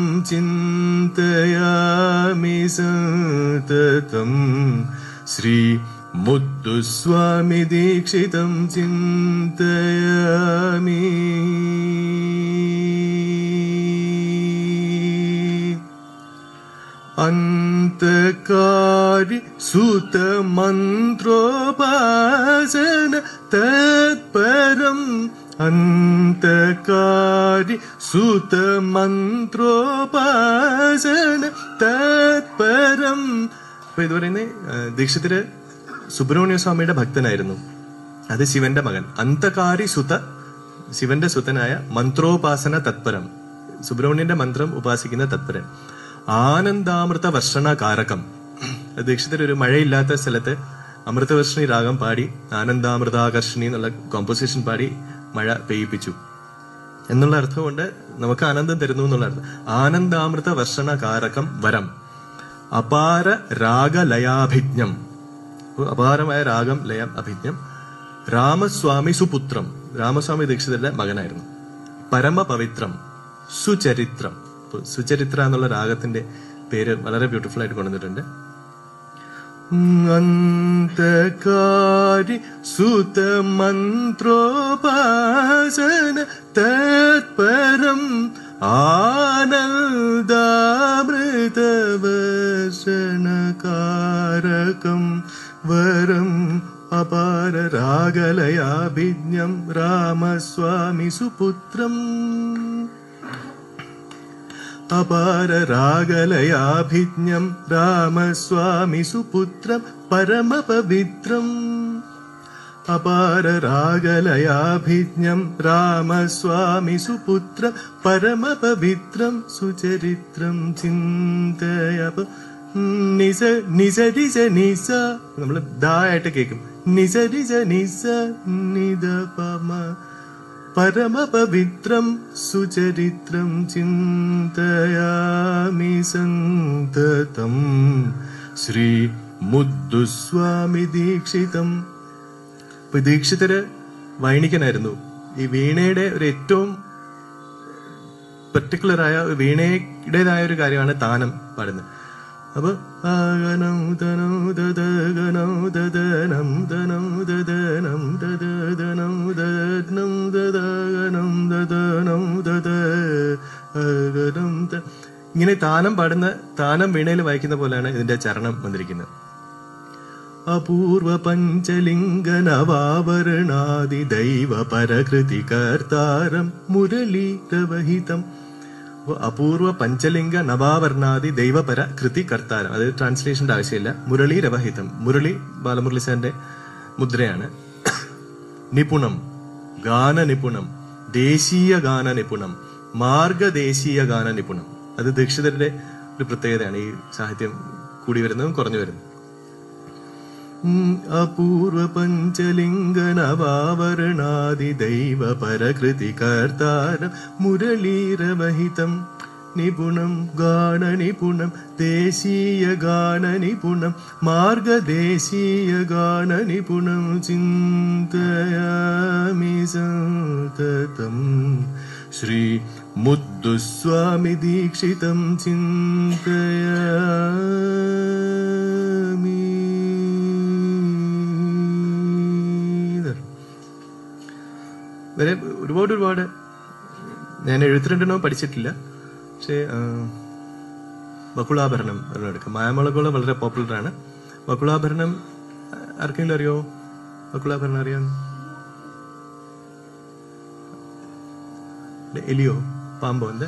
ചിന്തയാമി സന്തതം ശ്രീ മുദ്ദുസ്വാമി ദീക്ഷിതം ചിന്തയാമി. അന്തകാരി സുത മന്ത്രോപാസന തത്പരം അന്തകാരി സുത മന്ത്രോപാസന തത്പരം. അപ്പൊ ഇത് പറയുന്നത് ദീക്ഷിതര് സുബ്രഹ്മണ്യ സ്വാമിയുടെ ഭക്തനായിരുന്നു. അത് ശിവന്റെ മകൻ. അന്തകാരി സുത, ശിവന്റെ സുതനായ മന്ത്രോപാസന തത്പരം, സുബ്രഹ്മണ്യന്റെ മന്ത്രം ഉപാസിക്കുന്ന തത്പരൻ. ആനന്ദാമൃത വർഷണകാരകം. ദീക്ഷിതർ ഒരു മഴയില്ലാത്ത സ്ഥലത്ത് അമൃതവർഷിണി രാഗം പാടി ആനന്ദാമൃതാകർഷിണി എന്നുള്ള കോമ്പോസിഷൻ പാടി മഴ പെയ്യിപ്പിച്ചു എന്നുള്ള അർത്ഥം കൊണ്ട് നമുക്ക് ആനന്ദം തരുന്നു എന്നുള്ള അർത്ഥം. ആനന്ദാമൃത വർഷണകാരകം വരം. അപാര രാഗലയാഭിജ്ഞം, അപാരമായ രാഗം ലയം അഭിജ്ഞം. രാമസ്വാമി സുപുത്രം, രാമസ്വാമി ദീക്ഷിതരുടെ മകനായിരുന്നു. പരമപവിത്രം സുചരിത്രം. സുചരിത്ര എന്നുള്ള രാഗത്തിന്റെ പേര് വളരെ ബ്യൂട്ടിഫുൾ ആയിട്ട് കൊണ്ടുവന്നിട്ടുണ്ട്. അന്തകാരി സുത മന്ത്രോപാസന തത്പരം ആനന്ദാമൃതവർഷണകാരകം വരം അപാര രാഗലയാഭിജ്ഞം രാമസ്വാമി സുപുത്രം അപാര രാഗലയാഭിജ്ഞം രാമസ്വാമി സുപുത്രം പരമപവിത്രം അപാര രാഗലയാഭിജ്ഞം രാമസ്വാമി സുപുത്രം പരമപവിത്രം സുചരിത്രം ചിന്തയപ നിസ നിസ നിസ നിസ നമ്മള് ദായിട്ട് കേൾക്കും നിസ നിസ നിസ നിദ പമ പരമപവിത്രം സുചരിത്രം ചിന്തയാമി സന്തതം ശ്രീ മുദ്ദുസ്വാമി ദീക്ഷിതം. ഇപ്പൊ ദീക്ഷിതര് വൈണികനായിരുന്നു. ഈ വീണയുടെ ഒരു ഏറ്റവും പെർട്ടിക്കുലറായ വീണയുടേതായ ഒരു കാര്യമാണ് താനം പാടുന്നത്. അപ്പൊ ഗനം തനം ദദ ഗനം ദദനം ദനം ദദനം ദദനം ദദനം ദദ ഗനം ദദനം ദദ ഗനം. ഇങ്ങനെ താനം പാടുന്ന താനം വീണയിൽ വായിക്കുന്ന പോലെയാണ് ഇതിന്റെ ചരണം വന്നിരിക്കുന്നത്. അപൂർവ പഞ്ചലിംഗ നവാവരണാദി ദൈവ പരകൃതി കർത്താരം മുരളീരവഹിതം. അപൂർവ പഞ്ചലിംഗ നവാവർണാദി ദൈവപര കൃതി കർത്താരം. അത് ട്രാൻസ്ലേഷന്റെ ആവശ്യമില്ല. മുരളി രവഹിതം. മുരളി ബാലമുരളി സാറിന്റെ മുദ്രയാണ്. നിപുണം, ഗാന നിപുണം, ദേശീയ ഗാന നിപുണം, മാർഗദേശീയ ഗാന നിപുണം. അത് ദീക്ഷിതരുടെ ഒരു പ്രത്യേകതയാണ്. ഈ സാഹിത്യം കൂടി വരുന്നതും കുറഞ്ഞു വരുന്നതും. അപൂർവ പഞ്ചലിംഗ നവാവരണാദി ദൈവ പരകൃതി കർത്താരം മുരളീരവഹിതം നിപുണം ഗാന നിപുണം ദേശീയ ഗാന നിപുണം മാർഗദേശീയ ഗാന നിപുണം ചിന്തയാമി സന്തതം ശ്രീ മുദ്ദുസ്വാമി ദീക്ഷിതം ചിന്തയാമി. വരെ ഒരുപാട് ഞാൻ 72 പഠിച്ചിട്ടില്ല. പക്ഷേ ബകുളാഭരണം എടുക്കാം. മായാമളകുള വളരെ പോപ്പുലർ ആണ്. ബകുളാഭരണം ആർക്കെങ്കിലും അറിയോ? ബകുളാഭരണം അറിയാം? എലിയോ പാമ്പോ? എന്താ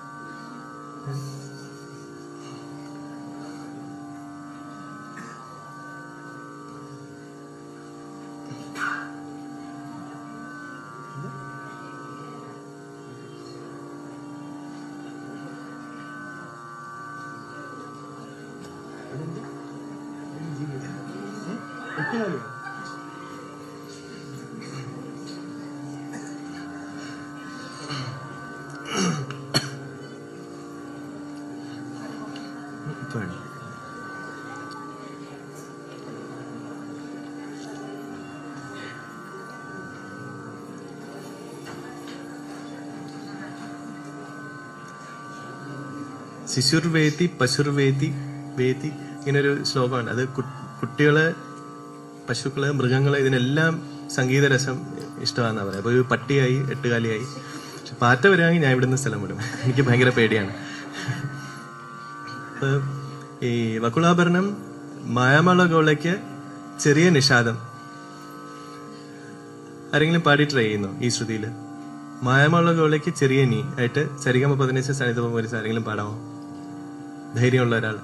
ശിശുർവേത്തി പശുർവേത്തി വേത്തി ഇങ്ങനൊരു ശ്ലോകമാണ്. അത് കുട്ടികളെ, പശുക്കള്, മൃഗങ്ങളെ ഇതിനെല്ലാം സംഗീതരസം ഇഷ്ടമാണെന്നാ പറയാം. അപ്പൊ ഒരു പട്ടിയായി, എട്ടുകാലിയായി. പക്ഷെ പാറ്റ വരികയാണെങ്കിൽ ഞാൻ ഇവിടുന്ന് സ്ഥലം വിടും. എനിക്ക് ഭയങ്കര പേടിയാണ്. അപ്പൊ ഈ വകുളാഭരണം മായാമളകോളയ്ക്ക് ചെറിയ നിഷാദം ആരെങ്കിലും പാടി ട്രൈ ചെയ്യുന്നു ഈ ശ്രുതിയില്? മായാമളകോളയ്ക്ക് ചെറിയ നീ ആയിട്ട് സരിഗമ 15 സനിധപ പോലീസ് ആരെങ്കിലും പാടാമോ? ധൈര്യമുള്ള ഒരാൾ.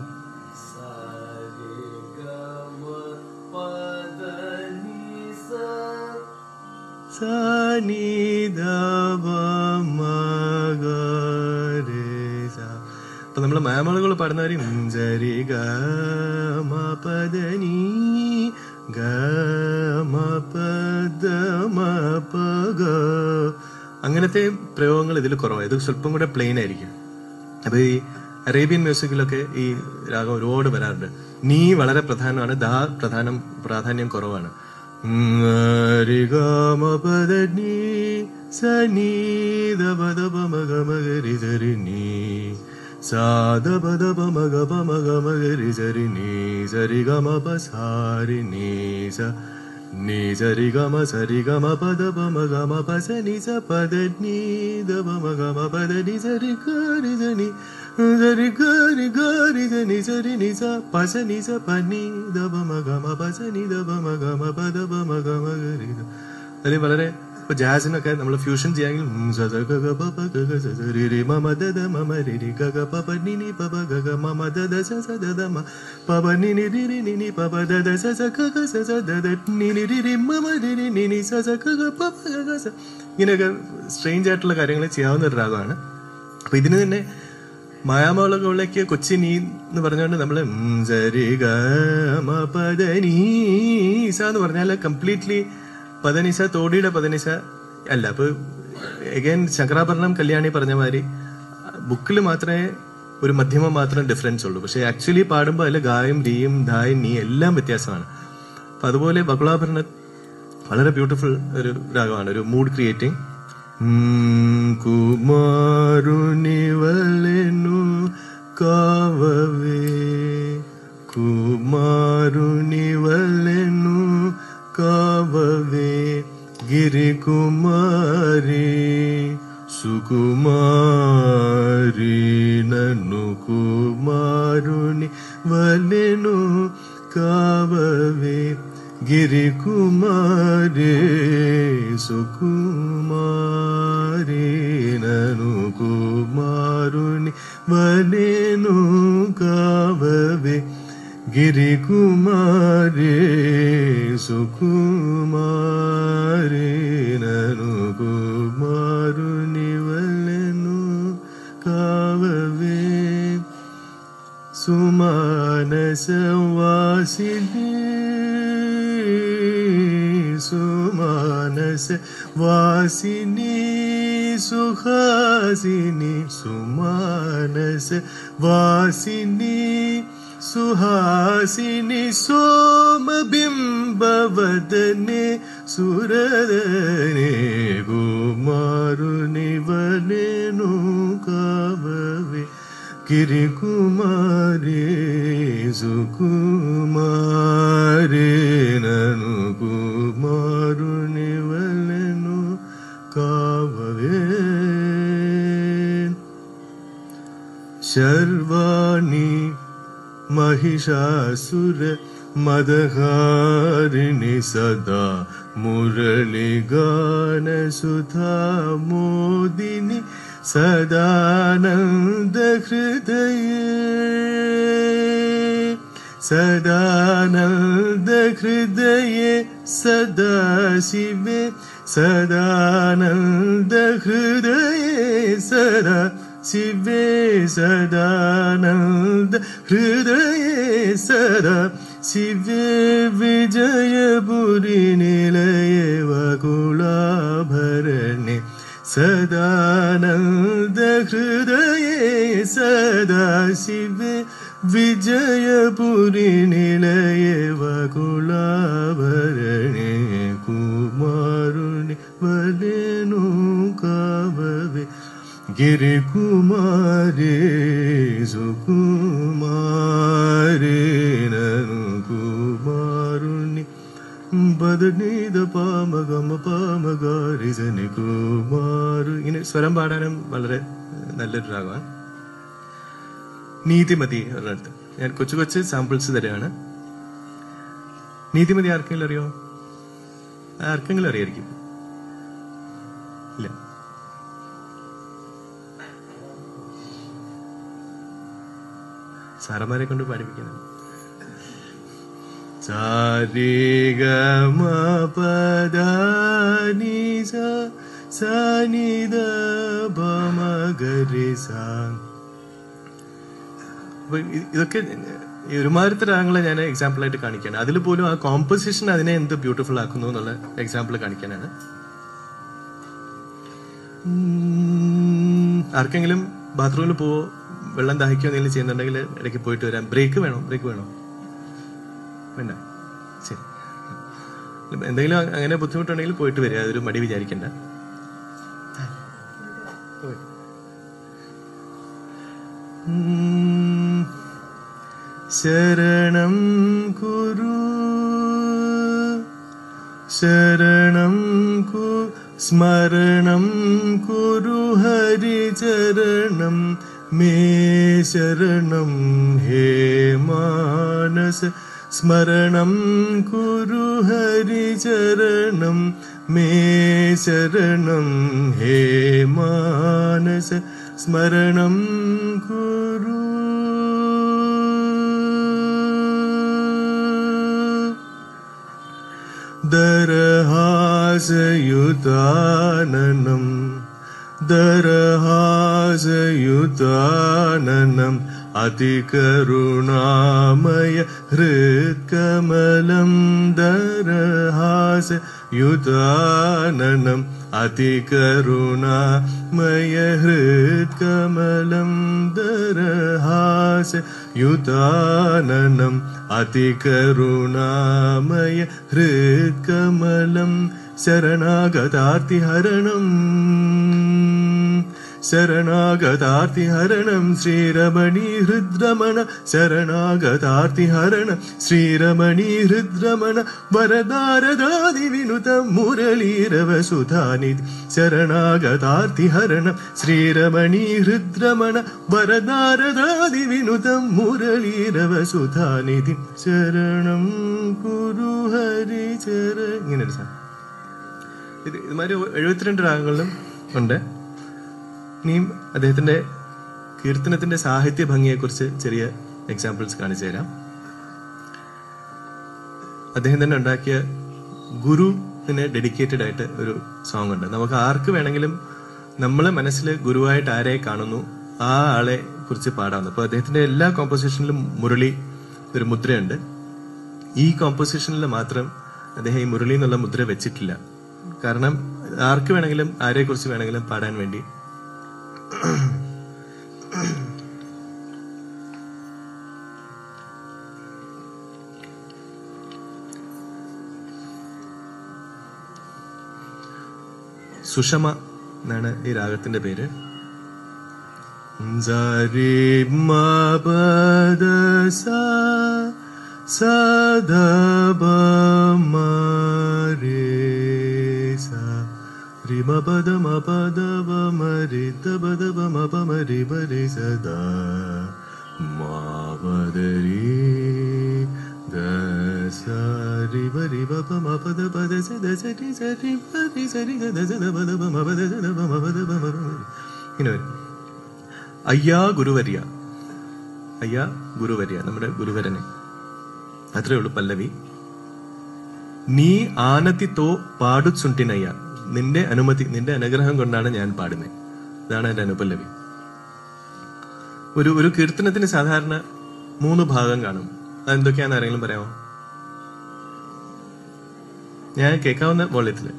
അപ്പൊ നമ്മള് മായാമളകൾ പാടുന്നവര് ജരി ഗമ പദനി ഗമ പദമ പഗ അങ്ങനത്തെ പ്രയോഗങ്ങൾ ഇതിൽ കുറവാണ്. ഇത് സ്വല്പം കൂടെ പ്ലെയിൻ ആയിരിക്കും. അപ്പൊ ഈ അറേബ്യൻ മ്യൂസിക്കിലൊക്കെ ഈ രാഗം ഒരുപാട് വരാറുണ്ട്. നീ വളരെ പ്രധാനമാണ്, ദാ പ്രാധാന്യം കുറവാണ്. നീ സരി ഗമ പദ പമ ഗമ പസ നി സ പദ നീ ദ പമ ഗമ പദ നി സരി ഗ നി സരി ഗരി ഗരി നി സരി നി സ പസ നി സ പനി ദബ മ ഗ മ പസ നി ദബ മ ഗ മ പ ദബ മ ഗ മ ഗരി. അതിൽ വളരെ ഇപ്പൊ ജാസിനൊക്കെ നമ്മൾ ഫ്യൂഷൻ ചെയ്യാമെങ്കിൽ ഇങ്ങനെയൊക്കെ സ്ട്രേഞ്ച് ആയിട്ടുള്ള കാര്യങ്ങൾ ചെയ്യാവുന്ന ഒരു രാഗമാണ്. അപ്പൊ ഇതിന് തന്നെ മായാമോളകോളേക്ക് കൊച്ചി നീ എന്ന് പറഞ്ഞുകൊണ്ട് നമ്മള് പദനീസ എന്ന് പറഞ്ഞാല് കംപ്ലീറ്റ്ലി പദനിസ തോടിയുടെ പദനിസ അല്ല. അപ്പൊ എഗൈൻ ശങ്കരാഭരണം കല്യാണി പറഞ്ഞ മാതിരി ബുക്കിൽ മാത്രമേ ഒരു മധ്യമം മാത്രം ഡിഫറൻസ് ഉള്ളൂ. പക്ഷെ ആക്ച്വലി പാടുമ്പോൾ അതിൽ ഗായും രീയും ധായും നീ എല്ലാം വ്യത്യാസമാണ്. അപ്പൊ അതുപോലെ ബകുളാഭരണ വളരെ ബ്യൂട്ടിഫുൾ ഒരു രാഗമാണ്, ഒരു മൂഡ് ക്രിയേറ്റിംഗ്. കുമാരുനി വലനു കാവവേ കുമാരുനി വലനു കാവവേ गिरिकुमारी सुकुमारी ननु कुमारुनि वलेनु काववे गिरिकुमारी सुकुमारी ननु कुमारुनि वलेनु काववे गिरिकुमारी सुकुमारी ननु कुमारुनि वलेनु काववे सुमानसवासिनी सुमानसवासिनी सुहासिनी सुमानसवासिनी सुहासिनी सोमबिम्बवदने सुरदने कुमारुनि वलेनु काववे गिरिकुमारी सुकुमारी ननु कुमारुनि वलेनु काववे शर्वाणि महिषासुर मदहारिणि सदा मुरलीगान सुधा मोदिनी सदानंद हृदये सदानंद हृदये सदा शिवे सदानंद हृदये सदा शिवे सदानंद हृदये सदा शिवे विजयपुरी निलये वकुलाभरणे सदानंद हृदये सदा शिवे विजयपुरी निलये वकुलाभरणे कुमारुनि वलेनु काववे गिरिकुमारी सुकुमारी ननु कुमारुनि ബദനീത പാമഗമ പാമഗാരിസനി കുമാരു. ഇങ്ങനെ സ്വരം പാടാനും വളരെ നല്ലൊരു രാഗമാണ്. നീതിമതി ഒരിടത്ത് ഞാൻ കൊച്ചു കൊച്ചു സാമ്പിൾസ് തരികയാണ്. നീതിമതി ആർക്കെങ്കിലും അറിയോ? ആർക്കെങ്കിലും അറിയായിരിക്കും? ഇല്ല. സാറന്മാരെ കൊണ്ട് പാടിപ്പിക്കണം. സാരിഗമപദനിസ സനിധ ബമഗരിസ. ഇതൊക്കെ ഒരുമാതിരത്തെ രാഗങ്ങളെ ഞാൻ എക്സാമ്പിൾ ആയിട്ട് കാണിക്കാണ്. അതിൽ പോലും ആ കോമ്പോസിഷൻ അതിനെ എന്ത് ബ്യൂട്ടിഫുൾ ആക്കുന്നു എന്നുള്ള എക്സാമ്പിൾ കാണിക്കാനാണ്. ആർക്കെങ്കിലും ബാത്റൂമിൽ പോവോ വെള്ളം ദാഹിക്കോ എന്തെങ്കിലും ചെയ്യുന്നുണ്ടെങ്കിൽ ഇടയ്ക്ക് പോയിട്ട് വരാം. ബ്രേക്ക് വേണോ? വേണ്ട, ശരി. എന്തെങ്കിലും അങ്ങനെ ബുദ്ധിമുട്ടുണ്ടെങ്കിൽ പോയിട്ട് വരിക, അതൊരു മടി വിചാരിക്കണ്ട. ശരണം കുരു ശരണം സ്മരണം കുരു ഹരിചരണം मे शरणं हे मानस स्मरणं कुरु हरिचरणं मे शरणं हे मानस स्मरणं कुरु दरहासयुताननम् अतिकरुणामय हृत्कमलं दरहासयुताननम् अतिकरुणामय हृत्कमलं दरहासयुताननम् अतिकरुणामय हृत्कमलं शरणागतार्तिहरणं श्रीरमणी हृद्रमण शरणागतार्तिहरणं श्रीरमणी हृद्रमण वरदारदादिविनुतं मुरलीरवसुधानिधि शरणागतार्तिहरणं श्रीरमणी हृद्रमण वरदारदादिविनुतं मुरलीरवसुधानिधि शरणं കുരു ഹരിചര. ഇങ്ങനെ ഒരു സാധനം. ഇതുമാതിരി 72 രാഗങ്ങളിലും ഉണ്ട്. ഇനിയും അദ്ദേഹത്തിന്റെ കീർത്തനത്തിന്റെ സാഹിത്യ ഭംഗിയെക്കുറിച്ച് ചെറിയ എക്സാമ്പിൾസ് കാണിച്ചു തരാം. അദ്ദേഹം തന്നെ ഉണ്ടാക്കിയ ഗുരുവിന് ഡെഡിക്കേറ്റഡ് ആയിട്ട് ഒരു സോങ് ഉണ്ട്. നമുക്ക് ആർക്ക് വേണമെങ്കിലും നമ്മളെ മനസ്സിൽ ഗുരുവായിട്ട് ആരെ കാണുന്നു ആ ആളെ കുറിച്ച് പാടാവുന്നു. അപ്പൊ അദ്ദേഹത്തിന്റെ എല്ലാ കോമ്പോസിഷനിലും മുരളി ഒരു മുദ്രയുണ്ട്. ഈ കോമ്പോസിഷനിൽ മാത്രം അദ്ദേഹം ഈ മുരളി എന്നുള്ള മുദ്ര വെച്ചിട്ടില്ല. കാരണം ആർക്ക് വേണമെങ്കിലും ആരെ കുറിച്ച് വേണമെങ്കിലും പാടാൻ വേണ്ടി. സുഷമ എന്നാണ് ഈ രാഗത്തിന്റെ പേര്. അയ്യാ ഗുരുവര്യ, അയ്യാ ഗുരുവര്യ, നമ്മുടെ ഗുരുവരനെ. അത്രേ ഉള്ളൂ പല്ലവി. നീ ആനത്തിത്തോ പാടുച്ചുണ്ടിനയ്യ, നിന്റെ അനുമതി, നിന്റെ അനുഗ്രഹം കൊണ്ടാണ് ഞാൻ പാടുന്നത്. ഇതാണ് എന്റെ അനുപല്ലവി. ഒരു കീർത്തനത്തിന് സാധാരണ 3 ഭാഗം കാണും. അതെന്തൊക്കെയാന്ന് ആരെങ്കിലും പറയാമോ? ഞാൻ കേൾക്കാവുന്ന വോള്യത്തില്.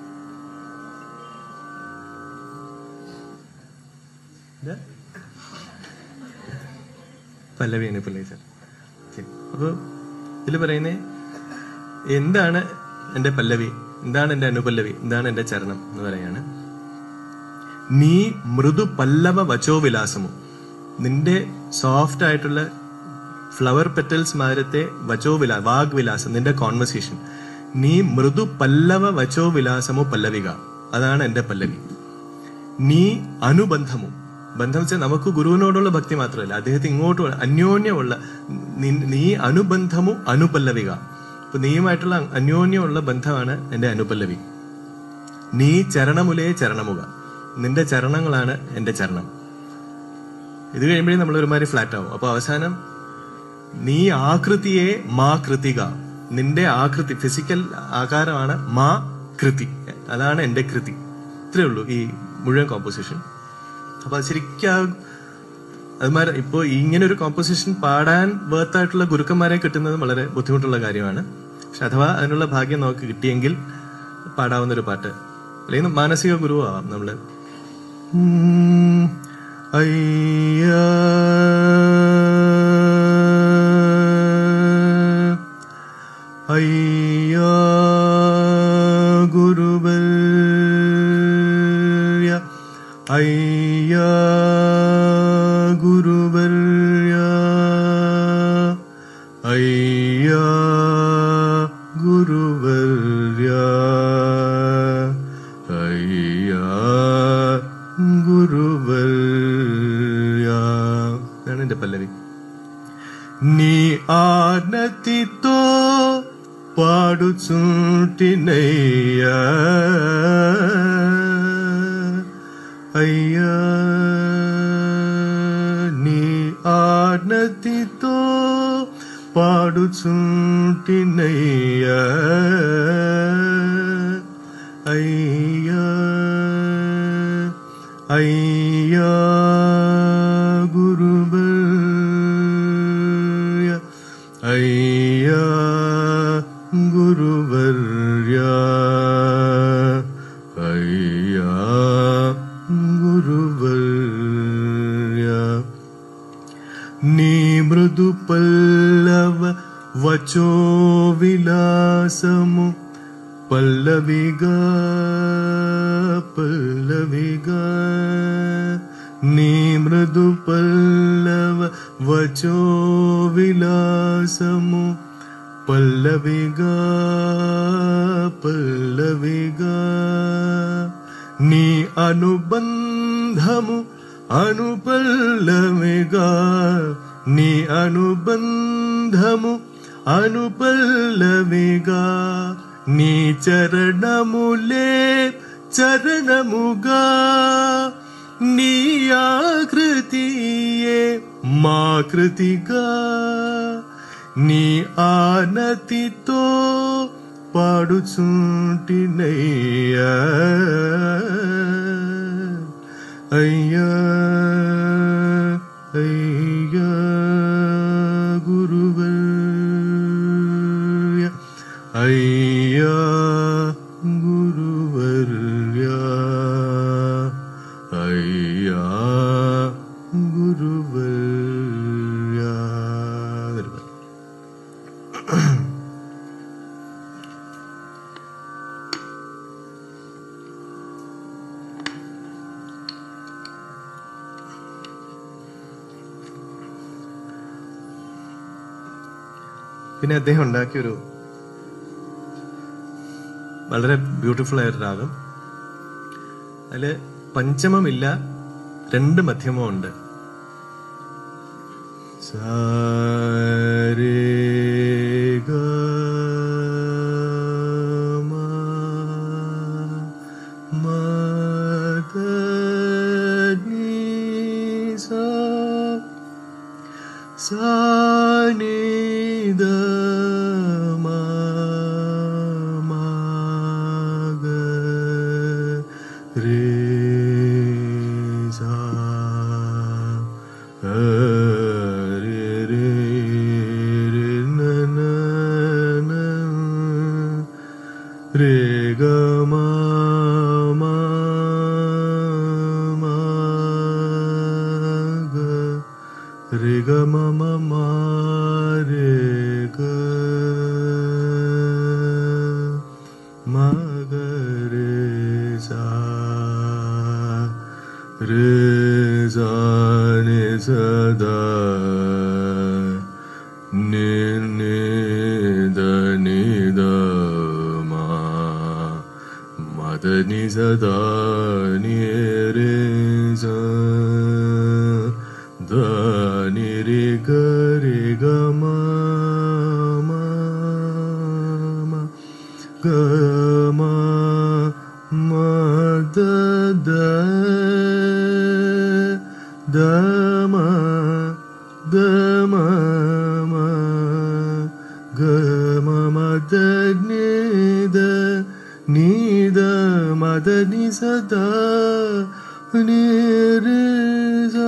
പല്ലവി അനുപല്ലവി സാർ. അപ്പൊ ഇതിൽ പറയുന്നേ എന്താണ് എന്റെ പല്ലവി, എന്താണ് എന്റെ അനുപല്ലവി, എന്താണ് എന്റെ ചരണം എന്ന് പറയാണ്. നീ മൃദു പല്ലവ വചോവിലാസമോ, നിന്റെ സോഫ്റ്റ് ആയിട്ടുള്ള ഫ്ലവർ പെറ്റൽസ് മാരത്തെ വാഗ്വിലാസം, നിന്റെ കോൺവെർസേഷൻ. നീ മൃദു പല്ലവ വചോവിലാസമോ പല്ലവിക, അതാണ് എന്റെ പല്ലവി. നീ അനുബന്ധമോ, ബന്ധം വെച്ചാൽ നമുക്ക് ഗുരുവിനോടുള്ള ഭക്തി മാത്രമല്ല, അദ്ദേഹത്തെ ഇങ്ങോട്ട് അന്യോന്യമുള്ള, നീ അനുബന്ധമോ അനുപല്ലവിക, അപ്പൊ നീയുമായിട്ടുള്ള അന്യോന്യമുള്ള ബന്ധമാണ് എന്റെ അനുപല്ലവി. നീ ചരണമുലേ ചരണമുക, നിന്റെ ചരണങ്ങളാണ് എന്റെ ചരണം. ഇത് കഴിയുമ്പോഴേ നമ്മൾ ഒരുമാതിരി ഫ്ലാറ്റ് ആവും. അപ്പൊ അവസാനം നീ ആകൃതിയെ മാ കൃതിക, നിന്റെ ആകൃതി ഫിസിക്കൽ ആകാരമാണ് മാ കൃതി, അതാണ് എന്റെ കൃതി. ഇത്രയേ ഉള്ളൂ ഈ മുഴുവൻ കോമ്പോസിഷൻ. അപ്പൊ അത് ശരിക്കും അതുമാരെ ഇപ്പോ ഇങ്ങനെ ഒരു കോമ്പോസിഷൻ പാടാൻ വേർത്തായിട്ടുള്ള ഗുരുക്കന്മാരെ കിട്ടുന്നത് വളരെ ബുദ്ധിമുട്ടുള്ള കാര്യമാണ്. പക്ഷെ അഥവാ അതിനുള്ള ഭാഗ്യം നമുക്ക് കിട്ടിയെങ്കിൽ പാടാവുന്ന ഒരു പാട്ട്, അല്ലെങ്കിൽ മാനസിക ഗുരുവാവാം നമ്മള്. അയ്യാ അയ്യാ ഗുരുവര്യ, അയ്യാ ഗുരുവര്യ, അയ്യാ ഗുരുവര്യ, അയ്യാ ഗുരുവര്യ. ഇതാണ് എന്റെ പല്ലവി. നീ ആനത്തിത്തോ പാടുచుంటినయ్యా అయ్యా నీ ఆనతితో పాడుచుంటినయ్యా అయ్యా అయ్యా గురువర్య అయ్యా ഗുരുവർയാ അയ്യാ ഗുരുവർയാ നീ മൃദു പല്ലവ വചോ വിലാസമു പല്ലവിഗാ പല്ലവിഗാ നീ മൃദു പല്ലവ വചോ വിലാസമു పల్లవిగా పల్లవిగా నీ అనుబంధము అనుపల్లవిగా నీ అనుబంధము అనుపల్లవిగా నీ చరణములే చరణముగా నీ ఆకృతియే మా కృతిగా నీ ఆనతితో పాడుచుంటినయ్యా అయ్యా అయ్యా గురువర్య అయ్యా గురువర్య అయ్యా గురువర్య. പിന്നെ അദ്ദേഹം ഉണ്ടാക്കിയൊരു വളരെ ബ്യൂട്ടിഫുൾ ആയൊരു രാഗം. അതില് പഞ്ചമമില്ല, 2 മധ്യമം ഉണ്ട്. സാരേ ഗ മ ധ നി സ സാ നി ധ മ മ ഗ രേ സാ re ga ma ma ma ga re ga ma ma ma re ga ma ga re sa re sa ni sa da ni ni da ni da da ni sa da ni re sa da ni re ga ma ma ma ga ma ma da da da ma ma ga ma ma da ni da ni da ma da ni sa da ni re sa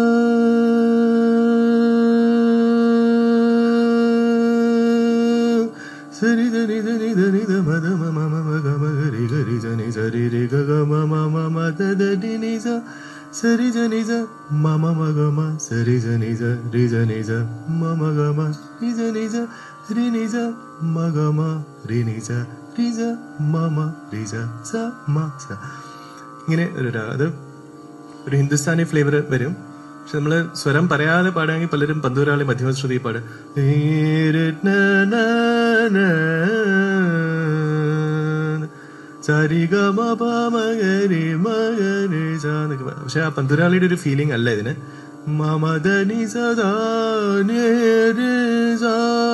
sa ri da ni da ni da ni da ma da ma ma ma ma ga ma ga ri sa ni sa ri re ga ga ma ma ma ma da da di ni sa sa ri sa ni sa ma ma ma ga ma sa ri sa ni sa ma ma ga ma ri sa ni sa ri ni sa ma ga ma ri ni sa ri sa ma ma ri sa sa ma sa. ഇങ്ങനെ അത് ഒരു Hindustani flavour വരും. പക്ഷെ നമ്മള് സ്വരം പറയാതെ പാടുകയാണെങ്കിൽ പലരും പന്തൂരാളി മധ്യമശ്രുതി പാടുക സരിഗ മപ മഗരി മഗരി സ എന്നൊക്കെ. പക്ഷെ ആ പന്തൂരാളിയുടെ ഒരു ഫീലിംഗ് അല്ല ഇതിന്. മമദനി സദാ നിരിസ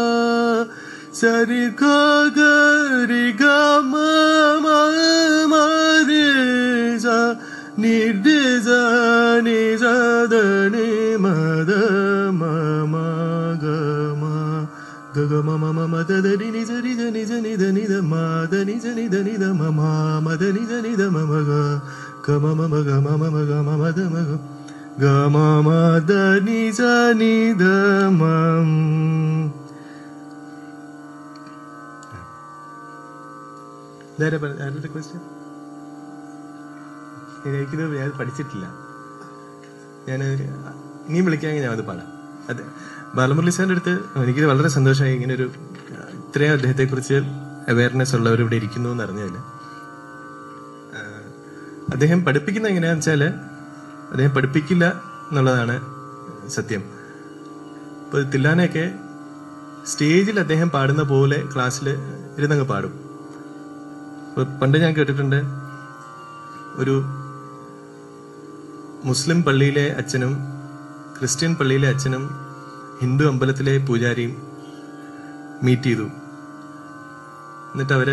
സരി ഗരി ഗമ മരിസ നിർദിസ നിസദനി മദ മമ ഗമ ഗഗ മമ മദദനി നിസരി ജനി ജനി ധനി ധ മദനി ജനി ധനി ധ മമ മദനി ജനി ധ മമ ഗ ഗമ മമ ഗമ മമ ഗമ മദ മഗ ഗമ മദനി ജനി ധ മം. ആരുടെ ക്വസ്റ്റ്യൻ? എനിക്കിത് ഞാൻ പഠിച്ചിട്ടില്ല. ഞാൻ ഇനിയും വിളിക്കാമെങ്കിൽ ഞാൻ അത് പാടാം. അതെ, ബാലമുരളി സാറിന്റെ അടുത്ത് എനിക്കിത് വളരെ സന്തോഷമായി. ഇങ്ങനെ ഒരു ഇത്രയും അദ്ദേഹത്തെ കുറിച്ച് അവയർനെസ് ഉള്ളവർ ഇവിടെ ഇരിക്കുന്നു എന്ന് അറിഞ്ഞതില്. അദ്ദേഹം പഠിപ്പിക്കുന്ന എങ്ങനെയാന്ന് വെച്ചാല് അദ്ദേഹം പഠിപ്പിക്കില്ല എന്നുള്ളതാണ് സത്യം. ഇപ്പൊ തില്ലാനയൊക്കെ സ്റ്റേജിൽ അദ്ദേഹം പാടുന്ന പോലെ ക്ലാസ്സിൽ ഇരുന്നങ്ങ് പാടും. പണ്ട് ഞാൻ കേട്ടിട്ടുണ്ട്, ഒരു മുസ്ലിം പള്ളിയിലെ അച്ഛനും ക്രിസ്ത്യൻ പള്ളിയിലെ അച്ഛനും ഹിന്ദു അമ്പലത്തിലെ പൂജാരിയും മീറ്റ് ചെയ്തു. എന്നിട്ട് അവര്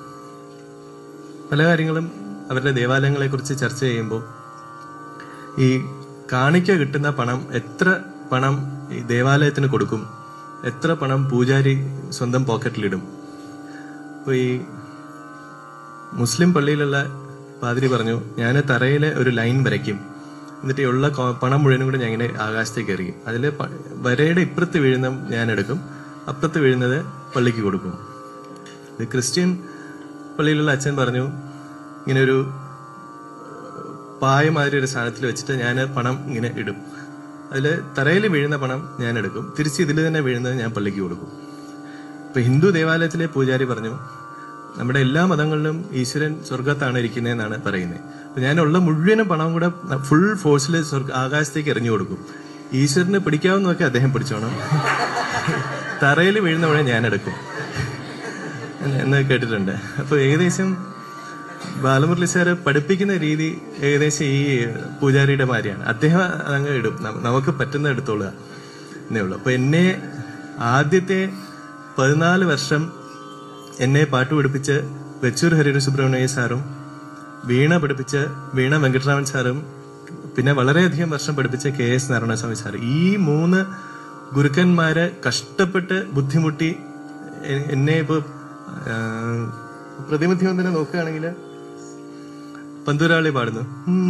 പല കാര്യങ്ങളും അവരുടെ ദേവാലയങ്ങളെ കുറിച്ച് ചർച്ച ചെയ്യുമ്പോൾ ഈ കാണിക്ക കിട്ടുന്ന പണം, എത്ര പണം ഈ ദേവാലയത്തിന് കൊടുക്കും, എത്ര പണം പൂജാരി സ്വന്തം പോക്കറ്റിലിടും. അപ്പൊ ഈ മുസ്ലിം പള്ളിയിലുള്ള പാതിരി പറഞ്ഞു, ഞാൻ തറയിലെ ഒരു ലൈൻ വരയ്ക്കും, എന്നിട്ട് ഉള്ള പണം മുഴുവനും കൂടെ ഞാൻ ഇങ്ങനെ ആകാശത്തേക്ക് എറിയും. അതിൽ വരയുടെ ഇപ്പുറത്ത് വീഴുന്ന ഞാൻ എടുക്കും, അപ്പുറത്ത് വീഴുന്നത് പള്ളിക്ക് കൊടുക്കും. ഇത് ക്രിസ്ത്യൻ പള്ളിയിലുള്ള അച്ഛൻ പറഞ്ഞു, ഇങ്ങനെ ഒരു പായമാതിരി ഒരു സാധനത്തിൽ വെച്ചിട്ട് ഞാൻ പണം ഇങ്ങനെ ഇടും, അതിൽ തറയിൽ വീഴുന്ന പണം ഞാൻ എടുക്കും, തിരിച്ച് ഇതിൽ തന്നെ വീഴുന്നത് ഞാൻ പള്ളിക്ക് കൊടുക്കും. ഇപ്പൊ ഹിന്ദു ദേവാലയത്തിലെ പൂജാരി പറഞ്ഞു, നമ്മുടെ എല്ലാ മതങ്ങളിലും ഈശ്വരൻ സ്വർഗത്താണ് ഇരിക്കുന്നതെന്നാണ് പറയുന്നത്. അപ്പൊ ഞാനുള്ള മുഴുവനും പണം കൂടെ ഫുൾ ഫോഴ്സിൽ ആകാശത്തേക്ക് എറിഞ്ഞു കൊടുക്കും. ഈശ്വരന് പിടിക്കാവുന്നതൊക്കെ അദ്ദേഹം പിടിച്ചോണം, തറയിൽ വീഴുന്ന മുഴുവൻ ഞാൻ എടുക്കും എന്ന് കേട്ടിട്ടുണ്ട്. അപ്പൊ ഏകദേശം ബാലമുരളി സാറ് പഠിപ്പിക്കുന്ന രീതി ഏകദേശം ഈ പൂജാരിയുടെ മാതിരിയാണ്. അദ്ദേഹം അതങ്ങ് ഇടും, നമുക്ക് പറ്റുന്ന എടുത്തോളുക എന്നേ ഉള്ളൂ. അപ്പൊ എന്നെ ആദ്യത്തെ 14 വർഷം എന്നെ പാട്ട് പഠിപ്പിച്ച് വെച്ചൂർ ഹരിഹര സുബ്രഹ്മണ്യ സാറും, വീണ പഠിപ്പിച്ച് വീണ വെങ്കട്ടരാമൻ സാറും, പിന്നെ വളരെയധികം വർഷം പഠിപ്പിച്ച KS നാരായണസ്വാമി സാർ, ഈ 3 ഗുരുക്കന്മാരെ കഷ്ടപ്പെട്ട് ബുദ്ധിമുട്ടി എന്നെ ഇപ്പൊ പ്രതിനിധ്യം തന്നെ നോക്കുകയാണെങ്കിൽ പന്തൂരാളി പാടുന്നു,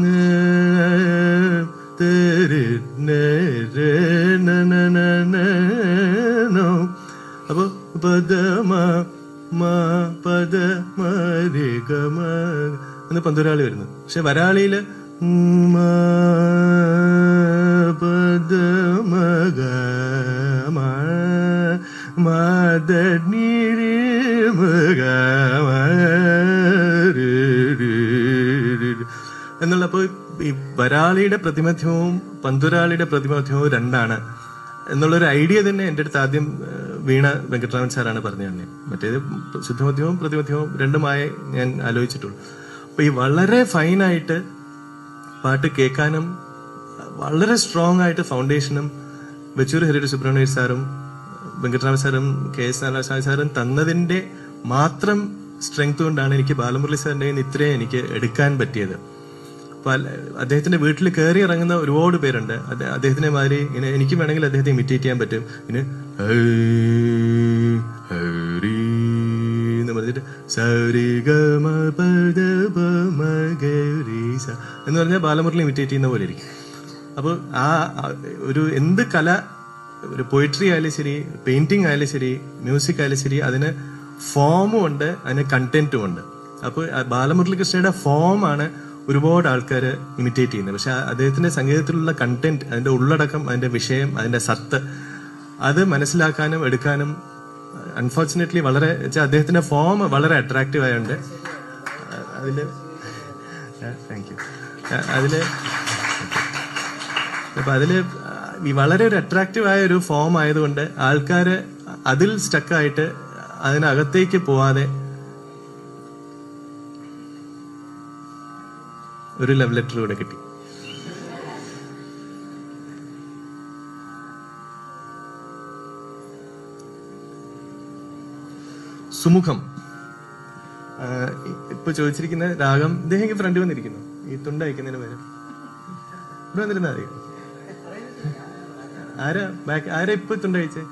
അപ്പൊ പദമ പദ മരി ഗമ എന്ന് പന്തൂരാളി വരുന്നു. പക്ഷെ വരാളിയില് പദ മഗ മദ നിരി മഗ എന്നുള്ള. അപ്പൊ ഈ വരാളിയുടെ പ്രതിമധ്യവും പന്തുരാളിയുടെ പ്രതിമധ്യവും രണ്ടാണ് എന്നുള്ളൊരു ഐഡിയ തന്നെ എന്റെ അടുത്ത് ആദ്യം വീണ വെങ്കട്ടരാമൻ സാറാണ് പറഞ്ഞു തന്നെ. മറ്റേത് ശുദ്ധമധ്യവും പ്രതിമധ്യവും രണ്ടുമായി ഞാൻ ആലോചിച്ചിട്ടുള്ളൂ. അപ്പൊ ഈ വളരെ ഫൈനായിട്ട് പാട്ട് കേൾക്കാനും വളരെ സ്ട്രോങ് ആയിട്ട് ഫൗണ്ടേഷനും വെച്ചൂർ ഹരിഹര സുബ്രഹ്മണ്യ സാറും വെങ്കട്ടരാമൻ സാറും KS നാരായണസ്വാമി സാറും തന്നതിന്റെ മാത്രം സ്ട്രെങ്ത് കൊണ്ടാണ് എനിക്ക് ബാലമുരളി സാറിന്റെ ഇത്രയും എനിക്ക് എടുക്കാൻ പറ്റിയത്. അദ്ദേഹത്തിന്റെ വീട്ടിൽ കയറി ഇറങ്ങുന്ന ഒരുപാട് പേരുണ്ട്. അദ്ദേഹത്തിനെ മാതിരി ഇങ്ങനെ എനിക്ക് വേണമെങ്കിൽ അദ്ദേഹത്തെ ഇമിറ്റേറ്റ് ചെയ്യാൻ പറ്റും. പിന്നെ എന്ന് പറഞ്ഞിട്ട് എന്ന് പറഞ്ഞാൽ ബാലമുരളി ഇമിറ്റേറ്റ് ചെയ്യുന്ന പോലെ ഇരിക്കും. അപ്പൊ ആ ഒരു എന്ത് കല, ഒരു പോയിട്രി ആയാലും ശരി, പെയിന്റിംഗ് ആയാലും ശരി, മ്യൂസിക് ആയാലും ശരി, അതിന് ഫോമും ഉണ്ട്, അതിന് കണ്ടന്റും ഉണ്ട്. അപ്പൊ ബാലമുരളി കൃഷ്ണയുടെ ഫോമാണ് ഒരുപാട് ആൾക്കാർ ഇമിറ്റേറ്റ് ചെയ്യുന്നത്. പക്ഷെ അദ്ദേഹത്തിന്റെ സംഗീതത്തിലുള്ള കണ്ടന്റ്, അതിന്റെ ഉള്ളടക്കം, അതിന്റെ വിഷയം, അതിന്റെ സത്ത്, അത് മനസ്സിലാക്കാനും എടുക്കാനും അൺഫോർച്ചുനേറ്റ്ലി വളരെ അദ്ദേഹത്തിന്റെ ഫോം വളരെ അട്രാക്റ്റീവ് ആയതുകൊണ്ട് അതില് താങ്ക് യു അതില് വളരെ ഒരു അട്രാക്റ്റീവ് ആയ ഒരു ഫോം ആയതുകൊണ്ട് ആൾക്കാര് അതിൽ സ്റ്റക്കായിട്ട് അതിനകത്തേക്ക് പോവാതെ ഒരു ലവ് ലെറ്റർ കൂടെ കിട്ടി. സുമുഖം. ഇപ്പൊ ചോദിച്ചിരിക്കുന്ന രാഗം ഇദ്ദേഹം ഫ്രണ്ട് വന്നിരിക്കുന്നു. ഈ തുണ്ട അയക്കുന്നതിന് പേര് ഇവിടെ വന്നിരുന്ന അറിയാം. ആരാ ഇപ്പൊ തുണ്ട അയച്ചേ?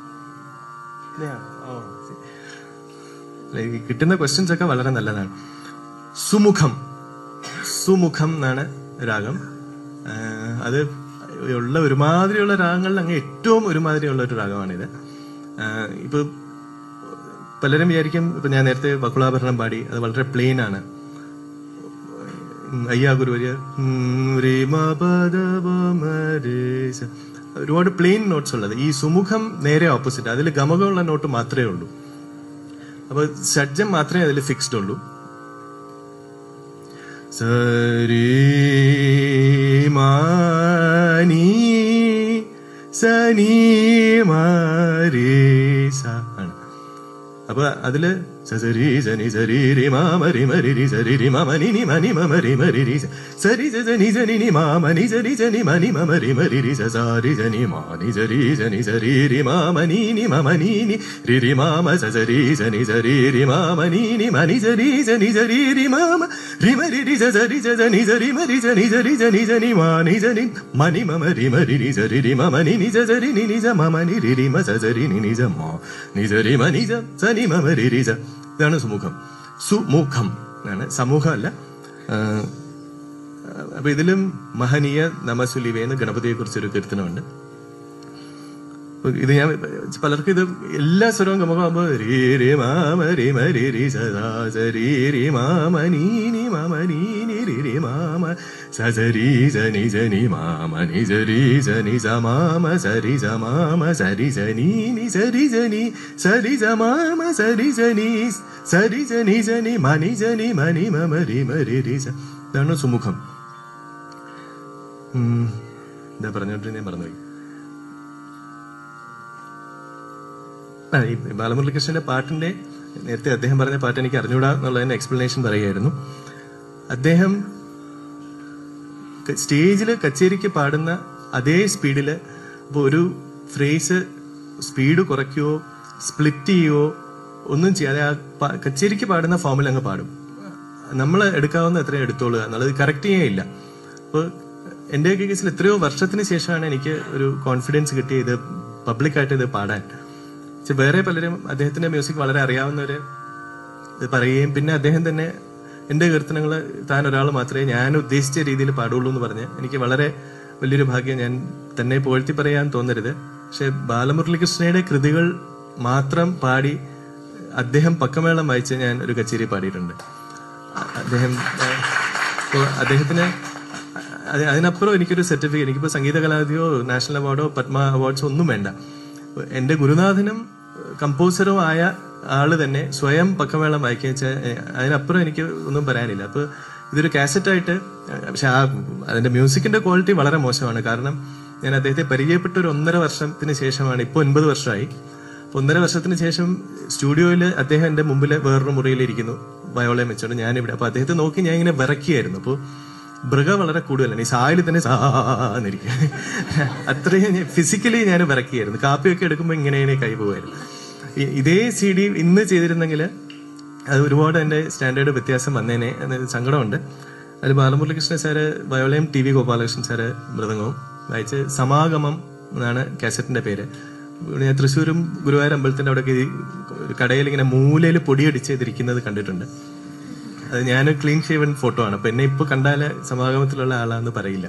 കിട്ടുന്ന ക്വസ്റ്റ്യൻസ് ഒക്കെ വളരെ നല്ലതാണ്. സുമുഖം, സുമുഖം എന്നാണ് രാഗം. അത് ഉള്ള ഒരുമാതിരിയുള്ള രാഗങ്ങളിൽ അങ്ങ് ഏറ്റവും ഒരുമാതിരിയുള്ള ഒരു രാഗമാണിത്. ഇപ്പൊ പലരും വിചാരിക്കും, ഇപ്പൊ ഞാൻ നേരത്തെ ബക്കുളാഭരണം പാടി, അത് വളരെ പ്ലെയിൻ ആണ്. അയ്യാ ഗുരുവര്യ ഒരുപാട് പ്ലെയിൻ നോട്ട്സ് ഉള്ളത്. ഈ സുമുഖം നേരെ ഓപ്പോസിറ്റ്. അതിൽ ഗമകമുള്ള നോട്ട് മാത്രമേ ഉള്ളൂ. അപ്പൊ ഷഡ്ജം മാത്രമേ അതിൽ ഫിക്സ്ഡ് ഉള്ളൂ. സരി മാനി സനി മാരി സ ആണ്. അപ്പൊ അതില് സരി സനി സരി രി മാമരി മരി രി സരി രി മമനി നി മനി മമരി മരി രി സരി സനി സനി നി മാമനി സരി സനി മനി മമരി മരി രി സരി സനി മാനി സരി സനി സരി രി മാമനി നി മമനി നി രി രി മാമ സരി സനി സരി രി മാമനി നി മനി സരി സനി സരി രി മാമ രി മരി രി സരി സനി സരി മരി സനി സരി സനി സനി മാനി സനി മനി മമരി മരി രി സരി രി മമനി നി സരി നി നി സ മമനി രി രി മ സരി നി നി സ മ നി സരി മനി സ സനി മമരി രി സ. ഇതാണ് സുമുഖം. സുമുഖം ആണ്, സമൂഹം അല്ല. അപ്പൊ ഇതിലും മഹനീയ നമസുലിവേന്ന് ഗണപതിയെ കുറിച്ചൊരു കീർത്തനമുണ്ട്. ഇത് ഞാൻ പലർക്കും ഇത് എല്ലാ സ്വരവും ഗമകമാകുമ്പോ രീ രി മാമ രി മരി രി സദാ സരി രി മാമ നീ നി മമ നീ നി രി രി മാമ സരി സനി സനി മാമ നി സരി സനി സ മാമ സരി സ മാമ സരി സനി നി സരി സനി സരി സ മാമ സരി സനി സരി സനി സനി മനി സനി മനി മമ രി മരി രി സ. ഇതാണ് സുമുഖം. എന്താ പറഞ്ഞോട്ട് ഞാൻ മറന്നുപോയി. ഈ ബാലമുരളികൃഷ്ണന്റെ പാട്ടിന്റെ നേരത്തെ അദ്ദേഹം പറഞ്ഞ പാട്ട് എനിക്ക് അറിഞ്ഞൂടാ എന്നുള്ളതിന്റെ എക്സ്പ്ലനേഷൻ പറയുകയായിരുന്നു. അദ്ദേഹം സ്റ്റേജിൽ കച്ചേരിക്ക് പാടുന്ന അതേ സ്പീഡില് ഇപ്പൊ ഒരു ഫ്രേസ് സ്പീഡ് കുറയ്ക്കുകയോ സ്പ്ലിറ്റ് ചെയ്യുകയോ ഒന്നും ചെയ്യാതെ ആ കച്ചേരിക്ക് പാടുന്ന ഫോമിൽ അങ്ങ് പാടും. നമ്മൾ എടുക്കാവുന്ന എത്രയും എടുത്തോളുക എന്നുള്ളത് കറക്റ്റ് ചെയ്യില്ല. അപ്പൊ എന്റെയൊക്കെ കേസിൽ എത്രയോ വർഷത്തിന് ശേഷമാണ് എനിക്ക് ഒരു കോൺഫിഡൻസ് കിട്ടിയത് ഇത് പബ്ലിക്കായിട്ട് ഇത് പാടാൻ. വേറെ പലരും അദ്ദേഹത്തിന്റെ മ്യൂസിക് വളരെ അറിയാവുന്നവര് പറയുകയും പിന്നെ അദ്ദേഹം തന്നെ എന്റെ കീർത്തനങ്ങൾ താൻ ഒരാൾ മാത്രമേ ഞാൻ ഉദ്ദേശിച്ച രീതിയിൽ പാടുള്ളൂ എന്ന് പറഞ്ഞ് എനിക്ക് വളരെ വലിയൊരു ഭാഗ്യം. ഞാൻ തന്നെ പുകഴ്ത്തി പറയാൻ തോന്നരുത്, പക്ഷെ ബാലമുരളികൃഷ്ണയുടെ കൃതികൾ മാത്രം പാടി അദ്ദേഹം പക്കമേളം വായിച്ച് ഞാൻ ഒരു കച്ചേരി പാടിയിട്ടുണ്ട്. അദ്ദേഹത്തിന് അതിനപ്പുറം എനിക്കൊരു സർട്ടിഫിക്കറ്റ്, എനിക്കിപ്പോ സംഗീത കലാനിധിയോ നാഷണൽ അവാർഡോ പത്മ അവാർഡ്സോ ഒന്നും വേണ്ട. എന്റെ ഗുരുനാഥനും കമ്പോസറും ആയ ആള് തന്നെ സ്വയം പക്കമേളം വായിക്കുക വെച്ചാൽ അതിനപ്പുറം എനിക്ക് ഒന്നും പറയാനില്ല. അപ്പൊ ഇതൊരു കാസറ്റായിട്ട്, പക്ഷെ അതിന്റെ മ്യൂസിക്കിന്റെ ക്വാളിറ്റി വളരെ മോശമാണ്. കാരണം ഞാൻ അദ്ദേഹത്തെ പരിചയപ്പെട്ട ഒരു 1.5 വർഷത്തിന് ശേഷമാണ്, ഇപ്പൊ 9 വർഷമായി. 1.5 വർഷത്തിന് ശേഷം സ്റ്റുഡിയോയിൽ അദ്ദേഹം എന്റെ മുമ്പിൽ വേറൊരു മുറിയിലിരിക്കുന്നു വയോളയും വെച്ചോണ്ട് ഞാനിവിടെ. അപ്പൊ അദ്ദേഹത്തെ നോക്കി ഞാൻ ഇങ്ങനെ വിറക്കിയായിരുന്നു. അപ്പൊ മൃഗ വളരെ കൂടുതലാണ്, ഈ സായിൽ തന്നെ സാന്നിരിക്കുക. അത്രയും ഫിസിക്കലി ഞാൻ വിറക്കിയായിരുന്നു. കാപ്പിയൊക്കെ എടുക്കുമ്പോൾ ഇങ്ങനെ കൈ പോകുമായിരുന്നു. ഇതേ CD ഇന്ന് ചെയ്തിരുന്നെങ്കിൽ അത് ഒരുപാട് എന്റെ സ്റ്റാൻഡേർഡ് വ്യത്യാസം വന്നേനെ എന്നൊരു സങ്കടമുണ്ട്. അതിൽ ബാലമുരളികൃഷ്ണൻ സാറ് വയോളയും TV ഗോപാലകൃഷ്ണൻ സാറ് മൃദംഗവും വായിച്ച് സമാഗമം എന്നാണ് കാസറ്റിന്റെ പേര്. ഞാൻ തൃശ്ശൂരും ഗുരുവായൂർ അമ്പലത്തിന്റെ അവിടെ കടയിൽ ഇങ്ങനെ മൂലയിൽ പൊടിയടിച്ചിരിക്കുന്നത് കണ്ടിട്ടുണ്ട്. അത് ഞാൻ ക്ലീൻ ഷേവൻ ഫോട്ടോ ആണ്. അപ്പൊ എന്നെ ഇപ്പൊ കണ്ടാല് സമാഗമത്തിലുള്ള ആളാന്ന് പറയില്ല.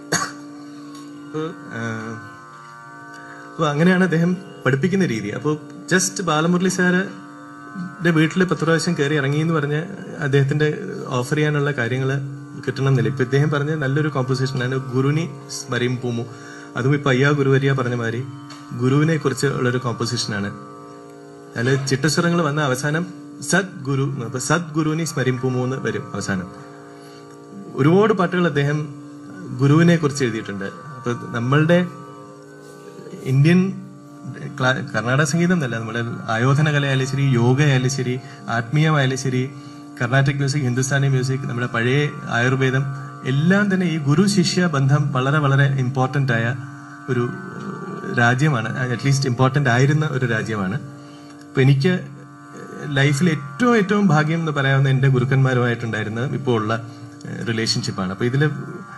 അപ്പൊ അങ്ങനെയാണ് അദ്ദേഹം പഠിപ്പിക്കുന്ന രീതി. അപ്പൊ ജസ്റ്റ് ബാലമുരളി സാറിന്റെ വീട്ടില് 10 പ്രാവശ്യം കയറി ഇറങ്ങി എന്ന് പറഞ്ഞ് അദ്ദേഹത്തിന്റെ ഓഫർ ചെയ്യാനുള്ള കാര്യങ്ങൾ കിട്ടണമെന്നില്ല. ഇപ്പൊ ഇദ്ദേഹം പറഞ്ഞ നല്ലൊരു കോമ്പോസിഷനാണ് ഗുരുനി സ്മരിം പൂമു. അതും ഇപ്പൊ അയ്യാ ഗുരുവരിയ പറഞ്ഞ മാതിരി ഗുരുവിനെ കുറിച്ച് ഉള്ളൊരു കോമ്പോസിഷനാണ്. അതിൽ ചിട്ടസ്വരങ്ങൾ വന്ന അവസാനം സദ്ഗുരു, അപ്പൊ സദ്ഗുരുവിനെ സ്മരിപ്പുമോന്ന് വരും അവസാനം. ഒരുപാട് പാട്ടുകൾ അദ്ദേഹം ഗുരുവിനെ കുറിച്ച് എഴുതിയിട്ടുണ്ട്. അപ്പൊ നമ്മളുടെ ഇന്ത്യൻ കർണാടക സംഗീതം എന്നല്ല, നമ്മുടെ ആയോധന കലയായാലും ശരി, യോഗയായാലും ശരി, ആത്മീയമായാലും ശരി, കർണാട്ടിക് മ്യൂസിക്, ഹിന്ദുസ്ഥാനി മ്യൂസിക്, നമ്മുടെ പഴയ ആയുർവേദം എല്ലാം തന്നെ ഈ ഗുരു ശിഷ്യ ബന്ധം വളരെ വളരെ ഇമ്പോർട്ടന്റ് ആയ ഒരു രാജ്യമാണ്. അറ്റ്ലീസ്റ്റ് ഇമ്പോർട്ടന്റ് ആയിരുന്ന ഒരു രാജ്യമാണ്. അപ്പൊ എനിക്ക് ലൈഫിൽ ഏറ്റവും ഭാഗ്യം എന്ന് പറയാവുന്ന എന്റെ ഗുരുക്കന്മാരുമായിട്ടുണ്ടായിരുന്ന ഇപ്പോൾ ഉള്ള റിലേഷൻഷിപ്പാണ്. അപ്പൊ ഇതില്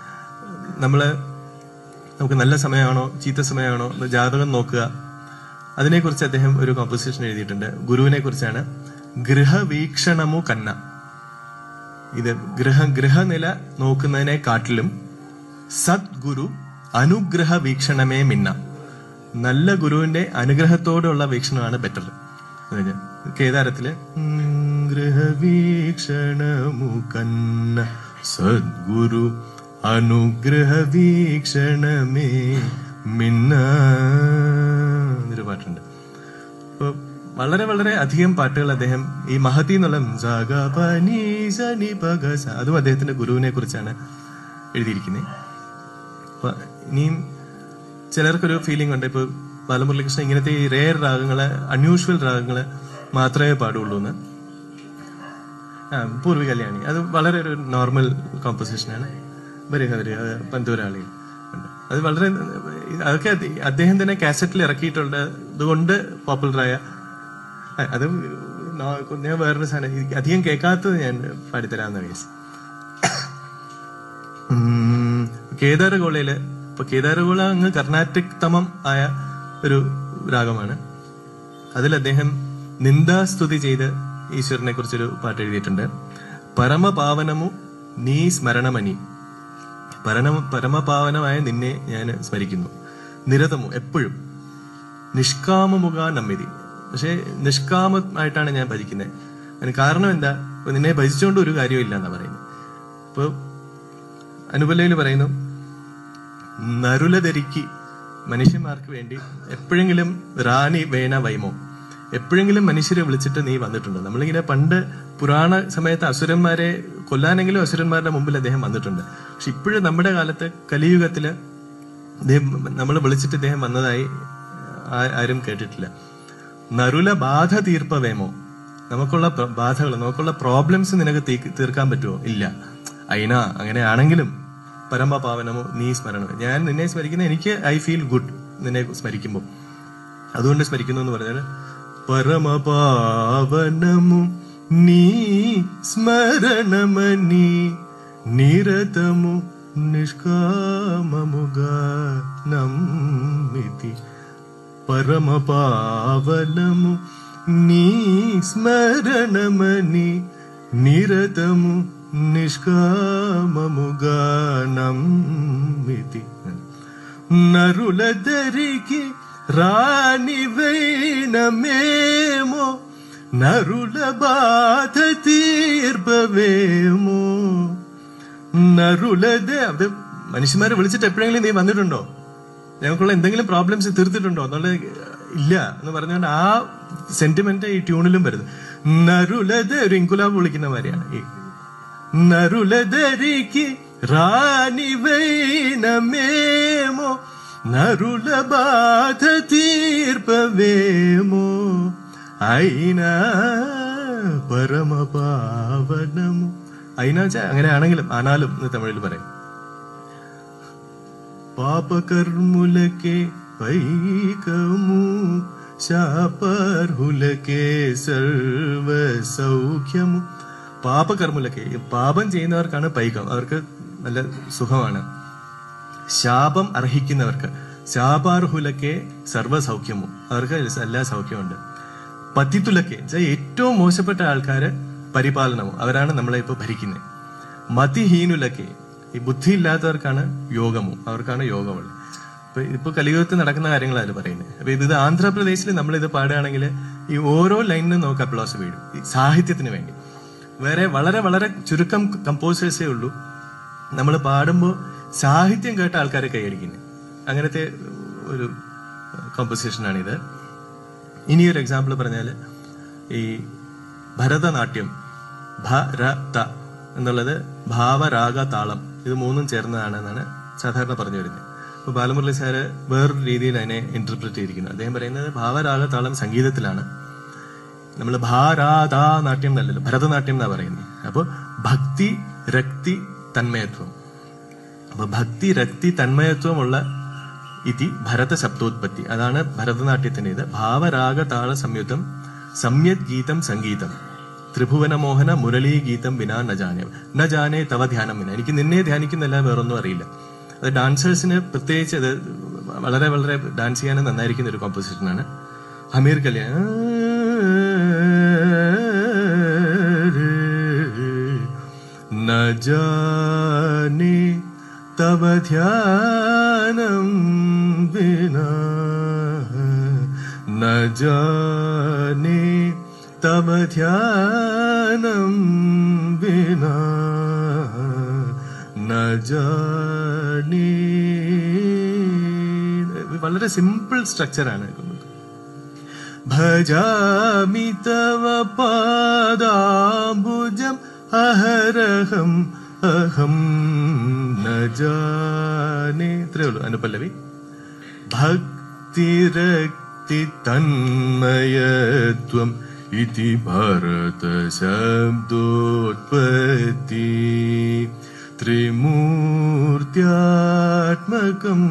നമുക്ക് നല്ല സമയമാണോ ചീത്ത സമയമാണോ ജാതകം നോക്കുക. അതിനെക്കുറിച്ച് അദ്ദേഹം ഒരു കോമ്പോസിഷൻ എഴുതിയിട്ടുണ്ട്. ഗുരുവിനെ കുറിച്ചാണ്. ഗൃഹവീക്ഷണമു കന്ന. ഇത് ഗൃഹനില നോക്കുന്നതിനെക്കാട്ടിലും സദ്ഗുരു അനുഗ്രഹ വീക്ഷണമേ മിന്ന. നല്ല ഗുരുവിന്റെ അനുഗ്രഹത്തോടുള്ള വീക്ഷണമാണ് ബെറ്റർ. കേദാരത്തില് ഗൃഹവീക്ഷണമു കന്ന സദ്ഗുരു അനുഗ്രഹ വീക്ഷണമേ മിന്ന എന്നൊരു പാട്ടുണ്ട്. അപ്പൊ വളരെ വളരെ അധികം പാട്ടുകൾ അദ്ദേഹം ഈ മഹതി എന്നുള്ള അതും അദ്ദേഹത്തിന്റെ ഗുരുവിനെ കുറിച്ചാണ് എഴുതിയിരിക്കുന്നത്. അപ്പൊ ഇനിയും ചിലർക്കൊരു ഫീലിംഗ് ഉണ്ട്, ഇപ്പൊ ബാലമുരളികൃഷ്ണൻ ഇങ്ങനത്തെ ഈ റെയർ രാഗങ്ങള്, അൺയൂഷ്വൽ രാഗങ്ങള് മാത്രമേ പാടുള്ളൂ എന്ന്. പൂർവി കല്യാണി അത് വളരെ ഒരു നോർമൽ കോമ്പോസിഷനാണ്. വരിക പന്തൂരാളി അത് വളരെ അതൊക്കെ അദ്ദേഹം തന്നെ കാസറ്റിൽ ഇറക്കിയിട്ടുള്ളത് കൊണ്ട് പോപ്പുലറായ. അത് ഞാൻ വേറൊരു സാധനം അധികം കേൾക്കാത്തത് ഞാൻ പാടിത്തരാമെന്ന കേസ്. കേദാരഗോളയില് ഇപ്പൊ കേദാരഗോള അങ്ങ് കർണാട്ടിക് തമം ആയ ഒരു രാഗമാണ്. അതിൽ അദ്ദേഹം നിന്ദാസ്തുതി ചെയ്ത് ഈശ്വരനെ കുറിച്ചൊരു പാട്ട് എഴുതിയിട്ടുണ്ട്. പരമപാവനമു നീ സ്മരണമനി. പരമപാവനമായ നിന്നെ ഞാൻ സ്മരിക്കുന്നു. നിരതമു എപ്പോഴും. നിഷ്കാമമുഖ നമ്മിതി. പക്ഷെ നിഷ്കാമമായിട്ടാണ് ഞാൻ ഭജിക്കുന്നത്. അതിന് കാരണം എന്താ? ഇപ്പൊ നിന്നെ ഭജിച്ചുകൊണ്ട് ഒരു കാര്യമില്ല എന്നാ പറയുന്നത്. ഇപ്പൊ അനുപല്ലയിൽ പറയുന്നു, നരുലധരിക്ക് മനുഷ്യന്മാർക്ക് വേണ്ടി എപ്പോഴെങ്കിലും റാണി വേന വൈമോ, എപ്പോഴെങ്കിലും മനുഷ്യരെ വിളിച്ചിട്ട് നീ വന്നിട്ടുണ്ട്. നമ്മളിങ്ങനെ പണ്ട് പുരാണ സമയത്ത് അസുരന്മാരെ കൊല്ലാനെങ്കിലും അസുരന്മാരുടെ മുമ്പിൽ അദ്ദേഹം വന്നിട്ടുണ്ട്. പക്ഷെ ഇപ്പോഴും നമ്മുടെ കാലത്ത് കലിയുഗത്തില് നമ്മൾ വിളിച്ചിട്ട് ഇദ്ദേഹം വന്നതായി ആരും കേട്ടിട്ടില്ല. നരുല ബാധ തീർപ്പവേമോ, നമുക്കുള്ള ബാധകൾ, നമുക്കുള്ള പ്രോബ്ലംസ് നിനക്ക് തീർക്കാൻ പറ്റുമോ? ഇല്ല. അയിന അങ്ങനെയാണെങ്കിലും പരമപാവനമോ നീ സ്മരണമോ, ഞാൻ നിന്നെ സ്മരിക്കുന്ന എനിക്ക് ഐ ഫീൽ ഗുഡ് നിന്നെ സ്മരിക്കുമ്പോൾ, അതുകൊണ്ട് സ്മരിക്കുന്നു എന്ന് പറഞ്ഞാൽ പരമപാവനമു നീ സ്മരണമനി നിരതമു നിഷ്കാമമുഗാനമിതി. പരമപാവനമു നീ സ്മരണമനി നിരതമു നിഷ്കാമമുഗാനമിതി. നരുലധരിക്ക് റാണി വേണമേമോ, നരുല ബാധ തീർപ്പവേമോ. നരുലത അത് മനുഷ്യന്മാരെ വിളിച്ചിട്ട് എപ്പോഴെങ്കിലും നീ വന്നിട്ടുണ്ടോ, ഞങ്ങൾക്കുള്ള എന്തെങ്കിലും പ്രോബ്ലംസ് തീർത്തിട്ടുണ്ടോ എന്നുള്ളത് ഇല്ല എന്ന് പറഞ്ഞുകൊണ്ട് ആ സെന്റിമെന്റ് ഈ ട്യൂണിലും വരുന്നത്. നരുലത ഒരു ഇൻകുലാബ് വിളിക്കുന്ന മാതിരിയാണ്. ഈ നരുലധരിക്ക് റാണി വേണമേമോ, നരുല ബാധ തീർപ്പവേമോ. അയിന പരമപാവനമു. അയിന വെച്ചാൽ അങ്ങനെയാണെങ്കിലും ആനാലും എന്ന് തമിഴിൽ പറയും. പാപകർമുലക്കെ പൈകമു ശാപർഹുലക്കെ സർവ സൗഖ്യമു. പാപകർമുലക്കെ, പാപം ചെയ്യുന്നവർക്കാണ് പൈകം, അവർക്ക് നല്ല സുഖമാണ്. ശാപം അർഹിക്കുന്നവർക്ക് ശാപാർഹുലക്കെ സർവ്വസൗഖ്യമു, അവർക്ക് എല്ലാ സൗഖ്യമുണ്ട്. പതിത്തുലക്കെ വെച്ചാൽ ഏറ്റവും മോശപ്പെട്ട ആൾക്കാര് പരിപാലനവും, അവരാണ് നമ്മളെ ഇപ്പൊ ഭരിക്കുന്നത്. മതിഹീനുലക്കെ, ഈ ബുദ്ധി ഇല്ലാത്തവർക്കാണ് യോഗമോ, അവർക്കാണ് യോഗമുള്ളത്. ഇപ്പൊ കലിയുഗത്തിൽ നടക്കുന്ന കാര്യങ്ങളാണ് പറയുന്നത്. അപ്പൊ ഇത് ആന്ധ്രാപ്രദേശിൽ നമ്മളിത് പാടുകയാണെങ്കിൽ ഈ ഓരോ ലൈനിനും നമുക്ക് അപ്ലോസ് വീഴും. ഈ സാഹിത്യത്തിന് വേണ്ടി വേറെ വളരെ വളരെ ചുരുക്കം കമ്പോസേഴ്സേ ഉള്ളൂ നമ്മൾ പാടുമ്പോൾ സാഹിത്യം കേട്ട ആൾക്കാരെ കൈയടിക്കുന്നത്. അങ്ങനത്തെ ഒരു കോമ്പോസിഷനാണിത്. ഇനിയൊരു എക്സാമ്പിൾ പറഞ്ഞാല് ഈ ഭരതനാട്യം, ഭരത എന്നുള്ളത് ഭാവരാഗ താളം, ഇത് മൂന്നും ചേർന്നതാണെന്നാണ് സാധാരണ പറഞ്ഞു വരുന്നത്. അപ്പൊ ബാലമുരളി സാറ് വേറൊരു രീതിയിൽ അതിനെ ഇന്റർപ്രറ്റ് ചെയ്തിരിക്കുന്നത്. അദ്ദേഹം പറയുന്നത് ഭാവരാഗ താളം സംഗീതത്തിലാണ്, നമ്മൾ ഭാരാതാ നാട്യം എന്നല്ലല്ലോ, ഭരതനാട്യം എന്നാ പറയുന്നത്. അപ്പൊ ഭക്തി രക്തി തന്മയത്വം, അപ്പൊ ഭക്തി രക്തി തന്മയത്വമുള്ള ഇതി ഭരത ശബ്ദോത്പത്തി, അതാണ് ഭരതനാട്യത്തിന്റെ ഇത്. ഭാവരാഗ താള സംയുക്തം സംയത് ഗീതം സംഗീതം ത്രിഭുവന മോഹന മുരളീ ഗീതം വിനാ ന ജാനേ തവ ധ്യാനം വിന. എനിക്ക് നിന്നെ ധ്യാനിക്കുന്നല്ല വേറൊന്നും അറിയില്ല. അത് ഡാൻസേഴ്സിന് പ്രത്യേകിച്ച് അത് വളരെ വളരെ ഡാൻസ് ചെയ്യാനും നന്നായിരിക്കുന്ന ഒരു കോമ്പോസിഷനാണ്. ഹമീർ കല്യാൺ ന ജാനേ തവ ധ്യാനം വിനാ ന ജാനേ തവ ധ്യാനം വിനാ ന ജാനേ. വളരെ സിമ്പിൾ സ്ട്രക്ചറാണ്. ഭജാമി തവ പാദാംബുജം അഹരഹം അഹം ന ജാനേ. ഇത്രയേ ഉള്ളൂ അനുപല്ലവി. ഭക്തിരക്തി തന്മയത്വം ഇതി ഭരത ശബ്ദോത്പത്തി ത്രിമൂർത്യാത്മകം.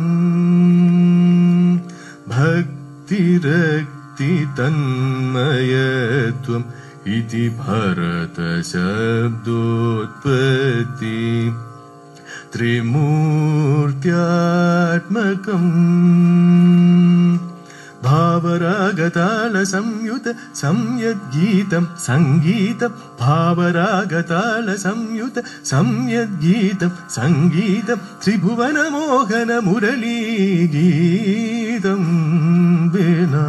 ഭക്തിരക്തി തന്മയത്വം ഇതി ഭരത ശബ്ദോത്പത്തി ത്രിമൂർത്യാത്മകം. ഭാവരാഗതാള സംയുത സംയത് ഗീതം സംഗീതം ഭാവരാഗതാള സംയുത സംയത് ഗീതം സംഗീതം ത്രിഭുവന മോഹന മുരളീ ഗീതം വിനാ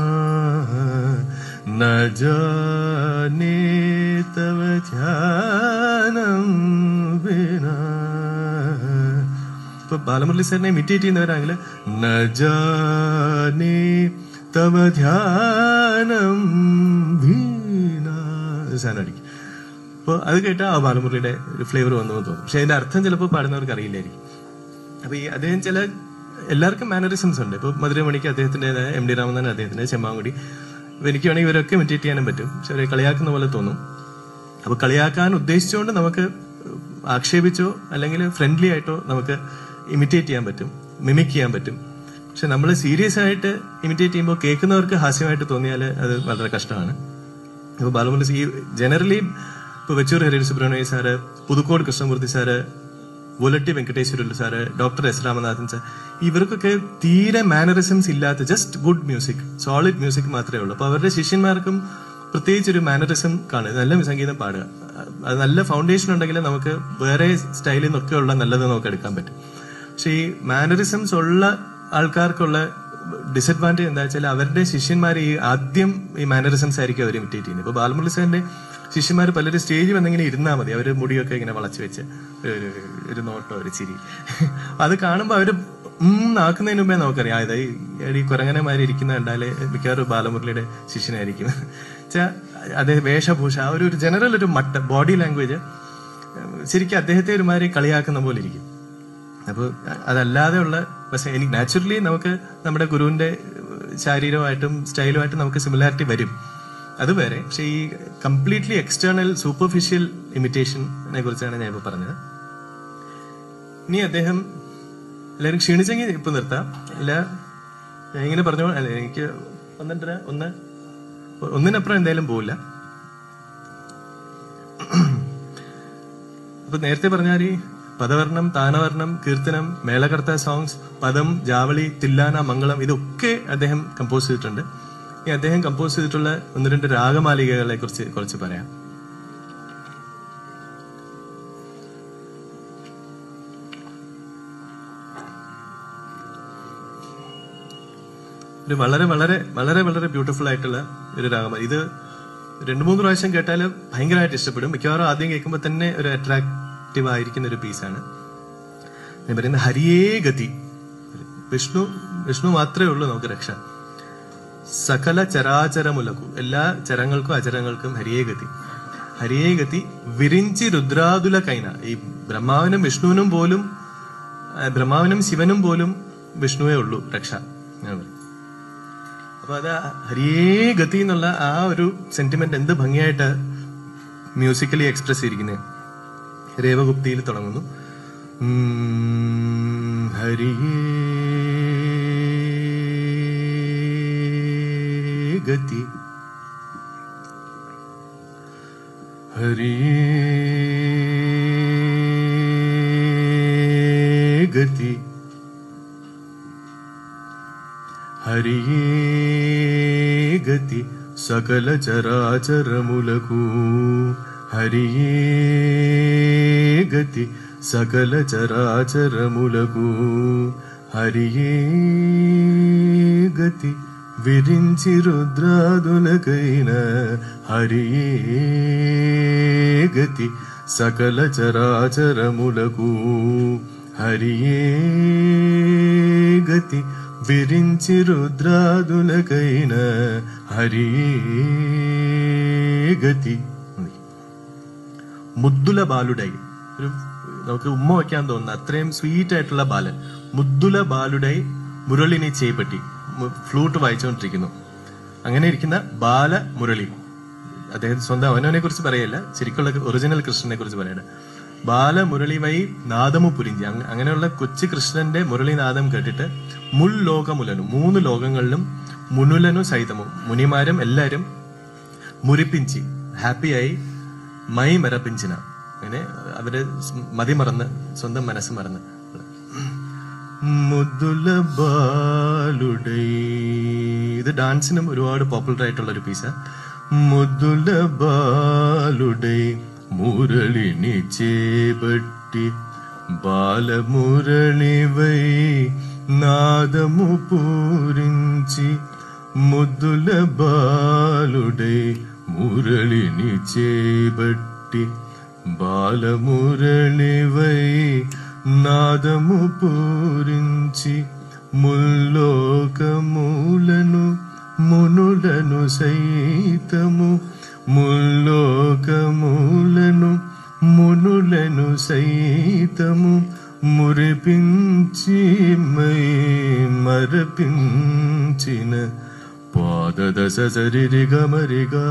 ന ജാനേ തവ ധ്യാനം വിനാ. ഇപ്പൊ ബാലമുരളി സാറിനെ ഇമിറ്റേറ്റ് ചെയ്യുന്നവരാണെങ്കിൽ ന ജാനേ തവ ധ്യാനം വീണാ സാധനം അടിക്കും. അപ്പോൾ അത് കേട്ടാൽ ആ ബാലമുരളിയുടെ ഒരു ഫ്ലേവർ വന്നു തോന്നും. പക്ഷെ അതിന്റെ അർത്ഥം ചിലപ്പോൾ പാടുന്നവർക്ക് അറിയില്ലായിരിക്കും. അപ്പൊ ഈ അദ്ദേഹം ചില എല്ലാവർക്കും മാനറിസംസ് ഉണ്ട്. ഇപ്പൊ മധുരമണിക്ക് അദ്ദേഹത്തിൻ്റെതായ എം ഡി രാമനാഥൻ അദ്ദേഹത്തിന്റെ ചെമ്മാങ്കുടി. എനിക്ക് വേണമെങ്കിൽ ഇവരൊക്കെ ഇമിറ്റേറ്റ് ചെയ്യാനും പറ്റും. പക്ഷെ അവരെ കളിയാക്കുന്ന പോലെ തോന്നും. അപ്പൊ കളിയാക്കാൻ ഉദ്ദേശിച്ചുകൊണ്ട് നമുക്ക് ആക്ഷേപിച്ചോ അല്ലെങ്കിൽ ഫ്രണ്ട്ലി ആയിട്ടോ നമുക്ക് ഇമിറ്റേറ്റ് ചെയ്യാൻ പറ്റും, മിമിക് ചെയ്യാൻ പറ്റും. പക്ഷെ നമ്മൾ സീരിയസ് ആയിട്ട് ഇമിറ്റേറ്റ് ചെയ്യുമ്പോൾ കേൾക്കുന്നവർക്ക് ഹാസ്യമായിട്ട് തോന്നിയാൽ അത് വളരെ കഷ്ടമാണ്. ഇപ്പൊ ബാലമുരളി ഈ ജനറലി ഇപ്പൊ Vechoor Harihara Subramanya sir, Pudukode Krishnamurthy sir, Voleti Venkateswarlu sir, doctor S Ramanathan sir, ഇവർക്കൊക്കെ തീരെ മാനറിസംസ് ഇല്ലാത്ത just good music, solid music മാത്രമേ ഉള്ളൂ. അപ്പൊ അവരുടെ ശിഷ്യന്മാർക്കും പ്രത്യേകിച്ച് ഒരു മാനറിസം കാണുക, നല്ല സംഗീതം പാടുക. അത് നല്ല ഫൗണ്ടേഷൻ ഉണ്ടെങ്കിൽ നമുക്ക് വേറെ സ്റ്റൈലിൽ നിന്നൊക്കെ ഉള്ള നല്ലത് നമുക്ക് എടുക്കാൻ പറ്റും. പക്ഷെ ഈ മാനറിസംസ് ഉള്ള ആൾക്കാർക്കുള്ള ഡിസഡ്വാൻറ്റേജ് എന്താ വെച്ചാൽ അവരുടെ ശിഷ്യന്മാർ ഈ ആദ്യം ഈ മാനറിസംസ് ആയിരിക്കും അവർ ഇമിറ്റേറ്റ് ചെയ്യുന്നത്. ഇപ്പൊ ബാലമുരളി സാറിന്റെ ശിഷ്യന്മാർ പലരും സ്റ്റേജിൽ വന്നിങ്ങനെ ഇരുന്നാൽ മതി, അവര് മുടിയൊക്കെ ഇങ്ങനെ വളച്ചു വെച്ച് ഒരു നോട്ടോ ഒരു ചിരി, അത് കാണുമ്പോൾ അവര് ആക്കുന്നതിന് മുമ്പേ നമുക്കറിയാം ഇത് ഈ കുരങ്ങനമാരി ഇരിക്കുന്ന കണ്ടാല് മിക്കവാറും ബാലമുരളിയുടെ ശിഷ്യനായിരിക്കും. അദ്ദേഹം വേഷഭൂഷ ഒരു ജനറൽ ഒരു ബോഡി ലാംഗ്വേജ് ശരിക്കും അദ്ദേഹത്തെ ഒരുമാതിരി കളിയാക്കുന്ന പോലെ ഇരിക്കും. അപ്പൊ അതല്ലാതെയുള്ള പക്ഷെ എനിക്ക് നാച്ചുറലി നമുക്ക് നമ്മുടെ ഗുരുവിന്റെ ശാരീരമായിട്ടും സ്റ്റൈലുമായിട്ടും നമുക്ക് സിമിലാരിറ്റി വരും, അത് വേറെ. പക്ഷെ ഈ കംപ്ലീറ്റ്ലി എക്സ്റ്റേണൽ സൂപ്പർഫിഷ്യൽ ഇമിറ്റേഷനെ കുറിച്ചാണ് ഞാൻ ഇപ്പൊ പറഞ്ഞത്. ഇനി അദ്ദേഹം എല്ലാവരും ക്ഷീണിച്ചെങ്കിൽ ഇപ്പൊ നിർത്താം. അല്ല ഞാൻ ഇങ്ങനെ പറഞ്ഞു, അല്ല എനിക്ക് ഒന്നിനപ്പുറം എന്തായാലും പോവില്ല. അപ്പൊ നേരത്തെ പറഞ്ഞാൽ ഈ പദവർണം, താനവർണം, കീർത്തനം, മേളകർത്ത സോങ്സ്, പദം, ജാവളി, തില്ലാന, മംഗളം, ഇതൊക്കെ അദ്ദേഹം കമ്പോസ് ചെയ്തിട്ടുണ്ട്. ഈ അദ്ദേഹം കമ്പോസ് ചെയ്തിട്ടുള്ള 1-2 രാഗമാലികകളെ കുറിച്ച് കുറച്ച് പറയാം. ഒരു വളരെ വളരെ വളരെ വളരെ ബ്യൂട്ടിഫുൾ ആയിട്ടുള്ള ഒരു രാഗമാലിക. ഇത് 2-3 പ്രാവശ്യം കേട്ടാൽ ഭയങ്കരമായിട്ട് ഇഷ്ടപ്പെടും. മിക്കവാറും ആദ്യം കേൾക്കുമ്പോൾ തന്നെ ഒരു അട്രാക്റ്റീവ് ആയിരിക്കുന്ന ഒരു പീസാണ്. ഞാൻ പറയുന്നത് ഹരിയേ ഗതി. വിഷ്ണു മാത്രമേ ഉള്ളൂ നമുക്ക് രക്ഷ. സകല ചരാചരമുലകു, എല്ലാ ചരങ്ങൾക്കും അചരങ്ങൾക്കും ഹരിയേ ഗതി. ഹരിയേ ഗതി വിരിഞ്ചി രുദ്രാതുല കൈന. ഈ ബ്രഹ്മാവിനും വിഷ്ണുവിനും പോലും, ബ്രഹ്മാവിനും ശിവനും പോലും വിഷ്ണുവേ ഉള്ളൂ രക്ഷ. അപ്പൊ അത് ഹരിയേ ഗതി എന്നുള്ള ആ ഒരു സെന്റിമെന്റ് എന്ത് ഭംഗിയായിട്ട് മ്യൂസിക്കലി എക്സ്പ്രസ് ചെയ്തിരിക്കുന്നത്. രേവഗുപ്തിയിൽ തുടങ്ങുന്നു. ഹരിയേ ഗതി हरिये गति हरिये गति सकल चराचरमुलकु हरिये गति सकल चराचरमुलकु हरिये गति विरिंचि रुद्रादुलकैन हरिये गति सकल चराचरमुलकु हरिये गति विरिंचि रुद्रादुलकैन हरिये गति. മുദ്ദുല ബാലുടൈ, ഒരു നമുക്ക് ഉമ്മ വയ്ക്കാൻ തോന്നുന്ന അത്രയും സ്വീറ്റ് ആയിട്ടുള്ള ബാലൻ. മുദ്ദുല ബാലുടൈ മുരളിനി ചെയ്യപ്പെട്ടി, ഫ്ലൂട്ട് വായിച്ചുകൊണ്ടിരിക്കുന്നു. അങ്ങനെ ഇരിക്കുന്ന ബാലമുരളി, അദ്ദേഹം സ്വന്തം അവനവനെ കുറിച്ച് പറയല്ല, ശരിക്കുള്ള ഒറിജിനൽ കൃഷ്ണനെ കുറിച്ച് പറയണ. ബാലമുരളി വൈ നാദമു പുരിഞ്ചി, അങ്ങനെയുള്ള കൊച്ചു കൃഷ്ണന്റെ മുരളിനാദം കേട്ടിട്ട് മുൽലോകമുലനു, 3 ലോകങ്ങളിലും മുനുലനു സൈതമു, മുനിമാരും എല്ലാരും മുരിപ്പിഞ്ചി, ഹാപ്പിയായി, മൈ മരപ്പിഞ്ചിന, അങ്ങനെ അവര് മതിമറന്ന്, സ്വന്തം മനസ്സ് മറന്ന്. മുദ്ദുല ബാലുടൈ, ഇത് ഡാൻസിനും ഒരുപാട് പോപ്പുലർ ആയിട്ടുള്ള ഒരു പീസ. മുദ്ദുല ബാലുടൈ മുരളിനി ചേപട്ടി ബാലമുരളി വൈ നാദമു പൂరించి മുദ്ദുല ബാലുടൈ മുരളിനി ചേപട്ടി బాలమురళి వై నాదము పూరించి ముల్లోకములను మునులను సైతము ముల్లోకములను మునులను సైతము మురిపించి మై మరపించిన పాదదశ సరిరి గమరిగా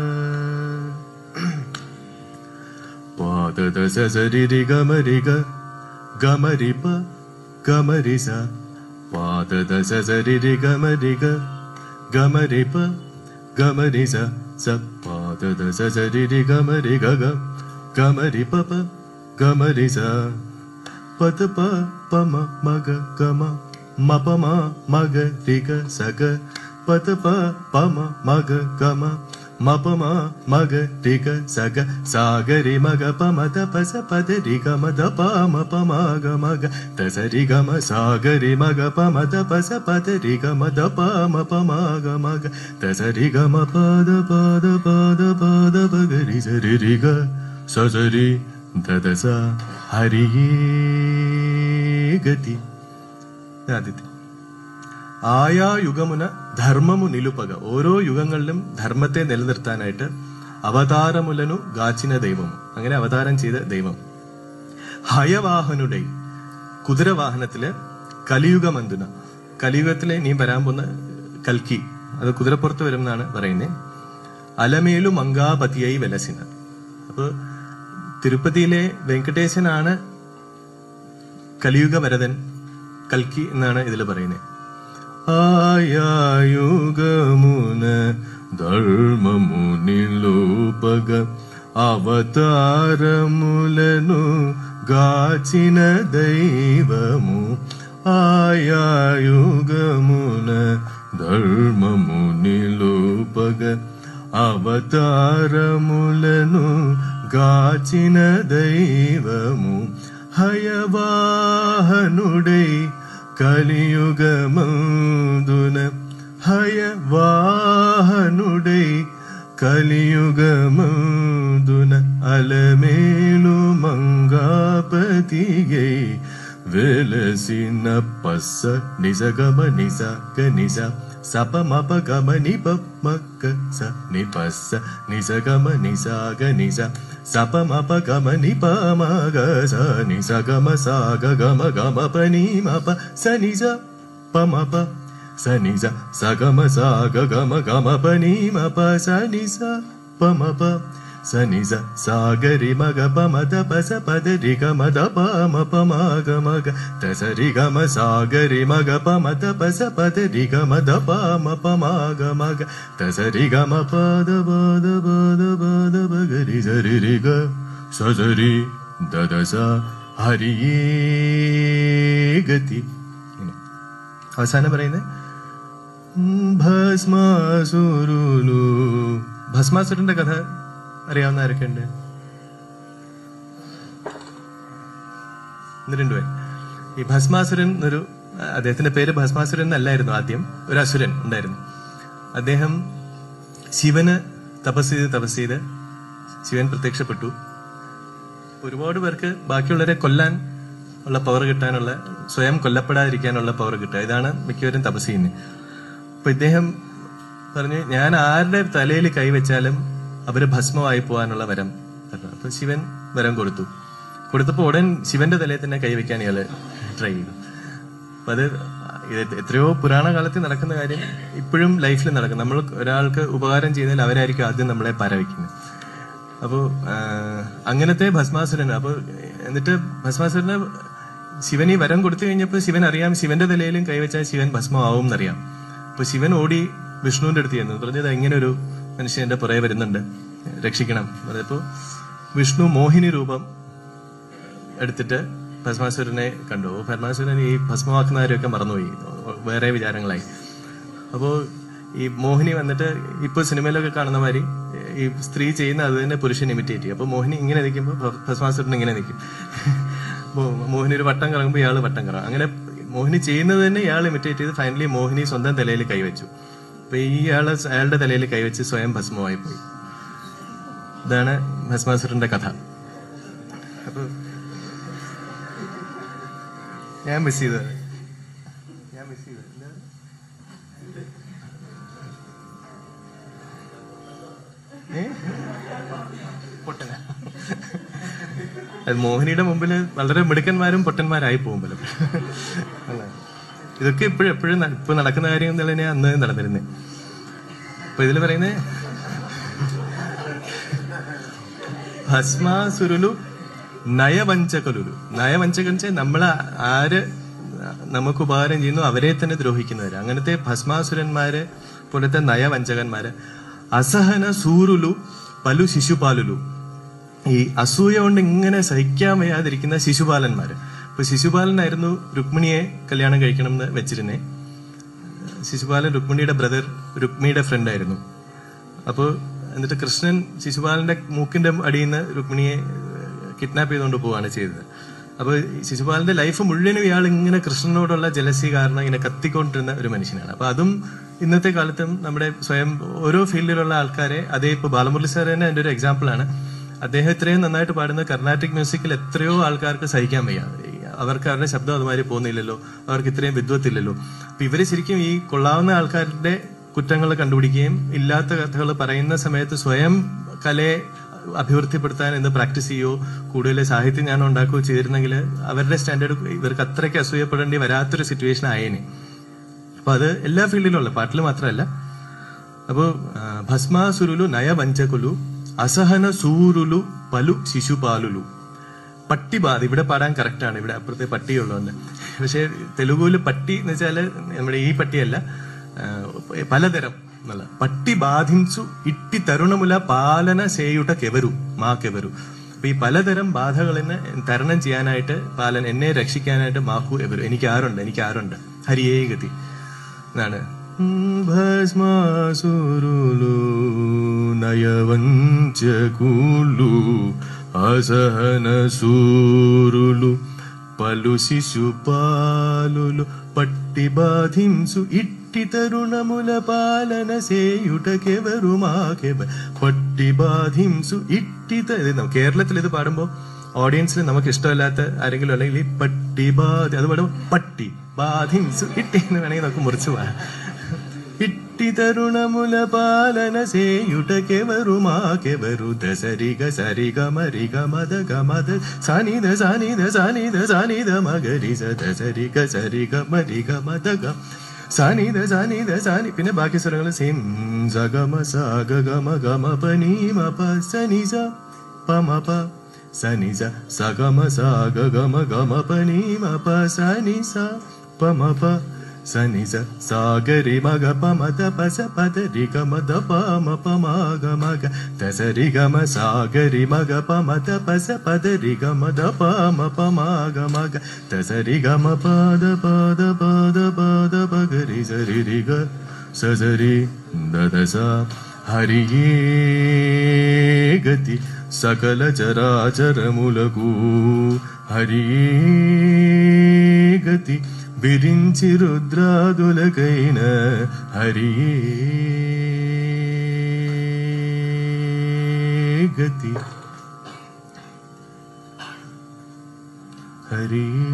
పాదదశ సరిరి గమరిగ గమరిప గమరిస పాదదశ సరిరి గమరిగ గమరిప గమరిస స పాదదశ సరిరి గమరిగ గమరిప గమరిస పద ప పమ మగ గమ మపమ మగ రిగ సగ పద ప పమ మగ గమ మపమ మగ రిగ సగ సాగరి మగ పమ తపస పద రిగ మద పమ పమగ మగ తసరి గమ సాగరి మగ పమ తపస పద రిగ మద పమ పమగ మగ తసరి గమ పద పద పద పద పగరి సరి రిగ ససరి దదస ഹരിയേ ഗതി. ആദിത്യ ആയാ യുഗമുന ധർമ്മമു നിലുപക, ഓരോ യുഗങ്ങളിലും ധർമ്മത്തെ നിലനിർത്താനായിട്ട് അവതാരമുലനു ഗാച്ചിന ദൈവം, അങ്ങനെ അവതാരം ചെയ്ത ദൈവം. ഹയവാഹനുടെ, കുതിരവാഹനത്തില് കലിയുഗമന്തുന, കലിയുഗത്തിലെ നീ വരാൻ പോകുന്ന കൽക്കി, അത് കുതിരപ്പുറത്ത് വരും എന്നാണ് പറയുന്നത്. അലമേലു മങ്കാപതിയായി വെലസിന, അപ്പൊ തിരുപ്പതിയിലെ വെങ്കടേശനാണ് കലിയുഗ വരദൻ, കൽക്കി എന്നാണ് ഇതിൽ പറയുന്നത്. ആയായുഗമുന ധർമ്മമു നിലോപക അവതാരമുലനു ഗാച്ചിന ദൈവമു. ആയായുഗമുന ധർമ്മമു നിലോപക అవతారములను గాచిన దైవము. హయవాహనుడై కలియుగమందున, హయవాహనుడై కలియుగమందున అలమేలు మంగాపతియై వెలసిన పస్స నిజగమ నిజ గనిజ సప మప గమ నిప మక స నిపస్స నిజ గమ నిజ గనిజ సప మప గమ నిప మగ స నిజ గమ స గమ గమ పని మప స నిజ ప మప స నిజ స గమ స గమ గమ పని మప స నిజ ప మప സനി സ സാഗരി മഗ പമത പസ പദരി ഗമത പമ പമഗ മഗ തസരി ഗമ സാഗരി മഗ പമത പസ പദരി ഗമത പമ പമഗ മഗ തസരി ഗമ പദ പദ പദ പദ പഗരി സരി രി ഗ സസരി ദദസ ഹരിയേ ഗതി. അവസാനം പറയുന്നത് ഭസ്മാസുരുലു. ഭസ്മാസുരന്റെ കഥ അറിയാവുന്ന ആരൊക്കെ ഉണ്ട്? രണ്ടുപേർ. ഈ ഭസ്മാസുരൻ എന്നൊരു, അദ്ദേഹത്തിന്റെ പേര് ഭസ്മാസുരൻ എന്നല്ലായിരുന്നു ആദ്യം, ഒരു അസുരൻ ഉണ്ടായിരുന്നു. അദ്ദേഹം ശിവന് തപസ് ചെയ്ത് ശിവൻ പ്രത്യക്ഷപ്പെട്ടു. ഒരുപാട് പേർക്ക് ബാക്കിയുള്ളവരെ കൊല്ലാൻ ഉള്ള പവർ കിട്ടാനുള്ള, സ്വയം കൊല്ലപ്പെടാതിരിക്കാനുള്ള പവർ കിട്ടുക, ഇതാണ് മിക്കവരും തപസ് ചെയ്യുന്നത്. അപ്പൊ ഇദ്ദേഹം പറഞ്ഞു, ഞാൻ ആരുടെ തലയിൽ കൈവച്ചാലും അവര് ഭസ്മമായി പോകാനുള്ള വരം തരണം. അപ്പൊ ശിവൻ വരം കൊടുത്തപ്പോ ഉടൻ ശിവന്റെ തലയിൽ തന്നെ കൈവയ്ക്കാൻ ഇയാള് ട്രൈ ചെയ്തു. അപ്പൊ അത് എത്രയോ പുരാണ കാലത്തിൽ നടക്കുന്ന കാര്യം ഇപ്പോഴും ലൈഫിൽ നടക്കും. നമ്മൾ ഒരാൾക്ക് ഉപകാരം ചെയ്താൽ അവരായിരിക്കും ആദ്യം നമ്മളെ പാരവയ്ക്കുന്നത്. അപ്പോ അങ്ങനത്തെ ഭസ്മാസുരന്, അപ്പൊ എന്നിട്ട് ഭസ്മാസുരന് ശിവൻ ഈ വരം കൊടുത്തു കഴിഞ്ഞപ്പോ ശിവൻ അറിയാം ശിവന്റെ തലയിലും കൈവച്ചാൽ ശിവൻ ഭസ്മമാവും എന്നറിയാം. അപ്പൊ ശിവൻ ഓടി വിഷ്ണുവിന്റെ അടുത്ത് ചെന്നു, പറഞ്ഞത് ഇങ്ങനെ ഒരു മനുഷ്യൻ എന്റെ പുറകെ വരുന്നുണ്ട്, രക്ഷിക്കണം. അതപ്പോ വിഷ്ണു മോഹിനി രൂപം എടുത്തിട്ട് ഭസ്മാസുരനെ കണ്ടു. ഭസ്മാസുരൻ ഈ ഭസ്മമാക്കുന്നവരെയൊക്കെ മറന്നുപോയി, വേറെ വിചാരങ്ങളായി. അപ്പോ ഈ മോഹിനി വന്നിട്ട് ഇപ്പൊ സിനിമയിലൊക്കെ കാണുന്ന മാതിരി ഈ സ്ത്രീ ചെയ്യുന്ന അത് തന്നെ പുരുഷൻ ഇമിറ്റേറ്റ് ചെയ്യും. അപ്പൊ മോഹിനി ഇങ്ങനെ നിൽക്കുമ്പോ ഭസ്മാസുരൻ ഇങ്ങനെ നിൽക്കും. മോഹിനി ഒരു വട്ടം കറങ്ങുമ്പോൾ ഇയാള് വട്ടം കറങ്ങും. അങ്ങനെ മോഹിനി ചെയ്യുന്നത് തന്നെ ഇയാൾ ഇമിറ്റേറ്റ് ചെയ്ത് ഫൈനലി മോഹിനി സ്വന്തം തലയിൽ കൈവച്ചു. അപ്പൊ അയാളുടെ തലയിൽ കൈവച്ച് സ്വയം ഭസ്മമായി പോയി. ഇതാണ് ഭസ്മാസുരന്റെ കഥ. അപ്പൊ ഞാൻ മിസ് ചെയ്തത് പൊട്ടന. അത് മോഹിനിയുടെ മുമ്പില് വളരെ മിടുക്കന്മാരും പൊട്ടന്മാരായി പോകും പലപ്പോഴും. ഇതൊക്കെ എപ്പോഴും ഇപ്പൊ നടക്കുന്ന കാര്യം തന്നെ അന്ന് നടന്നിരുന്നേ. അപ്പൊ ഇതിൽ പറയുന്നേ ഭസ്മാസുരുലു നയവഞ്ചകലുലു. നയവഞ്ചകൻ നമ്മളെ ആര് നമുക്ക് ഉപകാരം ചെയ്യുന്നു അവരെ തന്നെ ദ്രോഹിക്കുന്നവര്. അങ്ങനത്തെ ഭസ്മാസുരന്മാര് പോലത്തെ നയവഞ്ചകന്മാര്. അസഹന സൂരുലു പലു ശിശുപാലുലു. ഈ അസൂയ കൊണ്ട് ഇങ്ങനെ സഹിക്കാൻ വയ്യാതിരിക്കുന്ന ശിശുപാലന്മാര്. ഇപ്പൊ ശിശുപാലനായിരുന്നു രുക്മിണിയെ കല്യാണം കഴിക്കണം എന്ന് വെച്ചിരുന്നേ. ശിശുപാലൻ രുക്മിണിയുടെ ബ്രദർ, രുക്മിണിയുടെ ഫ്രണ്ട് ആയിരുന്നു. അപ്പൊ എന്നിട്ട് കൃഷ്ണൻ ശിശുപാലന്റെ മൂക്കിന്റെ അടിയിൽ നിന്ന് രുക്മിണിയെ കിഡ്നാപ്പ് ചെയ്തുകൊണ്ട് പോവുകയാണ് ചെയ്തത്. അപ്പൊ ശിശുപാലന്റെ ലൈഫ് മുഴുവനും ഇയാൾ ഇങ്ങനെ കൃഷ്ണനോടുള്ള ജലസി കാരണം ഇങ്ങനെ കത്തിക്കൊണ്ടിരുന്ന ഒരു മനുഷ്യനാണ്. അപ്പൊ അതും ഇന്നത്തെ കാലത്തും നമ്മുടെ സ്വയം ഓരോ ഫീൽഡിലുള്ള ആൾക്കാരെ, അതേ ഇപ്പൊ ബാലമുരളി സാർ തന്നെ അതിന്റെ ഒരു എക്സാമ്പിൾ ആണ്. അദ്ദേഹം ഇത്രയും നന്നായിട്ട് പാടുന്ന കർണാട്ടിക് മ്യൂസിക്കിൽ എത്രയോ ആൾക്കാർക്ക് സഹിക്കാൻ വയ്യ. അവർക്ക് അവരുടെ ശബ്ദം അതുമാതിരി പോകുന്നില്ലല്ലോ, അവർക്ക് ഇത്രയും വിദ്വത്തില്ലല്ലോ. അപ്പൊ ഇവര് ശരിക്കും ഈ കൊള്ളാവുന്ന ആൾക്കാരുടെ കുറ്റങ്ങൾ കണ്ടുപിടിക്കുകയും ഇല്ലാത്ത കഥകൾ പറയുന്ന സമയത്ത് സ്വയം കലയെ അഭിവൃദ്ധിപ്പെടുത്താൻ എന്ന് പ്രാക്ടീസ് ചെയ്യോ കൂടുതൽ സാഹിത്യം ഞാൻ ഉണ്ടാക്കുകയോ ചെയ്തിരുന്നെങ്കിൽ അവരുടെ സ്റ്റാൻഡേർഡ് ഇവർക്ക് അത്രയ്ക്ക് അസൂയപ്പെടേണ്ടി വരാത്തൊരു സിറ്റുവേഷൻ ആയേനെ. അപ്പൊ അത് എല്ലാ ഫീൽഡിലുള്ള പാട്ടിൽ മാത്രമല്ല. അപ്പോ ഭസ്മാസുരുലു നയവഞ്ചകുലു അസഹന സൂരുലു പലു ശിശുപാലുലു. പട്ടിബാധ ഇവിടെ പാടാൻ കറക്റ്റാണ്, ഇവിടെ അപ്പുറത്തെ പട്ടിയുള്ളതുകൊണ്ട്. പക്ഷെ തെലുഗുവില് പട്ടി എന്ന് വെച്ചാല് നമ്മുടെ ഈ പട്ടിയല്ല, പലതരം എന്നുള്ള. പട്ടി ബാധിച്ചു ഇട്ടി തരുണമുല പാലന സേയുട്ട കെവരു മാ കെവരു. അപ്പൊ ഈ പലതരം ബാധകളിനെ തരണം ചെയ്യാനായിട്ട് എന്നെ രക്ഷിക്കാനായിട്ട് മാഹു എവരു. എനിക്ക് ആരുണ്ട് ഹരിയേ ഗതി എന്നാണ്. ഭസ്മാസുരുലു നയവഞ്ചകുലു അസഹന സൂരുലു പലു ശിശുപാലുലു പട്ടി ബാധിംസു ഇട്ടി തരുണമുല പാലന സേയുട കെവരു മാ കെവ പട്ടി ബാധിംസു ഇട്ടി. കേരളത്തിൽ ഇത് പാടുമ്പോ ഓഡിയൻസിൽ നമുക്ക് ഇഷ്ടമല്ലാത്ത ആരെങ്കിലും അല്ലെങ്കിൽ ഈ പട്ടി ബാധി അത് പാടുമ്പോ പട്ടി ബാധിംസു ഇട്ടി എന്ന് വേണമെങ്കിൽ നമുക്ക് മുറിച്ചു പോകാം. ഇട്ടി തരുണമുല പാലന സേയുട കെവരു മാ കെവരു ദസരിഗ സരിഗ മരിഗ മദ ഗമദ സാനിദ സാനിദ സാനിദ സാനിദ മഗരി സദസരിഗ സരിഗ മരിഗ മദ ഗ സാനിധ സാനിധ സാനി. പിന്നെ ബാക്കി സ്വരങ്ങൾ സെയിം. സഗമ സഗമ ഗമ പനി മപ സനിസ പമപ സനിസ സഗമ സഗമ ഗമ പനി മപ സനിസ പമപ സനിസ സാഗരി മഗ പമത പസ പദരി ഗമ ദ പമ പമഗ മഗ തസരി ഗമ സാഗരി മഗ പമത പസ പദരി ഗമ ദ പമ പമഗ മഗ തസരി ഗമ പദ പദ പദ പദ പഗരി സരി രി ഗ സസരി ദദസ. ഹരിയേ ഗതി సకల చరాచరములకు హరియే గతి విరించి రుద్రాదులకైన హరియే గతి హరియే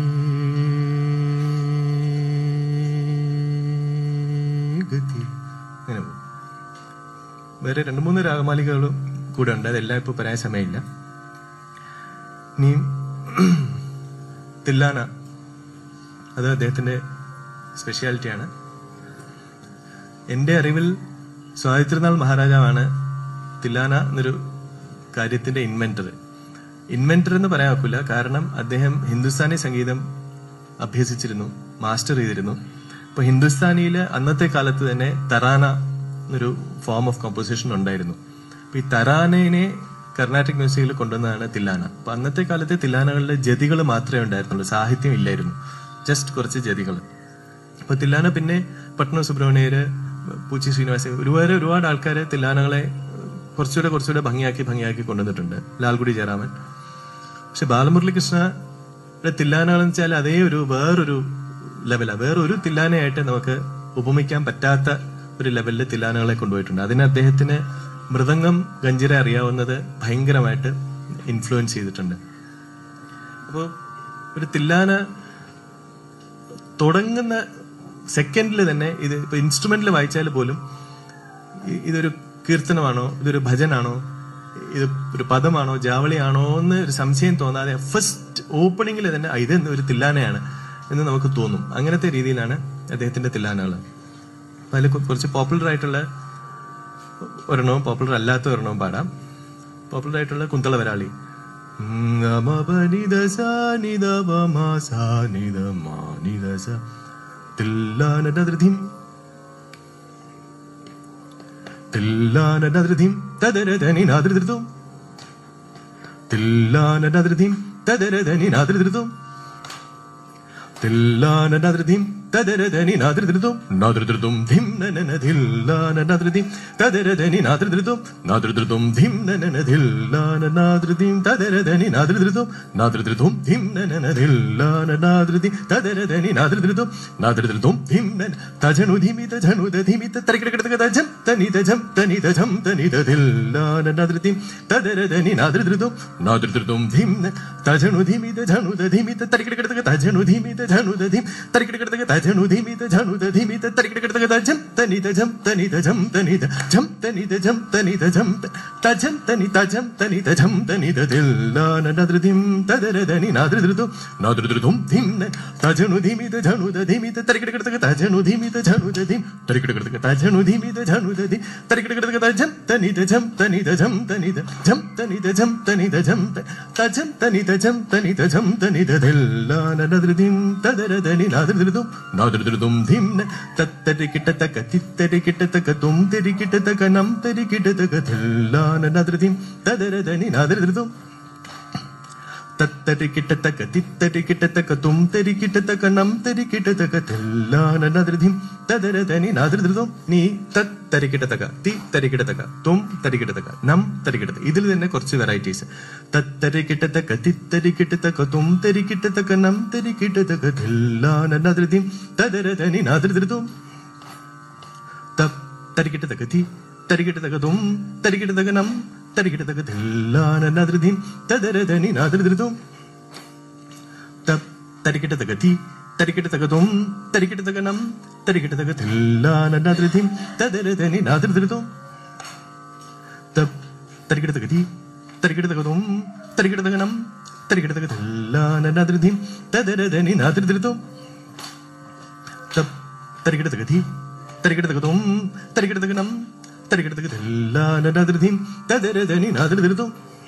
ഗതി. അങ്ങനെ വേറെ 2-3 രാഗമാലികകളും കൂടെ ഉണ്ട്. അതെല്ലാം ഇപ്പൊ പറയാൻ സമയമില്ല. ഇനി തില്ലാന, അത് അദ്ദേഹത്തിന്റെ സ്പെഷ്യാലിറ്റിയാണ്. എന്റെ അറിവിൽ സ്വാതിത്രിനാൾ മഹാരാജാവാണ് തില്ലാന എന്നൊരു കാര്യത്തിന്റെ ഇൻവെന്റർ എന്ന് പറയാൻ ഒക്കില്ല. കാരണം അദ്ദേഹം ഹിന്ദുസ്ഥാനി സംഗീതം അഭ്യസിച്ചിരുന്നു, മാസ്റ്റർ ചെയ്തിരുന്നു. ഇപ്പൊ ഹിന്ദുസ്ഥാനിയില് അന്നത്തെ കാലത്ത് തന്നെ തറാന എന്നൊരു ഫോം ഓഫ് കോമ്പോസിഷൻ ഉണ്ടായിരുന്നു. അപ്പൊ ഈ തറാനയെ കർണാട്ടിക് മ്യൂസിക്കിൽ കൊണ്ടുവന്നതാണ് തില്ലാന. അപ്പൊ അന്നത്തെ കാലത്തെ തില്ലാനകളിലെ ജതികൾ മാത്രമേ ഉണ്ടായിരുന്നുള്ളൂ, സാഹിത്യം ഇല്ലായിരുന്നു, ജസ്റ്റ് കുറച്ച് ജതികൾ. അപ്പൊ തില്ലാന പിന്നെ പട്ന സുബ്രഹ്മണ്യര്, പൂച്ചി ശ്രീനിവാസ, ഒരുപാട് ആൾക്കാരെ തില്ലാനകളെ കുറച്ചുകൂടെ ഭംഗിയാക്കി കൊണ്ടുവന്നിട്ടുണ്ട്. ലാൽഗുഡി ജയറാമൻ. പക്ഷെ ബാലമുരളികൃഷ്ണയുടെ തില്ലാനകൾ എന്ന് വെച്ചാൽ അതേ വേറൊരു ലെവലാണ്. വേറൊരു തില്ലാനയായിട്ട് നമുക്ക് ഉപമിക്കാൻ പറ്റാത്ത ഒരു ലെവലില് തില്ലാനകളെ കൊണ്ടുപോയിട്ടുണ്ട്. അതിന് അദ്ദേഹത്തിന് മൃദംഗം, ഗഞ്ചിര അറിയാവുന്നത് ഭയങ്കരമായിട്ട് ഇൻഫ്ലുവൻസ് ചെയ്തിട്ടുണ്ട്. അപ്പോൾ ഒരു തില്ലാന തുടങ്ങുന്ന സെക്കൻഡിൽ തന്നെ ഇത് ഇപ്പൊ ഇൻസ്ട്രുമെന്റിൽ വായിച്ചാൽ പോലും ഇതൊരു കീർത്തനമാണോ, ഇതൊരു ഭജനാണോ, ഇത് ഒരു പദമാണോ, ജാവളിയാണോ എന്ന് ഒരു സംശയം തോന്നാതെ ഫസ്റ്റ് ഓപ്പണിംഗിൽ തന്നെ ഇത് ഒരു തില്ലാനയാണ് എന്ന് നമുക്ക് തോന്നും. അങ്ങനത്തെ രീതിയിലാണ് അദ്ദേഹത്തിന്റെ തില്ലാനകൾ. അതിൽ കുറച്ച് പോപ്പുലർ ആയിട്ടുള്ള ഒരെണ്ണവും പോപ്പുലർ അല്ലാത്ത ഒരെണ്ണവും പാടാം. പോപ്പുലർ ആയിട്ടുള്ള കുന്തളവരാളി. തില്ലാനദ്രിധിം തില്ലാനദ്രിധിം തദരധനി നാദ്രിധൃതും തില്ലാനദ്രിധിം തദരധനി നാദ്രിധൃതും തില്ലാനദ്രിധിം തദരധനി നാദ്രിധൃതും നാദ്രിധൃതും ധിം നനന ധില്ലാനദ്രിധിം തദരധനി നാദ്രിധൃതും നാദ്രിധൃതും ധിം നനന ധില്ലാനദ്രിധിം തദരധനി നാദ്രിധൃതും നാദ്രിധൃതും ധിം നനന ധില്ലാനദ്രിധിം തദരധനി നാദ്രിധൃതും നാദ്രിധൃതും ധിം നന തജനുധിമിത ജനുദധിമിത തരികിടകിടക തജം തനിതജം തനിതജം തനിത ധില്ലാനദ്രിധിം തദരധനി നാദ്രിധൃതും നാദ്രിധൃതും ധിം തജനുധിമിത ജനുദധിമിത തരികിടകിടക തജനുധിമിത ജനുദധിം തരികിടകിടക തജനുധിമിത ജനുദധിമിത തരികിടകിടക തജം തനിതജം തനിതജം തനിതജം തനിതജം തനിതജം തജം തനിതജം തനിതജം തനിത ധില്ലാനദ്രിധിം തദരധനി നാദ്രിധൃതും നാദ്രിധൃതും ധിം തജനുധിമിത ജനുദധിമിത തരികിടകിടക തജനുധിമിത ജനുദധിം തരികിടകിടക തജനുധിമിത ജനുദധി തരികിടകിടക തജം തനിതജം തനിതജം തനിതജം തനിതജം തനിതജം തജം തനിതജം തനിതജം തനിത ധില്ലാനദ്രിധിം തദരധനി നാദ്രിധൃതും നാദ്രിധൃതും ധിം തത്തരികിടതക തിത്തരികിടതക തും തരികിടതക നം തരികിടതക ധില്ലാനദ്രിധിം തദരധനി നാദ്രിധൃതും തത്തരികിടതക തിത്തരികിടതക തും തരികിടതക നം തരികിടതക ധില്ലാനദ്രിധിം തദരധനി നാദ്രിധൃതും നീ തത്തരികിടതക തി തരികിടതക തും തരികിടതക നം തരികിടതക. ഇതിൽ തന്നെ കുറച്ച് വെറൈറ്റീസ്. തത്തരികിടതക തിത്തരികിടതക തും തരികിടതക നം തരികിടതക ധില്ലാനദ്രിധിം തദരധനി നാദ്രിധൃതും തരികിടതക തി തരികിടതക തും തരികിടതക നം തരികിടതക ധില്ലാനദ്രിധിം തദരധനി നാദ്രിധൃതും തരികിടതക തി തരികിടതക തും തരികിടതക നം തരികിടതക ധില്ലാനദ്രിധിം തദരധനി നാദ്രിധൃതും തരികിടതക തി തരികിടതക തും തരികിടതക നം തരികിടതക ധില്ലാനദ്രിധിം തദരധനി നാദ്രിധൃതും തരികിടതക ധീം തരികിടതക തും തരികിടതക നം തരികിടതക തെല്ലാനദ്രിധിം തദരദനി നാദ്രിധിം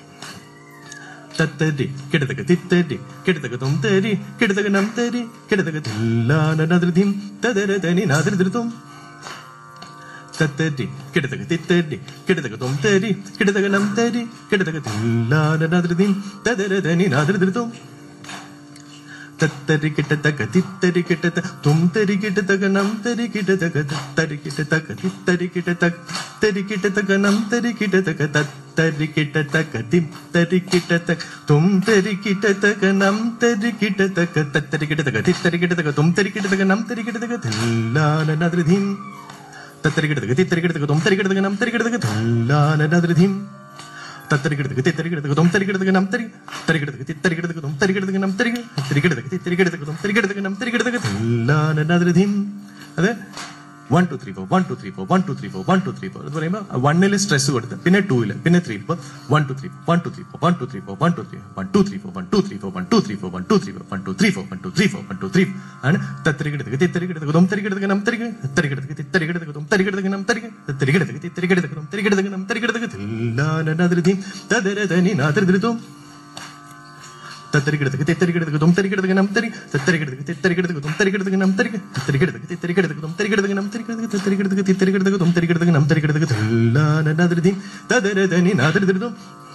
തത്തരി കിടതക തിത്തരി കിടതക തും തരി കിടതക നം തരി കിടതക തെല്ലാനദ്രിധിം തദരദനി നാദ്രിധിം തത്തരി കിടതക തിത്തരി കിടതക തും തരി കിടതക നം തരി കിടതക തെല്ലാനദ്രിധിം തദരദനി നാദ്രിധിം തത്തരി കിട്ടതക തിത്തരി കിട്ടത തും തരി കിട്ടതക നം തരി കിട്ടതക തത്തരി കിട്ടതക തിത്തരി കിട്ടതക തരി കിട്ടതക നം തരി കിട്ടതക തത്തരി കിട്ടതക തിം തരി കിട്ടതക തും തരി കിട്ടതക നം തരി കിട്ടതക തത്തരി കിട്ടതക തിത്തരി കിട്ടതക തും തരി കിട്ടതക നം തരി കിട്ടതക തെല്ലാനദ്രിധിം തത്തരി കിട്ടതക തിത്തരി കിട്ടതക തും തരി കിട്ടതക നം തരി കിട്ടതക തെല്ലാനദ്രിധിം തത്തരി കിടതക തിത്തരി കിടതക തും തരി കിടതക നം തരി തരി കിടതക തിത്തരി കിടതക തും തരി കിടതക നം തരി തരി കിടതക തിത്തരി കിടതക തും തരി കിടതക നം തരി കിടതക തെല്ലാനദ്രിധിം. അത് 1 2 3 4 1 2 3 4 1 2 3 4 1 2 3 4 എന്ന് പറയുമ്പോൾ 1 സ്ട്രെസ് കൊടുത്ത് പിന്നെ 2 പിന്നെ 3 ഇപ്പൊ 1 2 3 1 2 3 4 1 2 3 4 1 2 3 1 2 3 4 1 2 3 4 1 2 3 4 1 2 3 4 1 2 3 4 1 2 3 4 1 2 3 ആണ് തത്തരി കിടതക തിത്തരി കിടതക തും തരി കിടതക നം തരി തരി കിടതക തിത്തരി കിടതക തും തരി കിടതക നം തരി തരി കിടതക തിത്തരി കിടതക തും തരി കിടതക നം തരി കിടതക തെല്ലാനദ്രിധിം തദരദനി നാദ്രിധിം തത്തരി കിടതക തിത്തരി കിടതക തും തരി കിടതക നം തരി തത്തരി കിടതക തിത്തരി കിടതക തും തരി കിടതക നം തരി തരി കിടതക തിത്തരി കിടതക തും തരി കിടതക നം തരി തരി കിടതക തിത്തരി കിടതക തും തരി കിടതക നം തരി കിടതക തെല്ലാനദ്രിധിം തദരദനി നാദ്രിധിം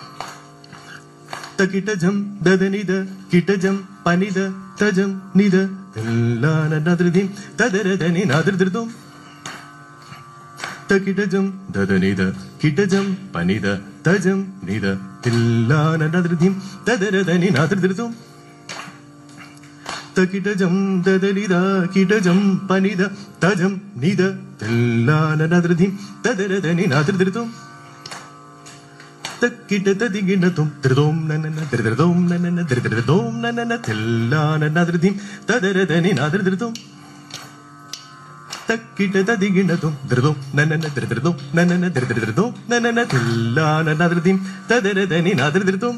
തകിടജം ദദനിദ കിടജം പനിദ തജം നിദ തെല്ലാനദ്രിധിം തദരദനി നാദ്രിധിം തകിടജം ദദനിദ കിടജം പനിദ തജം നിദ തെല്ലാനദ്രിധിം തദരദനി നാദ്രിധിം തകിടജം ദദനിദ കിടജം പനിദ തജം നിദ തെല്ലാനദ്രിധിം തദരദനി നാദ്രിധിം തക്കിടതദിഗിണതും ത്രിദോം നനന ത്രിദോം നനന ത്രിദോം നനന തെല്ലാനദ്രിധിം തദരദനി നാദ്രിധിം തക്കിടതദിഗിണതും ത്രിദോം നനന ത്രിദോം നനന ത്രിദോം നനന തെല്ലാനദ്രിധിം തദരദനി നാദ്രിധിം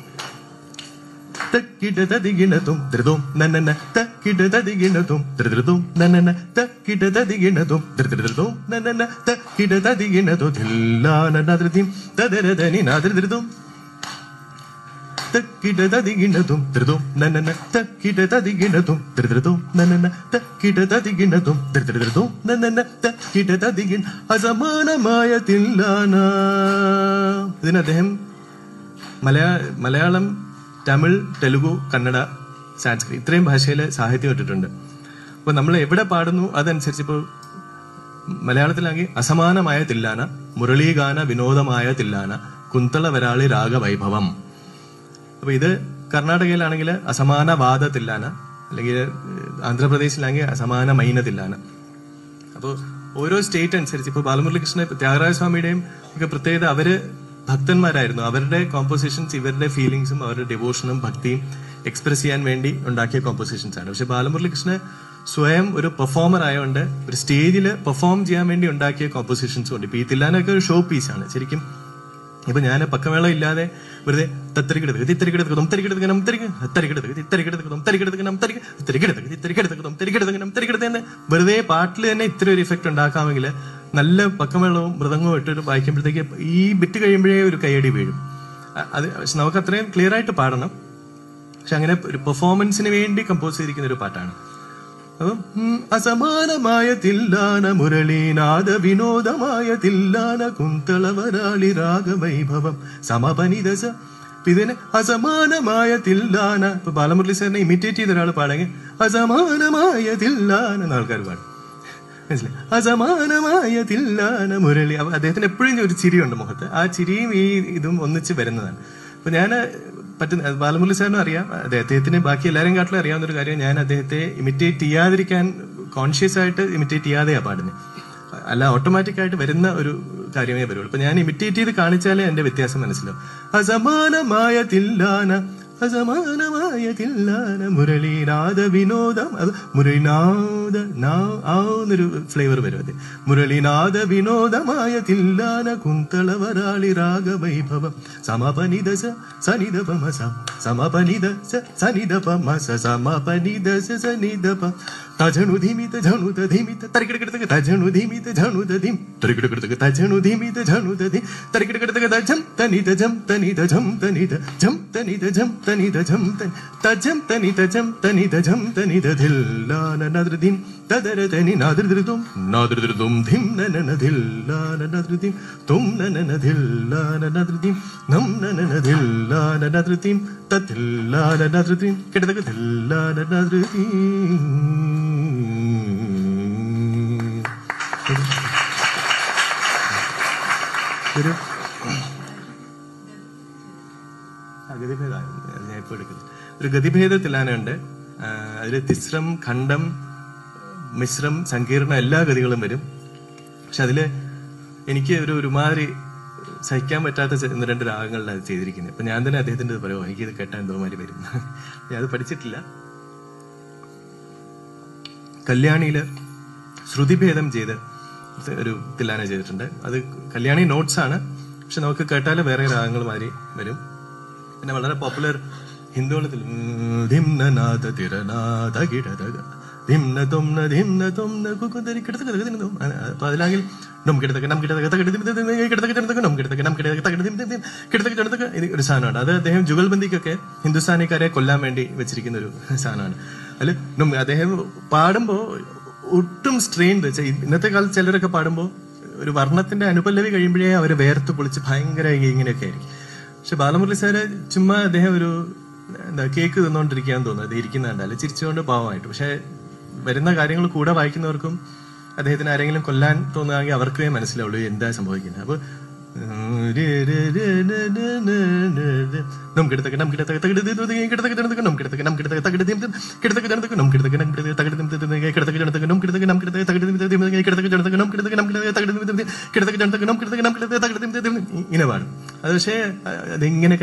തക്കിടതദിഗിണതും ത്രിദോം നനന തക്കിടതദിഗിണതും ത്രിദോം നനന തക്കിടതദിഗിണതും ത്രിദോം നനന തക്കിടതദിഗിണതും തെല്ലാനദ്രിധിം തദരദനി നാദ്രിധിം തക്കിടതദിഗിണതും ത്രിദോം നനന തക്കിടതദിഗിണതും ത്രിദോം നനന തക്കിടതദിഗിണതും ത്രിദോം നനന തക്കിടതദിഗിണ അസമാനമായ തില്ലാന. ഇതിന് അദ്ദേഹം മലയാളം, തമിഴ്, തെലുഗു, കന്നഡ, സാൻസ്ക്രിറ്റ് ഇത്രയും ഭാഷയിൽ സാഹിത്യം ഇട്ടിട്ടുണ്ട്. അപ്പൊ നമ്മൾ എവിടെ പാടുന്നു അതനുസരിച്ച് ഇപ്പോൾ മലയാളത്തിലാണെങ്കിൽ അസമാനമായ തില്ലാന, മുരളീഗാന വിനോദമായ തില്ലാന, കുന്തള വരാളി രാഗവൈഭവം. അപ്പൊ ഇത് കർണാടകയിലാണെങ്കിൽ അസമാന വാദ തില്ലാന, അല്ലെങ്കിൽ ആന്ധ്രാപ്രദേശിലാണെങ്കിൽ അസമാന മൈന തില്ലാന. അപ്പോൾ ഓരോ സ്റ്റേറ്റ് അനുസരിച്ച് ഇപ്പൊ ബാലമുരളികൃഷ്ണ ത്യാഗരാജ സ്വാമിയുടെയും ഒക്കെ പ്രത്യേകത, അവര് ഭക്തന്മാരായിരുന്നു. അവരുടെ കോമ്പോസിഷൻസ് ഇവരുടെ ഫീലിംഗ്സും അവരുടെ ഡിവോഷനും ഭക്തിയും എക്സ്പ്രസ് ചെയ്യാൻ വേണ്ടി ഉണ്ടാക്കിയ കോമ്പോസിഷൻസ് ആണ്. പക്ഷെ ബാലമുരളികൃഷ്ണ സ്വയം ഒരു പെർഫോമർ ആയതുകൊണ്ട് ഒരു സ്റ്റേജിൽ പെർഫോം ചെയ്യാൻ വേണ്ടി ഉണ്ടാക്കിയ കോമ്പോസിഷൻസും ഉണ്ട്. ഇപ്പൊ ഈ തില്ലാനൊക്കെ ഒരു ഷോ പീസാണ് ശരിക്കും. ഇപ്പൊ ഞാൻ പക്കമേളം ഇല്ലാതെ വെറുതെ തത്തരികിടതക തിത്തരികിടതക തും തരികിടതക നം തരിക തരികിടതക തിത്തരികിടതക തും തരികിടതക നം തരിക തരികിടതക തിത്തരികിടതക തും തരികിടതക നം തരികിടതക എന്ന് വെറുതെ പാട്ടിൽ തന്നെ ഇത്ര ഒരു ഇഫക്റ്റ് ഉണ്ടാക്കാമെങ്കിൽ നല്ല പക്കമേളവും മൃദംഗവും ഇട്ടിട്ട് വായിക്കുമ്പോഴത്തേക്ക് ഈ ബിറ്റ് കഴിയുമ്പോഴേ ഒരു കൈയടി വീഴും. അത് നമുക്ക് അത്രയും ക്ലിയർ ആയിട്ട് പാടണം. പക്ഷെ അങ്ങനെ ഒരു പെർഫോമൻസിന് വേണ്ടി കമ്പോസ് ചെയ്തിരിക്കുന്ന ഒരു പാട്ടാണ്. അപ്പം അസമാനമായ തില്ലാന മുരളീനാഥ വിനോദമായ തില്ലാന കുന്തള വരാളി രാഗവൈഭവം സമപനിദസ. ഇതിന് അസമാനമായ തില്ലാന. ഇപ്പൊ ബാലമുരളി സാറിനെ ഇമിറ്റേറ്റ് ചെയ്ത ഒരാൾ പാടെങ്കിൽ അസമാനമായ തില്ലാന എന്ന ആൾക്കാർ പാടും. മനസ്സിലായി? അസമാനമായ തില്ലാന മുരളി. അപ്പൊ അദ്ദേഹത്തിന് എപ്പോഴും ഒരു ചിരിയുണ്ട് മുഖത്ത്. ആ ചിരിയും ഈ ഇതും ഒന്നിച്ച് വരുന്നതാണ്. അപ്പൊ ഞാൻ ബാലമുരളി സാറിനും അറിയാം, അദ്ദേഹത്തിന് ബാക്കി എല്ലാവരും കാട്ടിലും അറിയാവുന്ന ഒരു കാര്യം, ഞാൻ അദ്ദേഹത്തെ ഇമിറ്റേറ്റ് ചെയ്യാതിരിക്കാൻ കോൺഷ്യസ് ആയിട്ട് ഇമിറ്റേറ്റ് ചെയ്യാതെയാ പാടുന്നത്. അല്ല, ഓട്ടോമാറ്റിക് ആയിട്ട് വരുന്ന ഒരു കാര്യമേ വരുള്ളൂ. അപ്പൊ ഞാൻ ഇമിറ്റേറ്റ് ചെയ്ത് കാണിച്ചാലേ എന്റെ വ്യത്യാസം മനസ്സിലാവും. അസമാനമായ തില്ലാന അസമാനമായ തില്ലാന മുരളീനാഥ വിനോദം. അത് മുരളീനാഥ എന്നൊരു ഫ്ലേവർ വരും. അത് മുരളീനാഥ വിനോദമായ തില്ലാന കുന്തള വരാളി രാഗവൈഭവം സമപനിദ സനിദപ സമപനിദ സനിദപ സമപനിദ സനിദപ തജണു ധീമിത ജണുത ധീമിത തരികിടകിടതക തജണു ധീമിത ജണുത ധീം തരികിടകിടതക തജണു ധീമിത ജണുത ധീം തരികിടകിടതക തജം തനിത ജം തനിത ജം തനിത ജം തനിത ജം തനിത ജം തജം തനിത ജം തനിത ജം തനിത ധില്ലാന നദ്രദീം തദരതനി നാദ്രദൃതും നാദ്രദൃതും ധിം നനന ധില്ലാന നദ്രദീം തും നനന ധില്ലാന നദ്രദീം നം നനന ധില്ലാന നദ്രദീം തദ്ധില്ലാന നദ്രദീം കിടതക ധില്ലാന നദ്രദീം. ഒരു ഞാൻ ഇപ്പൊ എടുക്കുന്നത് ഒരു ഗതിഭേദ തിലാനുണ്ട്. അതിൽ തിസ്രം, ഖണ്ഡം, മിശ്രം, സങ്കീർണം എല്ലാ ഗതികളും വരും. പക്ഷെ അതില് എനിക്ക് ഒരുമാതിരി സഹിക്കാൻ പറ്റാത്ത 1-2 രാഗങ്ങളിലാണ് അത് ചെയ്തിരിക്കുന്നത്. അപ്പൊ ഞാൻ തന്നെ അദ്ദേഹത്തിന്റെ പറയുമോ എനിക്കിത് കേട്ടാൻ എന്തോമാതിരി വരും. ഞാൻ അത് പഠിച്ചിട്ടില്ല. കല്യാണിയില് ശ്രുതിഭേദം ചെയ്ത് ഒരു തില്ലാന ചെയ്തിട്ടുണ്ട്. അത് കല്യാണി നോട്ട്സ് ആണ്, പക്ഷെ നമുക്ക് കേട്ടാല് വേറെ രാഗങ്ങൾ മാതിരി വരും. പിന്നെ വളരെ പോപ്പുലർ ഹിന്ദുളത്തിൽ അപ്പൊ അതിലാണെങ്കിൽ ഒരു സാധനമാണ്. അത് അദ്ദേഹം ജുഗൽബന്ദിക്കൊക്കെ ഹിന്ദുസ്ഥാനിക്കാരെ കൊല്ലാൻ വേണ്ടി വെച്ചിരിക്കുന്ന ഒരു സാധനമാണ്. അതിൽ അദ്ദേഹം പാടുമ്പോ ഒട്ടും സ്ട്രെയിൻ വെച്ചാൽ ഇന്നത്തെ കാലത്ത് ചിലരൊക്കെ പാടുമ്പോൾ ഒരു വർണ്ണത്തിന്റെ അനുപല്ലവി കഴിയുമ്പോഴേ അവര് വേർത്ത് പൊളിച്ച് ഭയങ്കര ഇങ്ങനെയൊക്കെ ആയിരിക്കും. പക്ഷെ ബാലമുരളി സാറ് ചുമ്മാ അദ്ദേഹം ഒരു കേക്ക് തിന്നോണ്ടിരിക്കാന്ന് തോന്നുന്നത്. അത് ഇരിക്കുന്ന കണ്ടാല് ചിരിച്ചുകൊണ്ട് പാവമായിട്ട്. പക്ഷെ വരുന്ന കാര്യങ്ങൾ കൂടെ വായിക്കുന്നവർക്കും അദ്ദേഹത്തിന് ആരെങ്കിലും കൊല്ലാൻ തോന്നുകയാണെങ്കിൽ അവർക്കേ മനസ്സിലാവുള്ളൂ എന്താ സംഭവിക്കുന്നത്. അപ്പൊ ഇങ്ങനെ പാടും. അത് പക്ഷേ അതെങ്ങനെ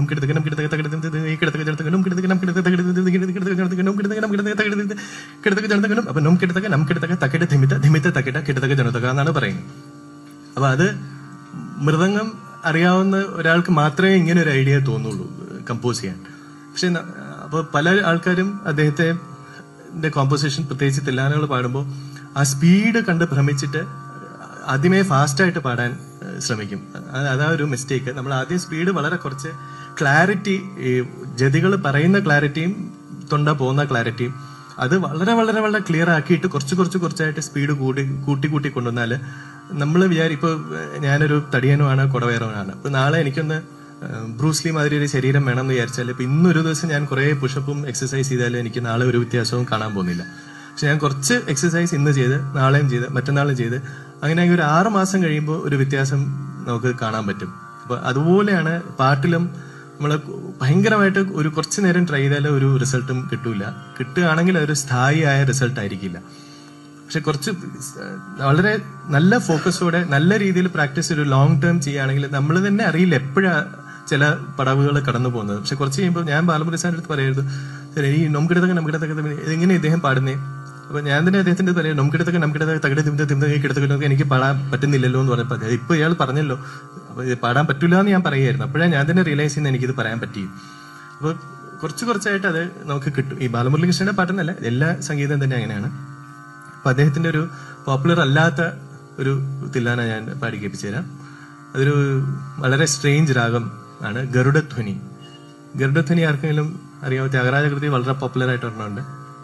എന്നാണ് പറയുന്നത്. അപ്പൊ അത് മൃദംഗം അറിയാവുന്ന ഒരാൾക്ക് മാത്രമേ ഇങ്ങനെ ഒരു ഐഡിയ തോന്നുള്ളൂ കമ്പോസ് ചെയ്യാൻ. പക്ഷെ അപ്പൊ പല ആൾക്കാരും അദ്ദേഹത്തെ കോമ്പോസിഷൻ പ്രത്യേകിച്ച് തില്ലാനകൾ പാടുമ്പോൾ ആ സ്പീഡ് കണ്ട് ഭ്രമിച്ചിട്ട് ആദ്യമേ ഫാസ്റ്റായിട്ട് പാടാൻ ശ്രമിക്കും. അതാ ഒരു മിസ്റ്റേക്ക്. നമ്മൾ ആദ്യം സ്പീഡ് വളരെ കുറച്ച് ക്ലാരിറ്റി, ഈ ജതികൾ പറയുന്ന ക്ലാരിറ്റിയും തൊണ്ട പോകുന്ന ക്ലാരിറ്റിയും അത് വളരെ വളരെ വളരെ ക്ലിയർ ആക്കിയിട്ട് കുറച്ചായിട്ട് സ്പീഡ് കൂട്ടി കൊണ്ടുവന്നാല് നമ്മൾ ഇപ്പൊ ഞാനൊരു തടിയനുമാണ്, കുടവയറവനാണ്. അപ്പൊ നാളെ എനിക്കൊന്ന് ബ്രൂസ്ലി മാതിരി ഒരു ശരീരം വേണം എന്ന് വിചാരിച്ചാൽ ഇപ്പൊ ഇന്നൊരു ദിവസം ഞാൻ കുറെ പുഷപ്പും എക്സസൈസ് ചെയ്താലും എനിക്ക് നാളെ ഒരു വ്യത്യാസവും കാണാൻ പോകുന്നില്ല. പക്ഷെ ഞാൻ കുറച്ച് എക്സസൈസ് ഇന്ന് ചെയ്ത് നാളെയും ചെയ്ത് മറ്റന്നാളും ചെയ്ത് അങ്ങനെ ഒരു 6 മാസം കഴിയുമ്പോൾ ഒരു വ്യത്യാസം നമുക്ക് കാണാൻ പറ്റും. അപ്പൊ അതുപോലെയാണ് പാട്ടിലും നമ്മള് ഭയങ്കരമായിട്ട് ഒരു കുറച്ചു നേരം ട്രൈ ചെയ്താൽ ഒരു റിസൾട്ടും കിട്ടുകയാണെങ്കിൽ അതൊരു സ്ഥായിയായ റിസൾട്ട് ആയിരിക്കില്ല. പക്ഷെ കുറച്ച് വളരെ നല്ല ഫോക്കസോടെ നല്ല രീതിയിൽ പ്രാക്ടീസ് ഒരു ലോങ് ടേം ചെയ്യുകയാണെങ്കിൽ നമ്മൾ തന്നെ അറിയില്ല എപ്പോഴാ ചില പടവുകൾ കടന്നു പോകുന്നത്. പക്ഷെ കുറച്ച് കഴിയുമ്പോൾ ഞാൻ ബാലമുരളി സാറിന്റെ അടുത്ത് പറയരുത് ഈ നമുക്കിടത്തൊക്കെ എങ്ങനെ ഇദ്ദേഹം പാടുന്നേ. അപ്പൊ ഞാൻ തന്നെ അദ്ദേഹത്തിന്റെ പറയാം നമുക്കിടത്തൊക്കെ എനിക്ക് പാടാൻ പറ്റുന്നില്ലല്ലോ എന്ന് പറഞ്ഞപ്പോ ഇപ്പൊ ഇയാൾ പറഞ്ഞല്ലോ അപ്പൊ പാടാൻ പറ്റില്ല എന്ന് ഞാൻ പറയായിരുന്നു. അപ്പോഴാണ് ഞാൻ തന്നെ റിയലൈസ് ചെയ്യുന്നത് എനിക്കിത് പറയാൻ പറ്റിയും. അപ്പൊ കുറച്ചായിട്ട് അത് നമുക്ക് കിട്ടും. ഈ ബാലമുരളി കൃഷ്ണന്റെ പാട്ടെന്നല്ല, എല്ലാ സംഗീതം തന്നെ അങ്ങനെയാണ്. അപ്പൊ അദ്ദേഹത്തിന്റെ ഒരു പോപ്പുലർ അല്ലാത്ത ഒരു തില്ലാന ഞാൻ പാടി കേൾപ്പിച്ചു തരാം. അതൊരു വളരെ സ്ട്രേഞ്ച് രാഗം ആണ്, ഗരുഡധ്വനി. ഗരുഡധ്വനി ആർക്കെങ്കിലും അറിയാമോ? ത്യാഗരാജകൃതി വളരെ പോപ്പുലർ ആയിട്ട് ഒരെണ്ണമുണ്ട്.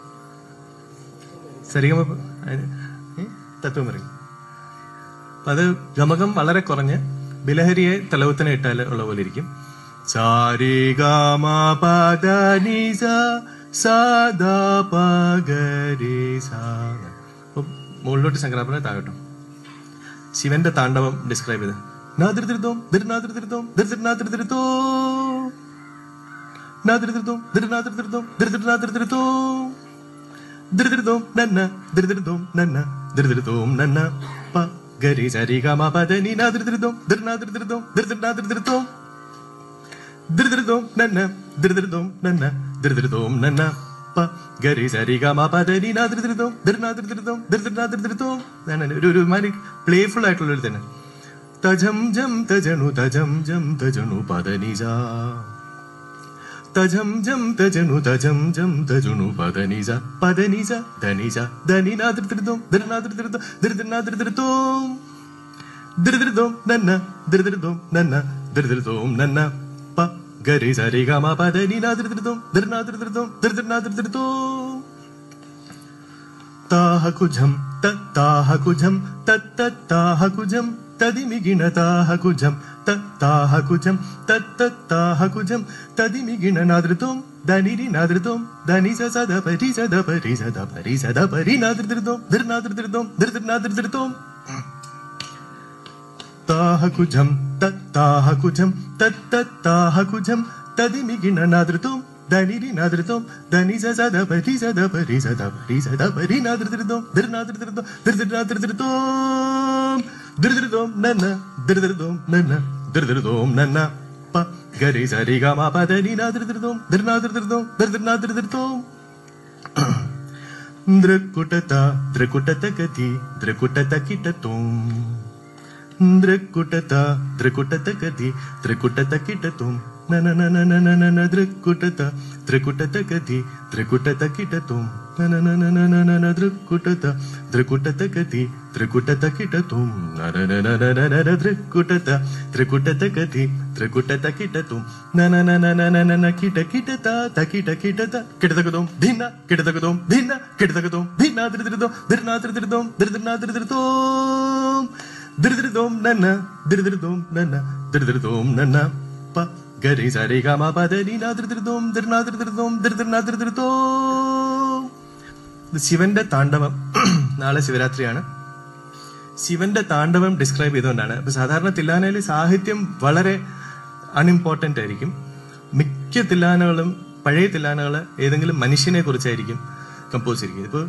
സരിഗമ തത്വം പറയും. അപ്പൊ അത് ഗമകം വളരെ കുറഞ്ഞ് ബിലഹരിയെ തലവുത്തനെ ഇട്ടാൽ ഉള്ള പോലെ ഇരിക്കും. മുകളിലോട്ട് ശങ്കരാഭരണ താഴോട്ടും ശിവന്റെ താണ്ഡവം ഡിസ്ക്രൈബ് ചെയ്ത് നാതിർതിരുത്തോം ദിർനാതിർതിരുത്തോം ദിർതിർനാതിർതിരുത്തോം നാതിർതിരുത്തോം ദിർനാതിർതിരുത്തോം ദിർതിർനാതിർതിരുത്തോം ദിർതിരുത്തോം നന്ന ദിർതിരുത്തോം നന്ന ദിർതിരുത്തോം നന്ന പ ഗരി സരി ഗ മ പ ധ നി നാതിർതിരുത്തോം ദിർനാതിർതിരുത്തോം ദിർതിർനാതിർതിരുത്തോം ദിർതിരുത്തോം നന്ന ദിർതിരുത്തോം നന്ന ദിർതിരുത്തോം നന്ന പ ഗരി സരി ഗ മ പ ധ നി നാതിർതിരുത്തോം ദിർനാതിർതിരുത്തോം ദിർതിർനാതിർതിരുത്തോം. ഒരു മാതിരി പ്ലേഫുൾ ആയിട്ടുള്ള ഒരു തന്നെ. തജം ജം തജണു തജം ജം തജണു പദ നിജ തജം ജം തജനു തജം ജം തജുണു പദനിജ പദനിജ ധനിജ ധനിനാദൃതൃതോം ധൃനാദൃതൃതോ ധൃതൃനാദൃതൃതോം ധൃതൃതോം നന്ന ധൃതൃതോം നന്ന ധൃതൃതോം നന്ന പ ഗരി സരി ഗമ പദനിനാദൃതൃതോം ധൃനാദൃതൃതോം ധൃതൃനാദൃതൃതോം താഹ കുജം തത്താഹ കുജം തത്തത്താഹ കുജം തദിമിഗിണതാഹ കുജം തത്താഹ കുജം തത്തത്താഹ കുജം തദിമിഗിണനാദൃതോം ധനിരിനാദൃതോം ധനിസ സദപരി സദപരി സദപരി സദപരി നാദൃതൃതോം ധൃനാദൃതൃതോം ധൃതൃനാദൃതൃതോം താഹ കുജം തത്താഹ കുജം തത്തത്താഹ കുജം തദിമിഗിണനാദൃതോം ധനിരിനാദൃതോം ധനിസ സദപരി സദപരി സദപരി സദപരി നാദൃതൃതോം ധൃനാദൃതൃതോം ധൃതൃനാദൃതൃതോം ധൃതൃതോം നന്ന ധൃതൃതോം നന്ന ധൃതൃതോം നന്ന പ ഗരി സരി ഗമ പദനിനാദൃതൃതോം ധൃനാദൃതൃതോം ധൃതൃനാദൃതൃതോം ദ്രക്കുടത ദ്രക്കുടത ഗതി ദ്രക്കുടത കിടതോം ദ്രക്കുടത ദ്രക്കുടത ഗതി ദ്രക്കുടത കിടതോം നന നന നന നന ദ്രക്കുടത ദ്രക്കുടത ഗതി ദ്രക്കുടത കിടതോം നന നന നന നന ദ്രക്കുടത ദ്രക്കുടത ഗതി ദ്രക്കുടത കിടതോം നന നന നന നന ദ്രക്കുടത ദ്രക്കുടത ഗതി ദ്രക്കുടത കിടതോം നന നന നന നന കിട കിടത തകിട കിടത കിടതകതോം ധിന കിടതകതോം ധിന കിടതകതോം ധിന ദ്രദ്രദോം ദ്രനാദ്രദ്രദോം ദ്രനാദ്രദ്രദോം ദ്രദ്രദോം നന ദ്രദ്രദോം നന ദ്രദ്രദോം നന പ ഗരി സരി ഗമ പദനിനാദൃതൃതോം ധൃനാദൃതൃതോം ധൃതൃനാദൃതൃതോം. ശിവന്റെ താണ്ഡവം. നാളെ ശിവരാത്രിയാണ്. ശിവന്റെ താണ്ഡവം ഡിസ്ക്രൈബ് ചെയ്തുകൊണ്ടാണ്. ഇപ്പൊ സാധാരണ തില്ലാനയിലെ സാഹിത്യം വളരെ അൺഇമ്പോർട്ടന്റ് ആയിരിക്കും. മിക്ക തില്ലാനകളും പഴയ തില്ലാനകള് ഏതെങ്കിലും മനുഷ്യനെ കുറിച്ചായിരിക്കും കമ്പോസ് ചെയ്തിരിക്കുന്നത്. ഇപ്പൊ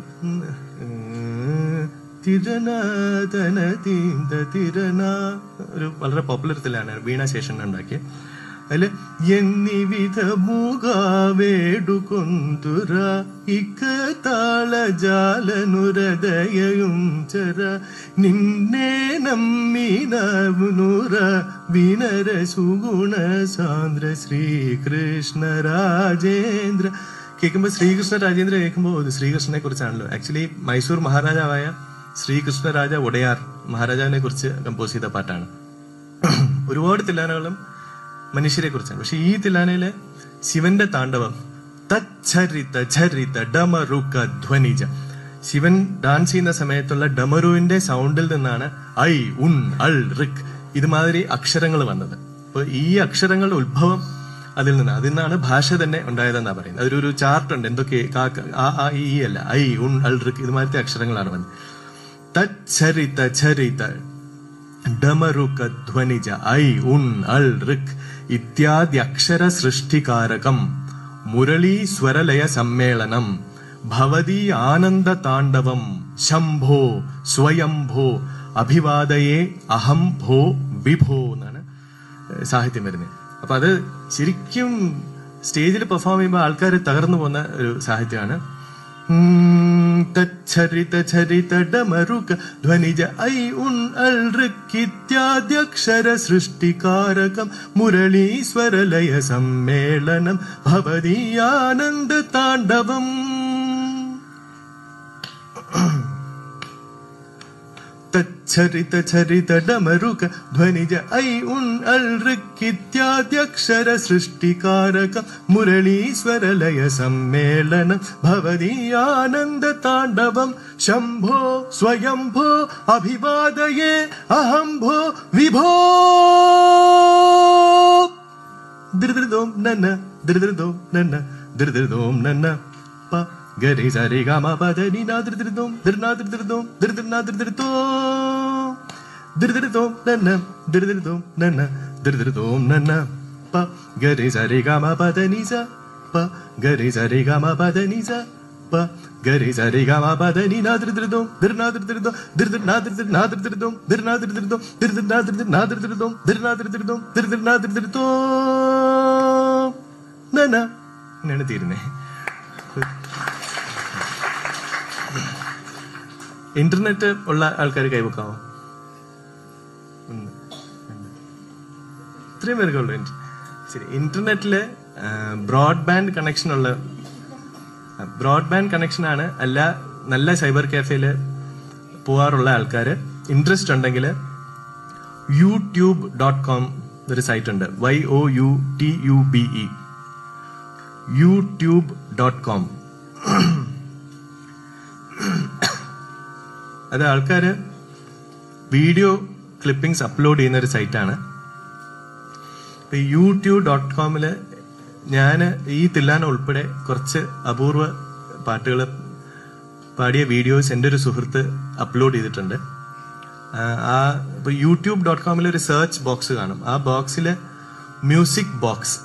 തിരനാഥന തീന്ത തിരന ഒരു വളരെ പോപ്പുലർ തില്ലാണ് വീണാശേഷൻ ഉണ്ടാക്കിയ. അതില് എന്നിവിധ മൂകാവേടുകൊണ്ടുര ഇക്കതാള ജാലനുരദയയും ചര നിന്നെ നമ്മിനൂര വിനര സുഗുണ സാന്ദ്ര ശ്രീകൃഷ്ണ രാജേന്ദ്ര. കേൾക്കുമ്പോ ശ്രീകൃഷ്ണ രാജേന്ദ്ര കേൾക്കുമ്പോ ഇത് ശ്രീകൃഷ്ണനെ കുറിച്ചാണല്ലോ. ആക്ച്വലി മൈസൂർ മഹാരാജാവായ ശ്രീകൃഷ്ണ രാജ ഒടയാർ മഹാരാജാവിനെ കുറിച്ച് കമ്പോസ് ചെയ്ത പാട്ടാണ്. ഒരുപാട് തില്ലാനകളും മനുഷ്യരെ കുറിച്ചാണ്. പക്ഷെ ഈ തില്ലാനയിലെ ശിവന്റെ താണ്ഡവം തരിത ഛരിത ഡമറുക ധ്വനിജ. ശിവൻ ഡാൻസ് ചെയ്യുന്ന സമയത്തുള്ള ഡമറുവിന്റെ സൗണ്ടിൽ നിന്നാണ് ഐ ഉൺ അൾ ഋക് ഇതുമാതിരി അക്ഷരങ്ങൾ വന്നത്. അപ്പൊ ഈ അക്ഷരങ്ങളുടെ ഉത്ഭവം അതിൽ നിന്നാണ് ഭാഷ തന്നെ ഉണ്ടായതെന്നാ പറയുന്നത്. അതിലൊരു ചാർട്ട് ഉണ്ട്. എന്തൊക്കെ ആ ഈ അല്ല ഐ ഉൺ അൾ ഋക് ഇതുമാതിരത്തെ അക്ഷരങ്ങളാണ് വന്നത്. തരിത ഛരിത ഡമറുക ധ്വനിജ ഐ ഉൺ അൾ ഋക് ഇത്യാദി അക്ഷര സൃഷ്ടികാരകം മുരളീ സ്വരലയ സമ്മേളനം ഭവതി ആനന്ദ താണ്ഡവം ശംഭോ സ്വയംഭോ അഭിവാദയേ അഹം ഭോ വിഭോ എന്നാണ് സാഹിത്യം വരുന്നത്. അപ്പൊ അത് ശരിക്കും സ്റ്റേജിൽ പെർഫോം ചെയ്യുമ്പോൾ ആൾക്കാർ തകർന്നു പോകുന്ന ഒരു സാഹിത്യമാണ്. തരിത ഛരിത ഡമറുക ധ്വനിജ ഐ ഉൺ അൾ ഋക് ഇത്യാദ്യക്ഷര സൃഷ്ടികാരകം മുരളീശ്വരലയ സമ്മേളനം ഭവതി ആനന്ദ താണ്ഡവം. തരിത ഛരിത ഡമറുക ധ്വനിജ ഐ ഉൺ അൾ ഋക് ഇത്യാദ്യക്ഷര സൃഷ്ടികാരകം മുരളീശ്വരലയ സമ്മേളനം ഭവതി ആനന്ദ താണ്ഡവം ശംഭോ സ്വയംഭോ അഭിവാദയേ അഹം ഭോ വിഭോ. ധൃതൃതോം നന്ന ധൃതൃതോം നന്ന ധൃതൃതോം നന്ന പ ഗരി സരി ഗമ പദനിനാദൃതൃതോം ധൃനാദൃതൃതോം ധൃതൃനാദൃതൃതോം ധൃതൃതോം നന്ന ധൃതൃതോം നന്ന ധൃതൃതോം നന്ന പ ഗരി സരി ഗമ പദനിസ പ ഗരി സരി ഗമ പദനിസ പ ഗരി സരി ഗമ പദനിനാദൃതൃതോം ധൃനാദൃതൃതോം ധൃതൃനാദൃതൃനാദൃതൃതോം ധൃനാദൃതൃതോം ധൃതൃനാദൃതൃനാദൃതൃതോം ധൃനാദൃതൃതോം ധൃതൃനാദൃതൃതോം നന്ന എന്നാണ് തീരുന്നേ. ഇന്റർനെറ്റ് ഉള്ള ആൾക്കാർ കൈവക്കാമോ? ഇത്രയും പേർക്കുള്ളൂ. ശരി, ഇന്റർനെറ്റില് ബ്രോഡ്ബാൻഡ് കണക്ഷനാണ് അല്ല നല്ല സൈബർ കാഫേയില് പോവാറുള്ള ആൾക്കാര് ഇൻട്രസ്റ്റ് ഉണ്ടെങ്കിൽ youtube.com ഒരു സൈറ്റ് ഉണ്ട്. YOUTUBE youtube.com. അത് ആൾക്കാര് വീഡിയോ ക്ലിപ്പിംഗ്സ് അപ്ലോഡ് ചെയ്യുന്ന ഒരു സൈറ്റാണ്. youtube.com ഞാൻ ഈ തില്ലാന ഉൾപ്പെടെ കുറച്ച് അപൂർവ പാട്ടുകൾ പാടിയ വീഡിയോസ് എൻ്റെ ഒരു സുഹൃത്ത് അപ്ലോഡ് ചെയ്തിട്ടുണ്ട്. ഇപ്പൊ youtube.com ഒരു സെർച്ച് ബോക്സ് കാണും. ആ ബോക്സില് music box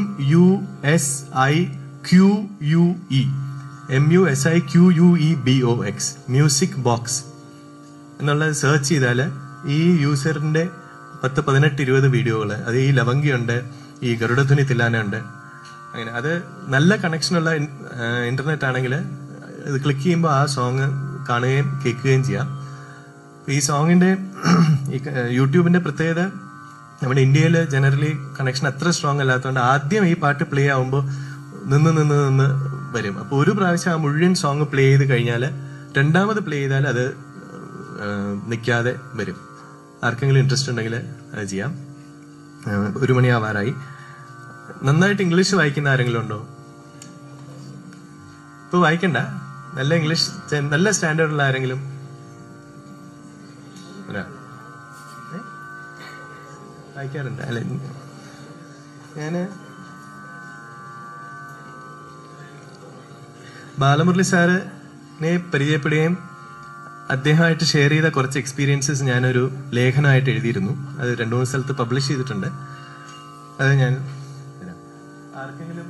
MUSIQUE music box എന്നുള്ളത് സെർച്ച് ചെയ്താല് ഈ യൂസറിന്റെ 10-18-20 വീഡിയോകൾ, അത് ഈ ലവങ്കിയുണ്ട്, ഈ ഗരുഡധ്വനി തില്ലാന ഉണ്ട്. അങ്ങനെ അത് നല്ല കണക്ഷനുള്ള ഇന്റർനെറ്റ് ആണെങ്കിൽ ഇത് ക്ലിക്ക് ചെയ്യുമ്പോൾ ആ സോങ് കാണുകയും കേൾക്കുകയും ചെയ്യാം. ഈ സോങ്ങിന്റെ ഈ യൂട്യൂബിന്റെ പ്രത്യേകത, നമ്മുടെ ഇന്ത്യയിൽ ജനറലി കണക്ഷൻ അത്ര സ്ട്രോങ് അല്ലാത്തതുകൊണ്ട് ആദ്യം ഈ പാട്ട് പ്ലേ ആവുമ്പോൾ നിന്ന് വരും. അപ്പൊ ഒരു പ്രാവശ്യം ആ മുഴുവൻ സോങ് പ്ലേ ചെയ്ത് കഴിഞ്ഞാൽ രണ്ടാമത് പ്ലേ ചെയ്താൽ അത് നിൽക്കാതെ വരും. ആർക്കെങ്കിലും ഇൻട്രസ്റ്റ് ഉണ്ടെങ്കിൽ അത് ചെയ്യാം. 1 മണിയാവാറായി. നന്നായിട്ട് ഇംഗ്ലീഷ് വായിക്കുന്ന ആരെങ്കിലും ഉണ്ടോ? ഇപ്പൊ വായിക്കണ്ട, നല്ല ഇംഗ്ലീഷ് നല്ല സ്റ്റാൻഡേർഡുള്ള ആരെങ്കിലും? വായിക്കാറുണ്ട് അല്ലെ? ഞാന് ബാലമുരളി സാറിനെ പരിചയപ്പെടുകയും അദ്ദേഹമായിട്ട് ഷെയർ ചെയ്ത കുറച്ച് എക്സ്പീരിയൻസസ് ഞാനൊരു ലേഖനമായിട്ട് എഴുതിയിരുന്നു. അത് 2-3 സ്ഥലത്ത് പബ്ലിഷ് ചെയ്തിട്ടുണ്ട്. അത് ഞാൻ ആർക്കെങ്കിലും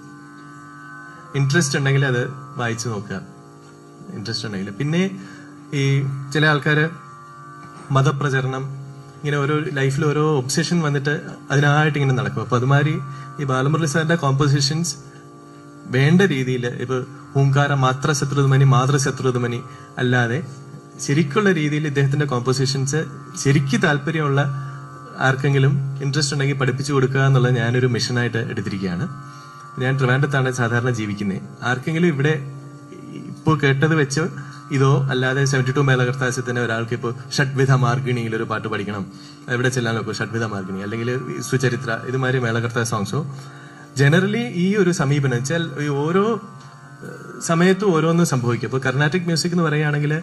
ഇൻട്രസ്റ്റ് ഉണ്ടെങ്കിൽ അത് വായിച്ചു നോക്കുക, ഇൻട്രസ്റ്റ് ഉണ്ടെങ്കിൽ. പിന്നെ ഈ ചില ആൾക്കാര് മതപ്രചരണം, ഇങ്ങനെ ഓരോ ലൈഫിൽ ഓരോ ഒബ്സെഷൻ വന്നിട്ട് അതിനായിട്ട് ഇങ്ങനെ നടക്കും. അപ്പൊ അതുമാതിരി ഈ ബാലമുരളി സാറിന്റെ കോമ്പോസിഷൻസ് വേണ്ട രീതിയിൽ, ഇപ്പൊ ഹൂങ്കാര മാത്ര ശത്രുതുമനി മാതൃശത്രുതുമനി അല്ലാതെ ശരിക്കുള്ള രീതിയിൽ ഇദ്ദേഹത്തിന്റെ കോമ്പോസിഷൻസ് ശരിക്ക് താല്പര്യമുള്ള ആർക്കെങ്കിലും ഇൻട്രസ്റ്റ് ഉണ്ടെങ്കിൽ പഠിപ്പിച്ചു കൊടുക്കുക എന്നുള്ളത് ഞാനൊരു മിഷനായിട്ട് എടുത്തിരിക്കുകയാണ്. ഞാൻ ട്രിവാൻഡ്രത്താണ് സാധാരണ ജീവിക്കുന്നത്. ആർക്കെങ്കിലും ഇവിടെ ഇപ്പോൾ കേട്ടത് വെച്ച് ഇതോ അല്ലാതെ 72 മേളകർത്താസ്യത്തിന് ഒരാൾക്ക് ഇപ്പോൾ ഷഡ്വിധ മാർഗിണിയിൽ ഒരു പാട്ട് പഠിക്കണം, എവിടെ ചെല്ലാൻ നോക്കും ഷഡ്വിധ മാർഗിണി, അല്ലെങ്കിൽ സുചരിത്ര, ഇതുമാതിരി മേളകർത്താ സോങ്സോ. ജനറലി ഈ ഒരു സമീപനം വെച്ചാൽ ഈ ഓരോ സമയത്തും ഓരോന്നും സംഭവിക്കും. ഇപ്പോൾ കർണാട്ടിക് മ്യൂസിക് എന്ന് പറയുകയാണെങ്കിൽ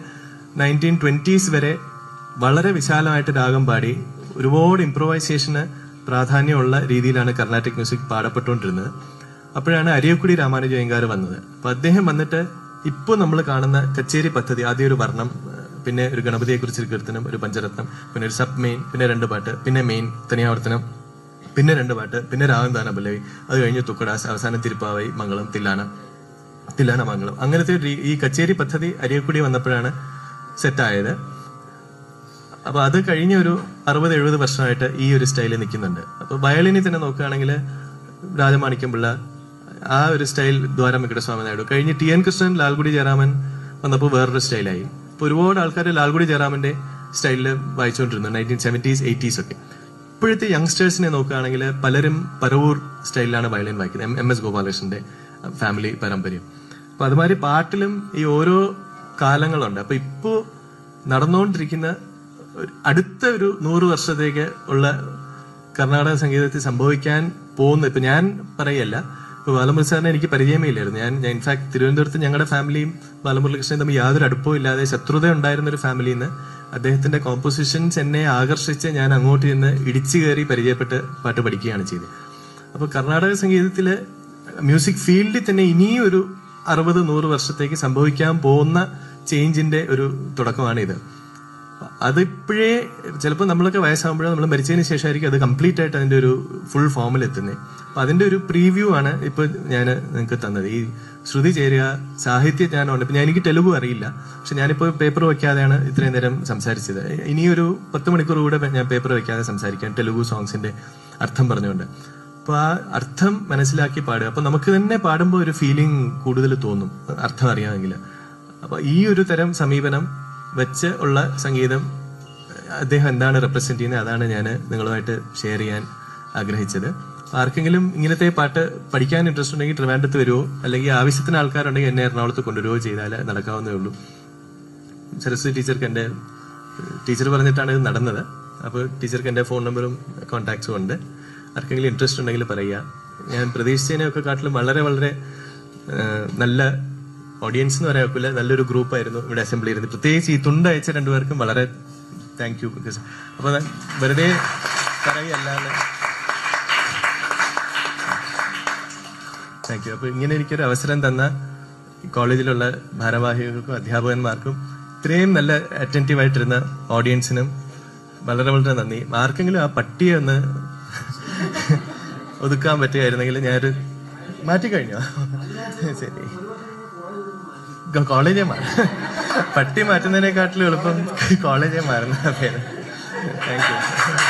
1920s വരെ വളരെ വിശാലമായിട്ട് രാഗം പാടി ഒരുപാട് ഇംപ്രൂവൈസേഷന് പ്രാധാന്യമുള്ള രീതിയിലാണ് കർണാട്ടിക് മ്യൂസിക് പാടപ്പെട്ടുകൊണ്ടിരുന്നത്. അപ്പോഴാണ് അരിയക്കുടി രാമാനുജയങ്കാർ വന്നത്. അപ്പൊ അദ്ദേഹം വന്നിട്ട് ഇപ്പോൾ നമ്മൾ കാണുന്ന കച്ചേരി പദ്ധതി, ആദ്യം ഒരു വർണ്ണം, പിന്നെ ഒരു ഗണപതിയെ കുറിച്ച് കീർത്തനം, ഒരു പഞ്ചരത്നം, പിന്നെ ഒരു സബ് മെയിൻ, പിന്നെ 2 പാട്ട്, പിന്നെ മെയിൻ തനിയാവർത്തനം, പിന്നെ 2 പാട്ട്, പിന്നെ രാഗം പല്ലവി, അത് കഴിഞ്ഞ് തുക്കടാസ്, അവസാനം തിരുപ്പാവൈ, മംഗളം, തില്ലാന മംഗളം. അങ്ങനത്തെ ഈ കച്ചേരി പദ്ധതി അരിയക്കുടി വന്നപ്പോഴാണ് സെറ്റായത്. അപ്പൊ അത് കഴിഞ്ഞ ഒരു 60-70 വർഷമായിട്ട് ഈ ഒരു സ്റ്റൈലിൽ നിൽക്കുന്നുണ്ട്. അപ്പൊ വയലിനിൽ തന്നെ നോക്കുകയാണെങ്കിൽ രാജമാണിക്യം പിള്ള, ആ ഒരു സ്റ്റൈൽ ദ്വാരമക്കട സ്വാമി നായിഡു. കഴിഞ്ഞ് TN കൃഷ്ണൻ, ലാൽഗുഡി ജയറാമൻ വന്നപ്പോൾ വേറൊരു സ്റ്റൈലായി. ഇപ്പൊ ഒരുപാട് ആൾക്കാർ ലാൽഗുഡി ജയറാമന്റെ സ്റ്റൈലില് വായിച്ചുകൊണ്ടിരുന്നു 1970s 80s ഒക്കെ. ഇപ്പോഴത്തെ യങ്സ്റ്റേഴ്സിനെ നോക്കുകയാണെങ്കിൽ പലരും പരവൂർ സ്റ്റൈലിലാണ് വയലിൻ വായിക്കുന്നത്. MS ഗോപാലകൃഷ്ണന്റെ ഫാമിലി പാരമ്പര്യം. അപ്പൊ അതുമാതിരി പാട്ടിലും ഈ ഓരോ കാലങ്ങളുണ്ട്. അപ്പൊ ഇപ്പോ നടന്നുകൊണ്ടിരിക്കുന്ന അടുത്ത ഒരു 100 വർഷത്തേക്ക് ഉള്ള കർണാടക സംഗീതത്തിൽ സംഭവിക്കാൻ പോകുന്ന, ഇപ്പൊ ഞാൻ പറയല്ല, ഇപ്പൊ ബാലമുരളി സാറിനെ എനിക്ക് പരിചയമേ ഇല്ലായിരുന്നു. ഞാൻ ഇൻഫാക്ട് തിരുവനന്തപുരത്ത് ഞങ്ങളുടെ ഫാമിലിയും ബാലമുരളി കൃഷ്ണനും തമ്മിൽ യാതൊരു അടുപ്പവും ഇല്ലാതെ ശത്രുത ഉണ്ടായിരുന്ന ഒരു ഫാമിലിയിൽ നിന്ന് അദ്ദേഹത്തിന്റെ കോമ്പോസിഷൻസ് എന്നെ ആകർഷിച്ച് ഞാൻ അങ്ങോട്ട് ചെന്ന് ഇടിച്ചു കയറി പരിചയപ്പെട്ട് പാട്ട് പഠിക്കുകയാണ് ചെയ്തത്. അപ്പൊ കർണാടക സംഗീതത്തില് മ്യൂസിക് ഫീൽഡിൽ തന്നെ ഇനിയും ഒരു 60-100 വർഷത്തേക്ക് സംഭവിക്കാൻ പോകുന്ന ചേഞ്ചിന്റെ ഒരു തുടക്കമാണിത്. അതിപ്പോഴേ ചിലപ്പോൾ നമ്മളൊക്കെ വയസ്സാകുമ്പോഴേ നമ്മൾ മരിച്ചതിന് ശേഷമായിരിക്കും അത് കംപ്ലീറ്റ് ആയിട്ട് അതിന്റെ ഒരു ഫുൾ ഫോമിൽ എത്തുന്നത്. അപ്പൊ അതിന്റെ ഒരു പ്രീവ്യൂ ആണ് ഇപ്പൊ ഞാൻ നിങ്ങൾക്ക് തന്നത്. ഈ ശ്രുതി ചേരുക, സാഹിത്യജ്ഞാനമുണ്ട്. ഇപ്പൊ എനിക്ക് തെലുഗു അറിയില്ല, പക്ഷെ ഞാനിപ്പോ പേപ്പർ വെക്കാതെയാണ് ഇത്രയും നേരം സംസാരിച്ചത്. ഇനിയൊരു 10 മണിക്കൂർ കൂടെ ഞാൻ പേപ്പർ വെക്കാതെ സംസാരിക്കാൻ, തെലുഗു സോങ്സിന്റെ അർത്ഥം പറഞ്ഞുകൊണ്ട്. അപ്പൊ ആ അർത്ഥം മനസ്സിലാക്കി പാടുക. അപ്പൊ നമുക്ക് തന്നെ പാടുമ്പോൾ ഒരു ഫീലിംഗ് കൂടുതൽ തോന്നും, അർത്ഥം അറിയാമെങ്കിൽ. അപ്പൊ ഈ ഒരു തരം സമീപനം വെച്ച് ഉള്ള സംഗീതം അദ്ദേഹം എന്താണ് റെപ്രസെന്റ് ചെയ്യുന്നത്, അതാണ് ഞാൻ നിങ്ങളുമായിട്ട് ഷെയർ ചെയ്യാൻ ആഗ്രഹിച്ചത്. ആർക്കെങ്കിലും ഇങ്ങനത്തെ പാട്ട് പഠിക്കാൻ ഇൻട്രസ്റ്റ് ഉണ്ടെങ്കിൽ ട്രിവാൻഡ്രത്ത് വരുമോ, അല്ലെങ്കിൽ ആവശ്യത്തിന് ആൾക്കാരുണ്ടെങ്കിൽ എന്നെ എറണാകുളത്ത് കൊണ്ടുവരുമോ ചെയ്താൽ നടക്കാവുന്നേ ഉള്ളൂ. സരസ്വതി ടീച്ചർക്ക് എന്റെ ടീച്ചർ പറഞ്ഞിട്ടാണ് ഇത് നടന്നത്. അപ്പോൾ ടീച്ചർക്ക് എന്റെ ഫോൺ നമ്പറും കോൺടാക്ട്സും ഉണ്ട്. ആർക്കെങ്കിലും ഇൻട്രസ്റ്റ് ഉണ്ടെങ്കിൽ പറയുക. ഞാൻ പ്രതീക്ഷിച്ചതിനെയൊക്കെ കാട്ടിലും വളരെ വളരെ നല്ല ഓഡിയൻസ് എന്ന് പറയാൻ ഒക്കില്ല, നല്ലൊരു ഗ്രൂപ്പായിരുന്നു ഇവിടെ അസംബിൾ ചെയ്യുന്നത്. പ്രത്യേകിച്ച് ഈ തുണ്ട് അയച്ച രണ്ടുപേർക്കും വളരെ താങ്ക് യു. ബിക്കോസ് അപ്പൊ വെറുതെ പറയല്ലാതെ താങ്ക് യു. അപ്പൊ ഇങ്ങനെ എനിക്കൊരു അവസരം തന്ന കോളേജിലുള്ള ഭാരവാഹികൾക്കും അധ്യാപകന്മാർക്കും ഇത്രയും നല്ല അറ്റൻറ്റീവ് ആയിട്ടിരുന്ന ഓഡിയൻസിനും വളരെ വളരെ നന്ദി. ആർക്കെങ്കിലും ആ പട്ടിയെ ഒന്ന് ഒതുക്കാൻ പറ്റുകയായിരുന്നെങ്കിൽ ഞാനൊരു മാറ്റിക്കഴിഞ്ഞോ? ശരി, കോളേജേ പട്ടി മാറ്റുന്നതിനെക്കാട്ടിലും എളുപ്പം കോളേജേ മാറുന്ന പേര്. Thank you.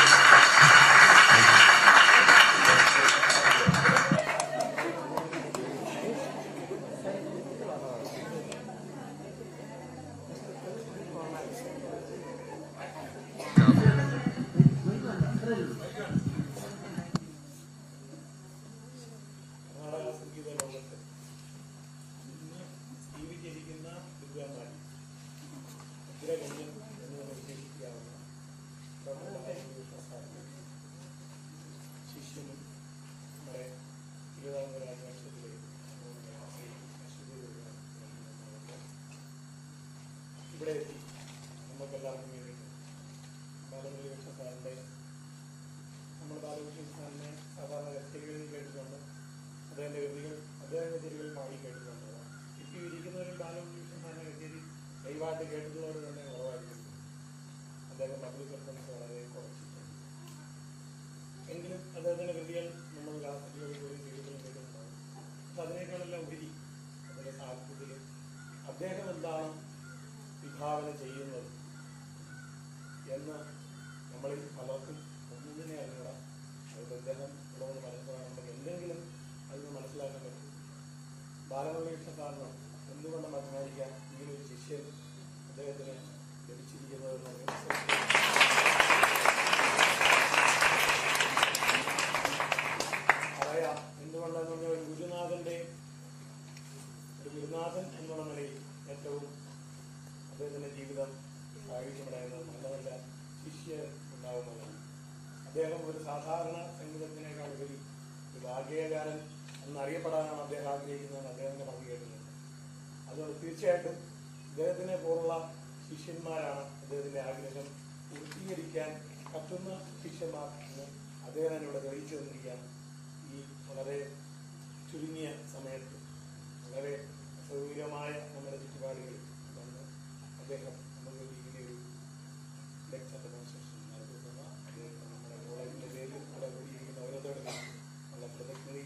ഇവിടെ എത്തി നമുക്കെല്ലാവർക്കും വേണ്ടിയിട്ട് ബാലമുരളീകൃഷ്ണ സാറിൻ്റെ നമ്മൾ ബാലകൃഷ്ണ സാറിനെ സാധാരണ കച്ചേരികളിൽ കേട്ടിട്ടുണ്ട്, അദ്ദേഹത്തിൻ്റെ കച്ചേരികൾ പാടി കേട്ടിട്ടുണ്ട്. ഇപ്പോൾ ഇരിക്കുന്നവരിൽ ബാലമുരളീകൃഷ്ണ സാറിൻ്റെ കച്ചേരി ലൈവായിട്ട് കേട്ടിട്ടുള്ളവർ തന്നെ കുറവായിരിക്കും. അദ്ദേഹം പബ്ലിക് പെർഫോമൻസ് വളരെ കുറച്ചിട്ടുണ്ട്. എങ്കിലും അദ്ദേഹത്തിൻ്റെ കൃതികൾ നമ്മൾ ക്ലാസിക്കുകളിൽ പോലും കേട്ടിട്ടും കേട്ടിട്ടുണ്ടാകും. പക്ഷെ അതിനേക്കാളെല്ലാം ഉപരി അതിൻ്റെ സാഹിത്യത്തിൽ അദ്ദേഹം എന്താണ് വിഭാവന ചെയ്യുന്നത് എന്ന് നമ്മളിൽ പലർക്കും ഒന്നും തന്നെ അറിഞ്ഞൂടാ. അതുകൊണ്ട് അദ്ദേഹം ഇവിടെ നിന്ന് മനസ്സിലാകുമ്പോൾ എന്തെങ്കിലും അതിന് മനസ്സിലാക്കാൻ പറ്റും. ബാലമുരളീകൃഷ്ണ സാറിന് എന്തുകൊണ്ട് മനസ്സിലാക്കാൻ ഇങ്ങനൊരു ശിഷ്യൻ അദ്ദേഹത്തിന് ലഭിച്ചിരിക്കുന്നതെന്ന് പറയാം. എന്തുകൊണ്ടെന്ന് പറഞ്ഞാൽ ഒരു ഗുരുനാഥൻ എന്നുള്ള നിലയിൽ ഏറ്റവും അദ്ദേഹത്തിൻ്റെ ജീവിതം സാഹിത്യമുണ്ടായിരുന്നത് നല്ല നല്ല ശിഷ്യർ ഉണ്ടാകുന്നതാണ്. അദ്ദേഹം ഒരു സാധാരണ സംഗീതത്തിനേക്കാൾ ഉപരി ഒരു വാഗ്ഗേയകാരൻ എന്നറിയപ്പെടാനാണ് അദ്ദേഹം ആഗ്രഹിക്കുന്നതെന്ന് അദ്ദേഹത്തിൻ്റെ പറഞ്ഞു കേൾക്കുന്നത്. അതുകൊണ്ട് തീർച്ചയായിട്ടും അദ്ദേഹത്തിനെ പോലുള്ള ശിഷ്യന്മാരാണ് അദ്ദേഹത്തിൻ്റെ ആഗ്രഹം പൂർത്തീകരിക്കാൻ പറ്റുന്ന ശിഷ്യന്മാർ എന്ന് അദ്ദേഹം ഇവിടെ തെളിയിച്ചു തന്നിരിക്കുകയാണ്. ഈ വളരെ ചുരുങ്ങിയ സമയത്ത് വളരെ അസൗകര്യമായ നമ്മുടെ ചുറ്റുപാടുകളിൽ വന്ന് അദ്ദേഹം നമുക്ക് ഇങ്ങനെയൊരു ലെക്ചർ ഡെമോൺസ്ട്രേഷൻ നടത്തുന്ന അദ്ദേഹം നമ്മുടെ കോളേജിൻ്റെ പേരിൽ അവിടെ കൂടിയിരിക്കുന്ന ഓരോരുത്തരും ഉള്ള പ്രദക്ഷിണി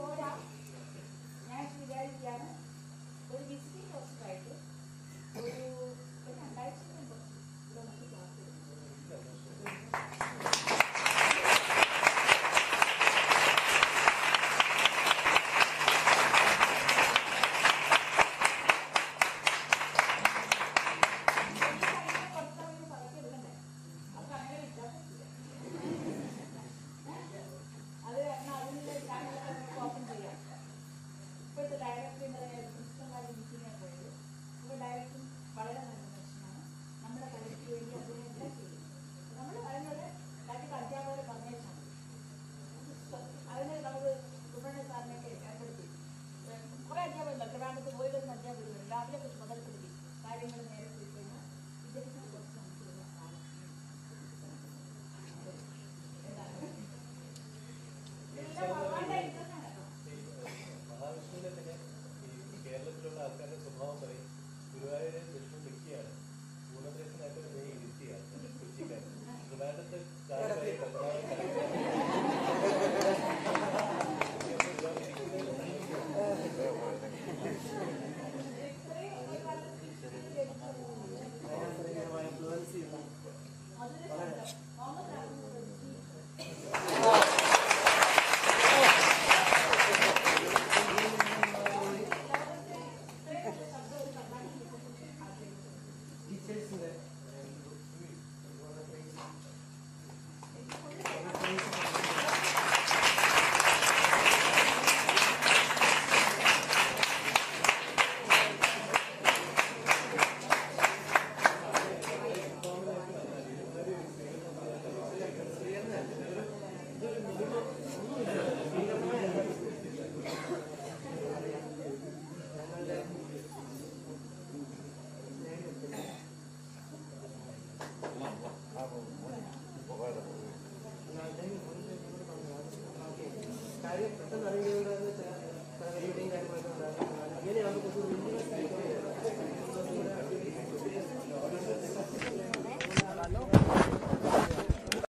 കാര്യം പെട്ടെന്ന് അറിയുന്നത്